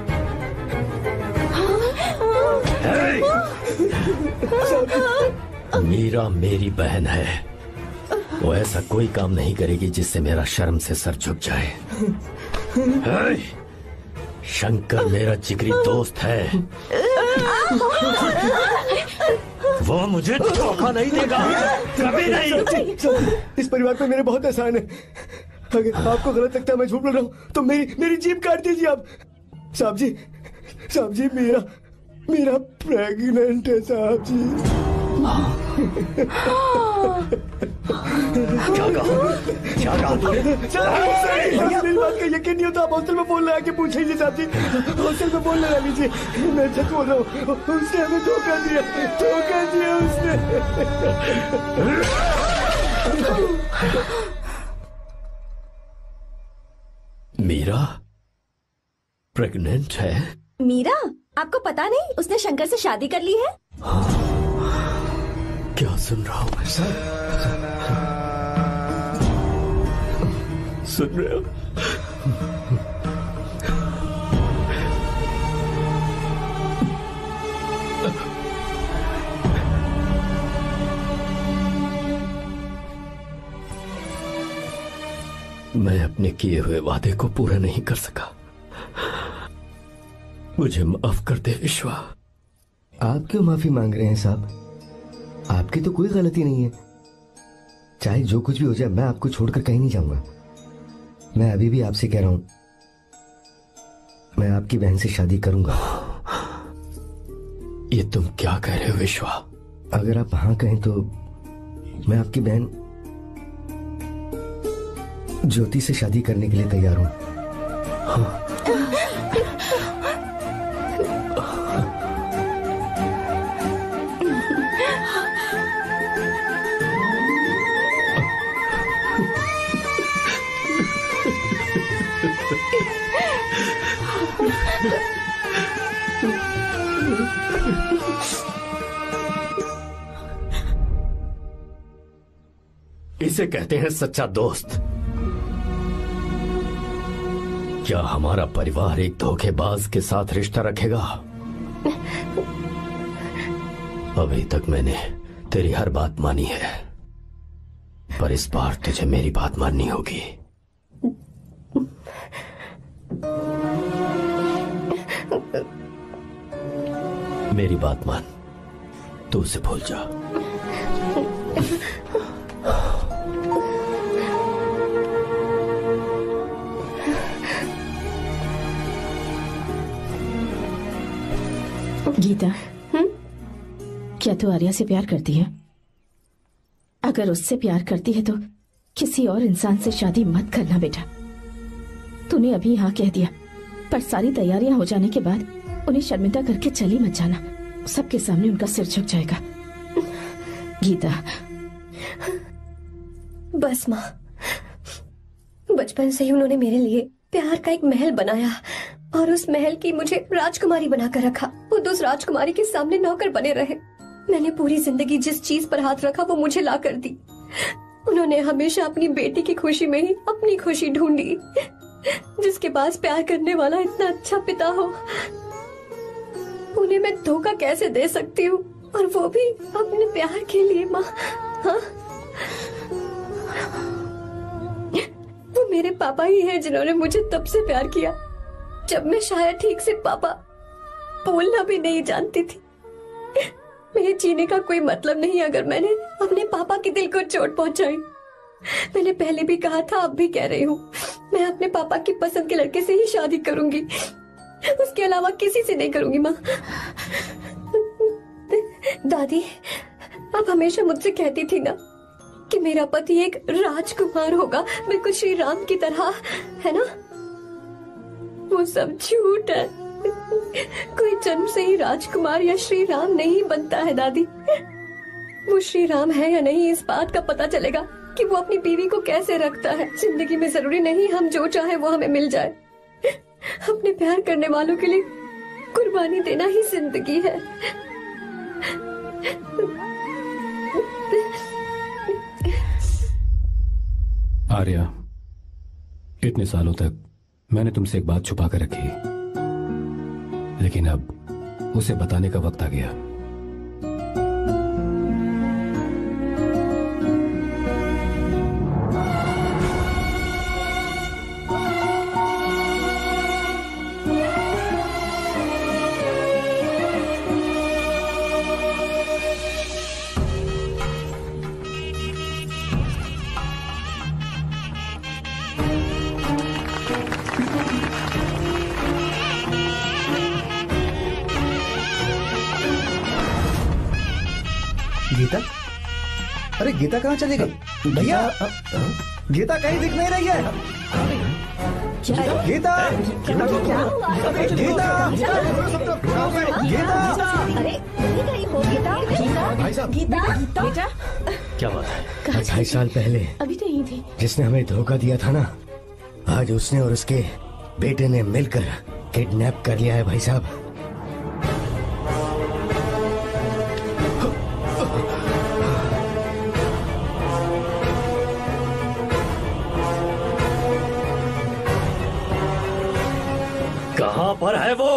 मीरा मेरी बहन है, वो ऐसा कोई काम नहीं करेगी जिससे मेरा शर्म से सर झुक जाए। शंकर मेरा जिगरी दोस्त है, वो मुझे धोखा नहीं देगा, कभी नहीं। इस परिवार पे मेरे बहुत एहसान है। अगर आपको गलत लगता है मैं झूठ बोल रहा हूँ तो मेरी जीभ काट दीजिए आप। साहब जी मेरा प्रेग्नेंट है साहब जी। क्या कहा तूने? मेरी बात का यकीन नहीं होता, आप हॉस्टल में फोन लगा के पूछ लीजिए साहब जी। हॉस्टल में फोन लगा लीजिए, मैं सच बोल रहा हूँ। उसने हमें धोखा दिया उसने। मीरा प्रेग्नेंट है? मीरा, आपको पता नहीं उसने शंकर से शादी कर ली है? क्या सुन रहा हूँ मैं? सुन रहे हो? मैं अपने किए हुए वादे को पूरा नहीं कर सका, मुझे माफ कर दे विश्वा। आप क्यों माफी मांग रहे हैं साहब? आपकी तो कोई गलती नहीं है। चाहे जो कुछ भी हो जाए मैं आपको छोड़कर कहीं नहीं जाऊंगा। मैं अभी भी आपसे कह रहा हूं, मैं आपकी बहन से शादी करूंगा। ये तुम क्या कह रहे हो विश्वा? अगर आप हाँ कहें तो मैं आपकी बहन ज्योति से शादी करने के लिए तैयार हूं। हाँ। इसे कहते हैं सच्चा दोस्त। क्या हमारा परिवार एक धोखेबाज के साथ रिश्ता रखेगा? अभी तक मैंने तेरी हर बात मानी है, पर इस बार तुझे मेरी बात माननी होगी। मेरी बात मान, तू उसे भूल जा। गीता, क्या तू आर्या से प्यार करती है? अगर उससे प्यार करती है तो किसी और इंसान से शादी मत करना बेटा। तूने अभी हाँ कह दिया, पर सारी तैयारियां हो जाने के बाद उन्हें शर्मिंदा करके चली मत जाना, सबके सामने उनका सिर झुक जाएगा। गीता। बस माँ, बचपन से ही उन्होंने मेरे लिए प्यार का एक महल बनाया और उस महल की मुझे राजकुमारी बनाकर रखा। वो उस राजकुमारी के सामने नौकर बने रहे। मैंने पूरी जिंदगी जिस चीज पर हाथ रखा वो मुझे ला कर दी। उन्होंने हमेशा अपनी बेटी की खुशी में ही अपनी खुशी ढूंढी। जिसके पास प्यार करने वाला इतना अच्छा पिता हो, उन्हें मैं धोखा कैसे दे सकती हूँ, और वो भी अपने प्यार के लिए। माँ, हाँ, वो मेरे पापा ही हैं जिन्होंने मुझे तब से प्यार किया जब मैं शायद ठीक से पापा बोलना भी नहीं जानती थी। मेरे जीने का कोई मतलब नहीं अगर मैंने अपने पापा के दिल को चोट पहुंचाई। मैंने पहले भी कहा था, अब भी कह रही हूँ, मैं अपने पापा की पसंद के लड़के से ही शादी करूंगी, उसके अलावा किसी से नहीं करूंगी। माँ, दादी आप हमेशा मुझसे कहती थी ना कि मेरा पति एक राजकुमार होगा, बिल्कुल श्री राम की तरह, है ना? वो सब झूठ है। कोई जन्म से ही राजकुमार या श्री राम नहीं बनता है दादी। वो श्री राम है या नहीं, इस बात का पता चलेगा कि वो अपनी बीवी को कैसे रखता है। जिंदगी में जरूरी नहीं हम जो चाहे वो हमें मिल जाए। अपने प्यार करने वालों के लिए कुर्बानी देना ही जिंदगी है। आर्या, इतने सालों तक मैंने तुमसे एक बात छुपा कर रखी, लेकिन अब उसे बताने का वक्त आ गया। गीता? अरे गीता कहाँ चली गई? भैया, गीता कहीं दिख नहीं रही है। गीता, गीता, भाई साहब, बेटा, क्या बात है? 2.5 साल पहले अभी तो यहीं थे। जिसने हमें धोखा दिया था ना, आज उसने और उसके बेटे ने मिलकर किडनैप कर लिया है भाई साहब। कहाँ पर है वो?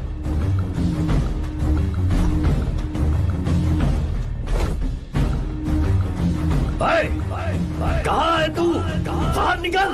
कहाँ है तू? बाहर निकल!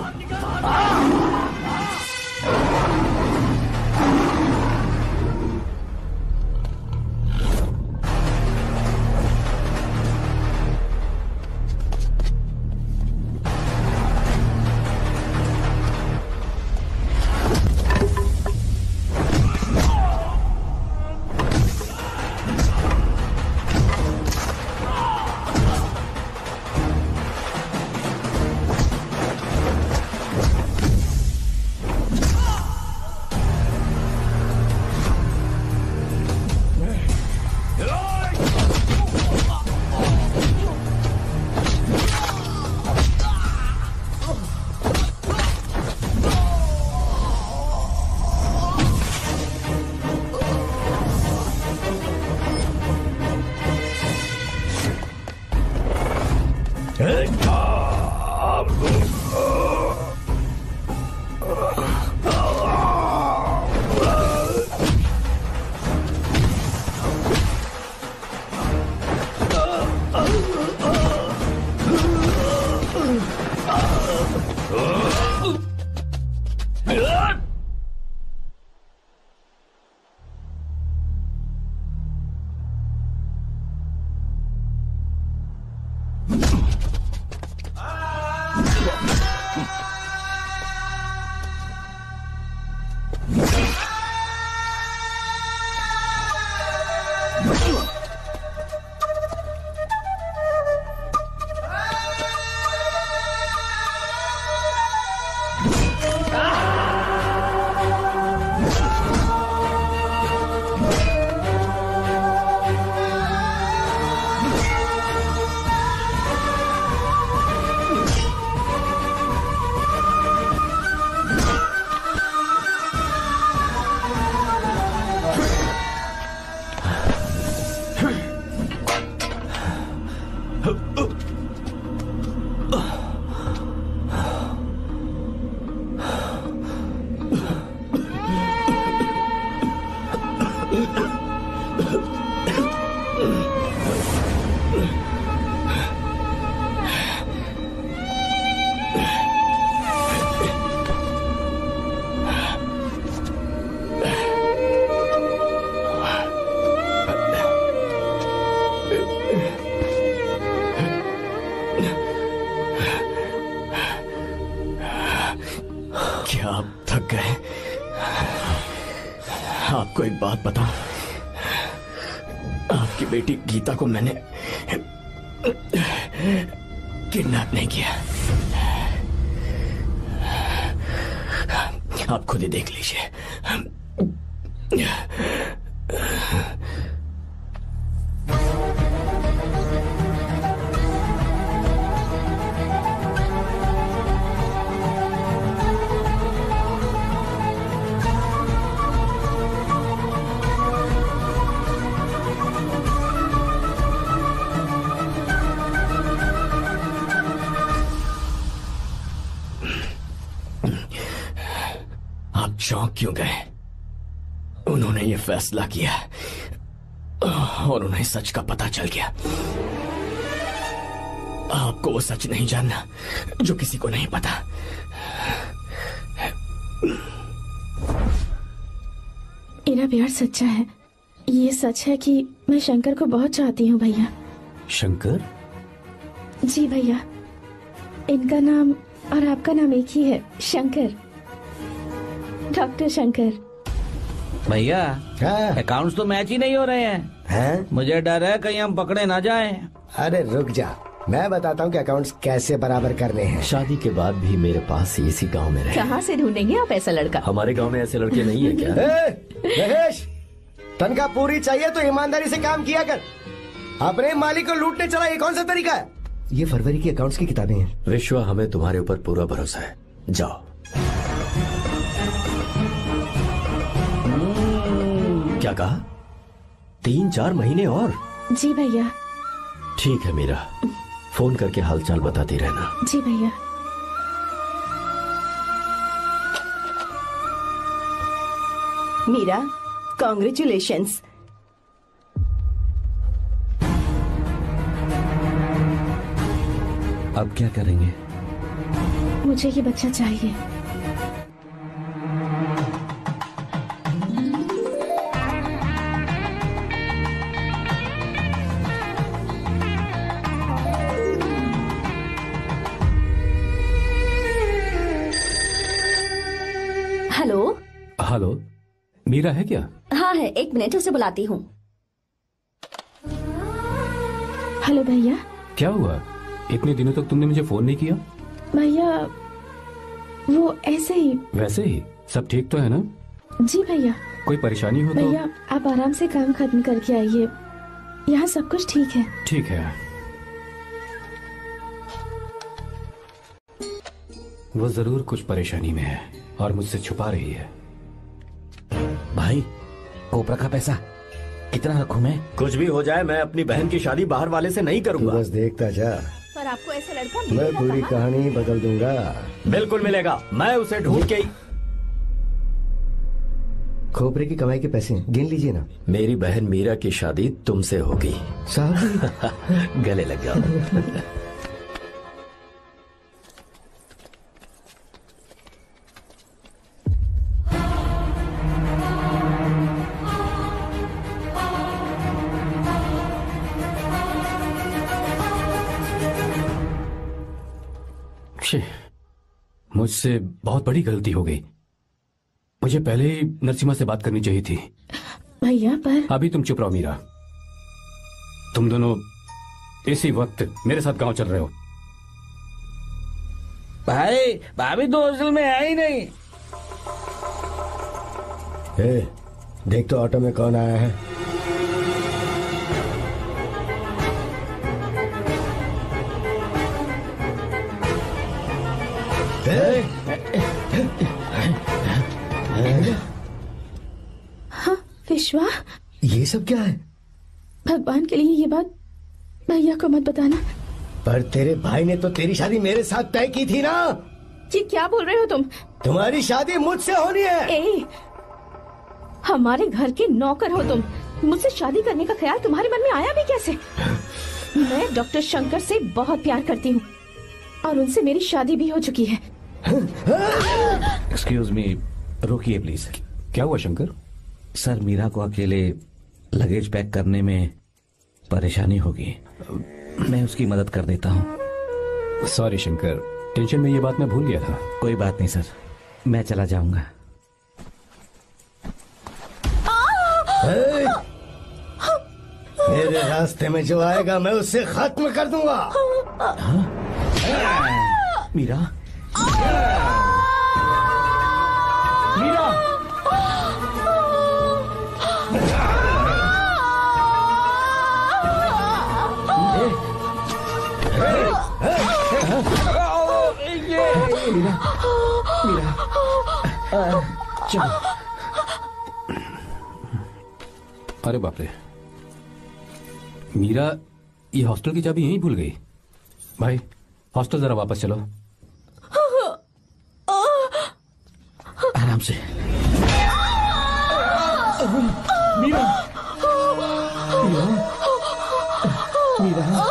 क्या आप थक गए? आपको एक बात बताऊं, आपकी बेटी गीता को मैंने किडनैप नहीं किया। आप खुद ही देख लीजिए। आप चौंक क्यों गए? उन्होंने ये फैसला किया और उन्हें सच का पता चल गया। आपको वो सच नहीं जानना जो किसी को नहीं पता। मेरा प्यार सच्चा है। ये सच है कि मैं शंकर को बहुत चाहती हूँ भैया। शंकर? जी भैया, इनका नाम और आपका नाम एक ही है, शंकर, डॉक्टर शंकर। भैया अकाउंट्स तो मैच ही नहीं हो रहे हैं। मुझे डर है कहीं हम पकड़े ना जाएं। अरे रुक जा, मैं बताता हूँ कि अकाउंट्स कैसे बराबर करने हैं। शादी के बाद भी मेरे पास इसी गांव में रहे। कहाँ से ढूंढेंगे आप ऐसा लड़का? हमारे गांव में ऐसे लड़के नहीं है क्या? महेश, तनख्वाह पूरी चाहिए तो ईमानदारी से काम किया कर। अपने मालिक को लूटने चला, ये कौन सा तरीका है? ये फरवरी की अकाउंट्स की किताबें हैं। विश्वा, हमें तुम्हारे ऊपर पूरा भरोसा है। जाओ। क्या कहा? 3-4 महीने और? जी भैया। ठीक है मीरा, फोन करके हालचाल बताती रहना। जी भैया। मीरा, कॉन्ग्रेचुलेशंस। अब क्या करेंगे? मुझे ये बच्चा चाहिए। हेलो। हेलो, मीरा है क्या? हाँ है, 1 मिनट, उसे बुलाती हूँ। हेलो भैया। क्या हुआ? इतने दिनों तक तुमने मुझे फोन नहीं किया? भैया वो ऐसे ही। वैसे ही? सब ठीक तो है ना? जी भैया। कोई परेशानी हो तो? भैया आप आराम से काम खत्म करके आइए, यहाँ सब कुछ ठीक है। ठीक है। वो जरूर कुछ परेशानी में है और मुझसे छुपा रही है। भाई, कोपरा का पैसा कितना रखूं मैं? कुछ भी हो जाए, मैं अपनी बहन की शादी बाहर वाले से नहीं करूंगा। बस देखता जा, पर आपको ऐसा लड़का मैं मिलेगा पूरी कहाँ? कहानी बदल दूंगा। बिल्कुल मिलेगा, मैं उसे ढूंढ के ही। खोपरे की कमाई के पैसे गिन लीजिए ना। मेरी बहन मीरा की शादी तुमसे होगी। साहब गले लग जाओ। मुझसे बहुत बड़ी गलती हो गई। मुझे पहले ही नरसिम्हा से बात करनी चाहिए थी। भैया पर अभी तुम चुप रहो मीरा। तुम दोनों इसी वक्त मेरे साथ गांव चल रहे हो। भाई, भाभी तो हॉस्टल में है ही नहीं। देख तो ऑटो में कौन आया है। हाँ विश्वा, ये सब क्या है? भगवान के लिए ये बात भैया को मत बताना। पर तेरे भाई ने तो तेरी शादी मेरे साथ तय की थी ना। ये क्या बोल रहे हो तुम? तुम्हारी शादी मुझसे होनी है। ए, हमारे घर के नौकर हो तुम, मुझसे शादी करने का ख्याल तुम्हारे मन में आया भी कैसे? मैं डॉक्टर शंकर से बहुत प्यार करती हूँ और उनसे मेरी शादी भी हो चुकी है। एक्सक्यूज मी, रोकिए प्लीज। क्या हुआ शंकर? सर, मीरा को अकेले लगेज पैक करने में परेशानी होगी, मैं उसकी मदद कर देता हूँ। सॉरी शंकर, टेंशन में ये बात मैं भूल गया था। कोई बात नहीं सर, मैं चला जाऊंगा। मेरे रास्ते में जो आएगा मैं उससे खत्म कर दूंगा। मीरा, मीरा, चलो। अरे बाप रे, मीरा ये हॉस्टल की चाबी यहीं भूल गई। भाई हॉस्टल जरा वापस चलो। आराम से। मीरा, मीरा, मीरा।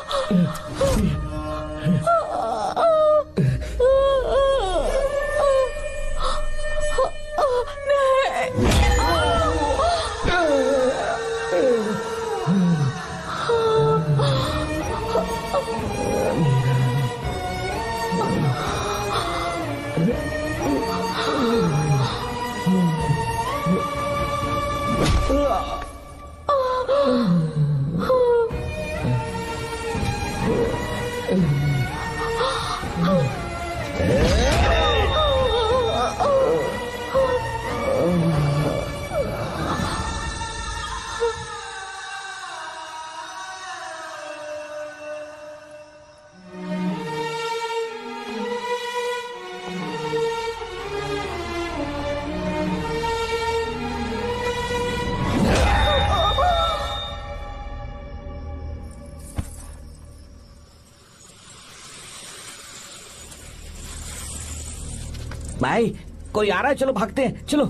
भाई कोई आ रहा है, चलो भागते हैं, चलो।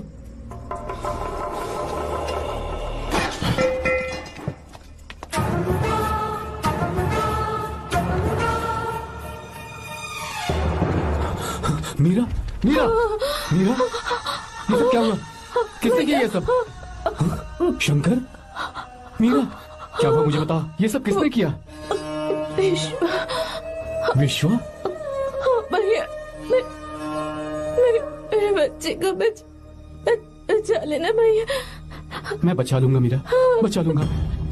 मीरा, मीरा, मीरा, ये सब क्या हुआ? किसने किया ये सब? शंकर, मीरा, क्या हुआ मुझे बता, ये सब किसने किया? विश्व। विश्व? भैया, मेरे बच्चे को बचा लेना भैया। मैं बचा लूंगा मीरा, बचा लूंगा।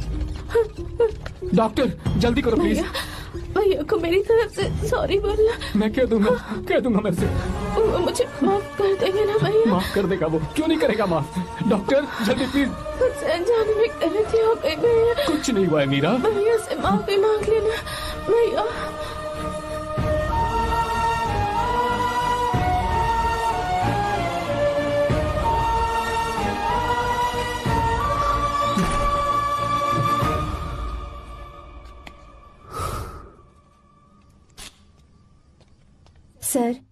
डॉक्टर जल्दी करो प्लीज। भैया को मेरी तरफ से सॉरी बोलना। मैं कह दूंगा मेरे से। वो मुझे माफ कर देंगे ना भैया? माफ कर देगा वो, क्यों नहीं करेगा माफ? डॉक्टर जल्दी प्लीज। कुछ अनजाने में गलती हो गई भैया। कुछ नहीं हुआ है मीरा। भैया से माफी मांग लेना भैया। सर,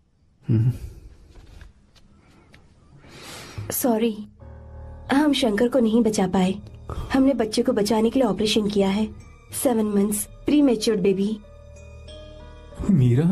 सॉरी, हम शंकर को नहीं बचा पाए। हमने बच्चे को बचाने के लिए ऑपरेशन किया है। 7 months pre matured baby. Meera?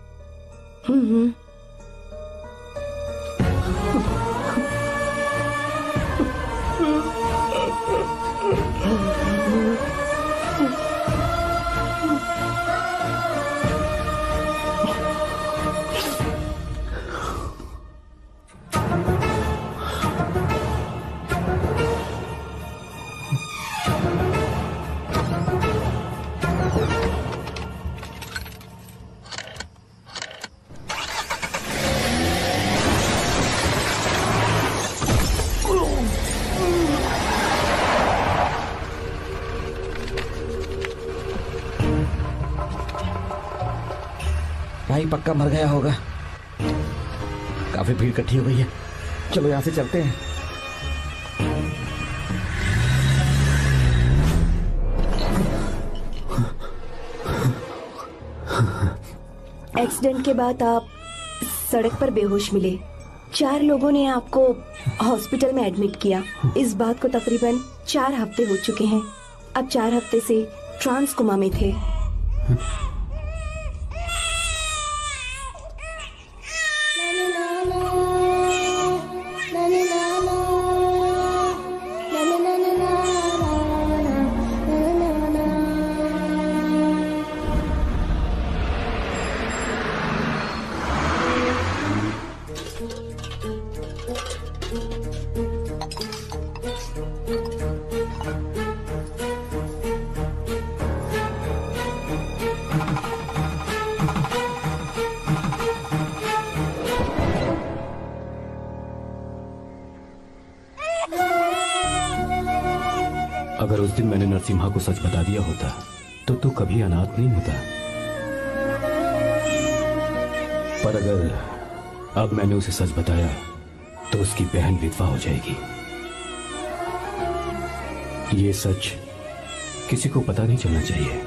भाई पक्का मर गया होगा, काफी भीड़ इकट्ठी हो गई है। चलो यहाँ से चलते हैं। एक्सीडेंट के बाद आप सड़क पर बेहोश मिले। 4 लोगों ने आपको हॉस्पिटल में एडमिट किया। इस बात को तकरीबन 4 हफ्ते हो चुके हैं। अब 4 हफ्ते से ट्रांस कोमा में थे। अगर उस दिन मैंने नरसिम्हा को सच बता दिया होता तो तू कभी अनाथ नहीं होता। पर अगर अब मैंने उसे सच बताया तो उसकी बहन विधवा हो जाएगी। ये सच किसी को पता नहीं चलना चाहिए।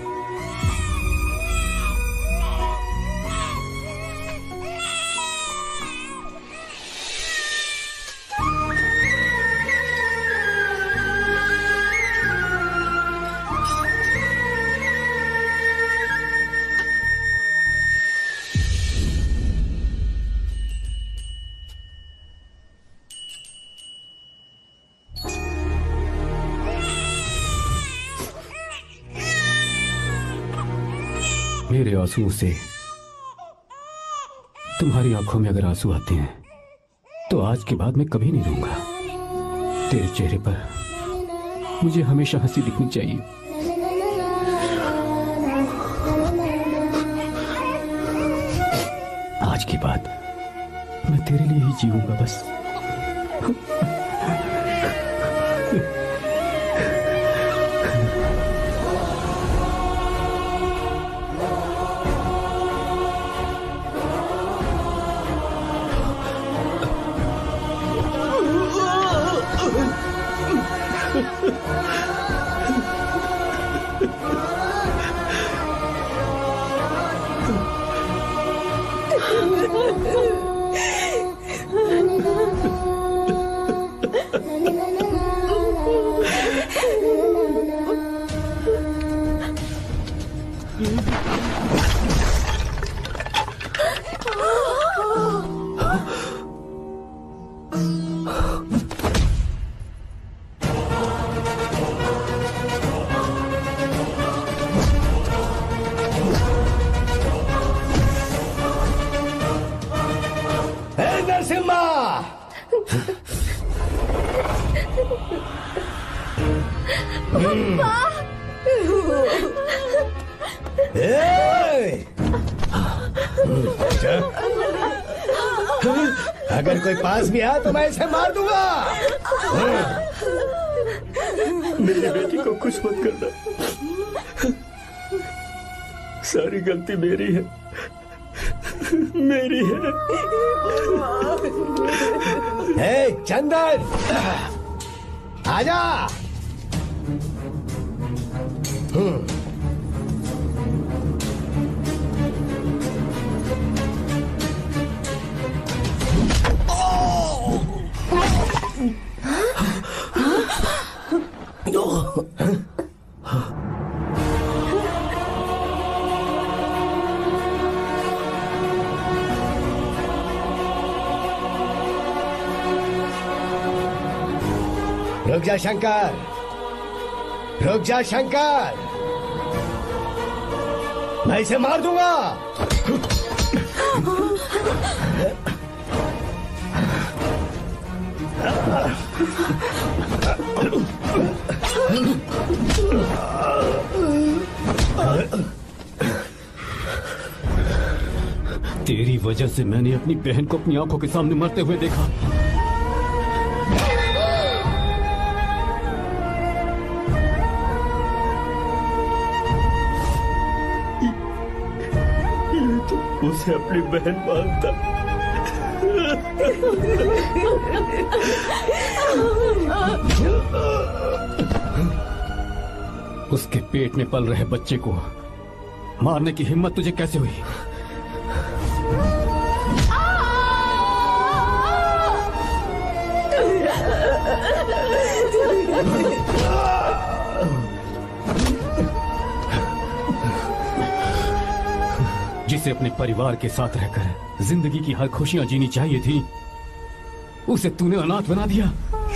मेरे आंसुओं से तुम्हारी आंखों में अगर आंसू आते हैं तो आज के बाद मैं कभी नहीं रोऊंगा। तेरे चेहरे पर मुझे हमेशा हंसी दिखनी चाहिए। आज के बाद मैं तेरे लिए ही जीऊंगा बस। अगर कोई पास भी आया तो मैं इसे मार दूंगा। मेरी बेटी को कुछ मत करना। सारी गलती मेरी है, मेरी है। हे चंदन, आजा। रुक जा शंकर, रुक जा शंकर, मैं इसे मार दूंगा। तेरी वजह से मैंने अपनी बहन को अपनी आंखों के सामने मरते हुए देखा। उसे अपनी बहन मानता। उसके पेट में पल रहे बच्चे को मारने की हिम्मत तुझे कैसे हुई? जिसे अपने परिवार के साथ रहकर जिंदगी की हर खुशियां जीनी चाहिए थी, उसे तूने अनाथ बना दिया।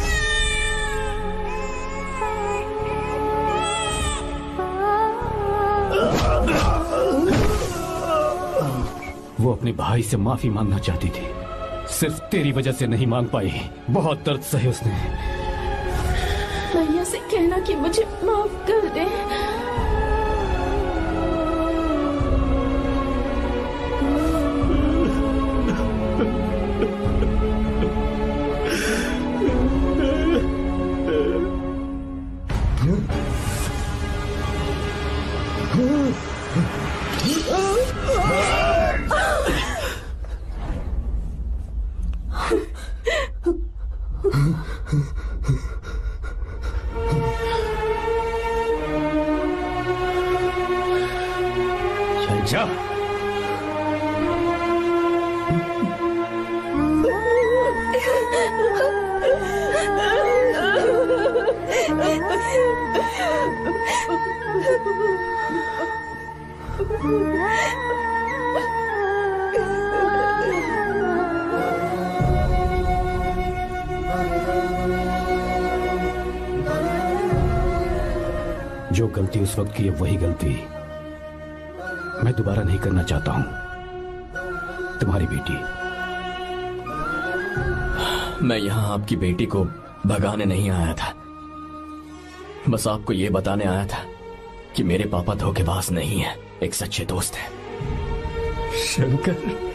वो अपने भाई से माफी मांगना चाहती थी, सिर्फ तेरी वजह से नहीं मांग पाई। बहुत दर्द सहे उसने। भैया से कहना कि मुझे माफ कर दे। चल जा। जो गलती उस वक्त की है वही गलती मैं दोबारा नहीं करना चाहता हूं। तुम्हारी बेटी। मैं यहाँ आपकी बेटी को भगाने नहीं आया था, बस आपको ये बताने आया था कि मेरे पापा धोखेबाज नहीं है, एक सच्चे दोस्त है। शंकर,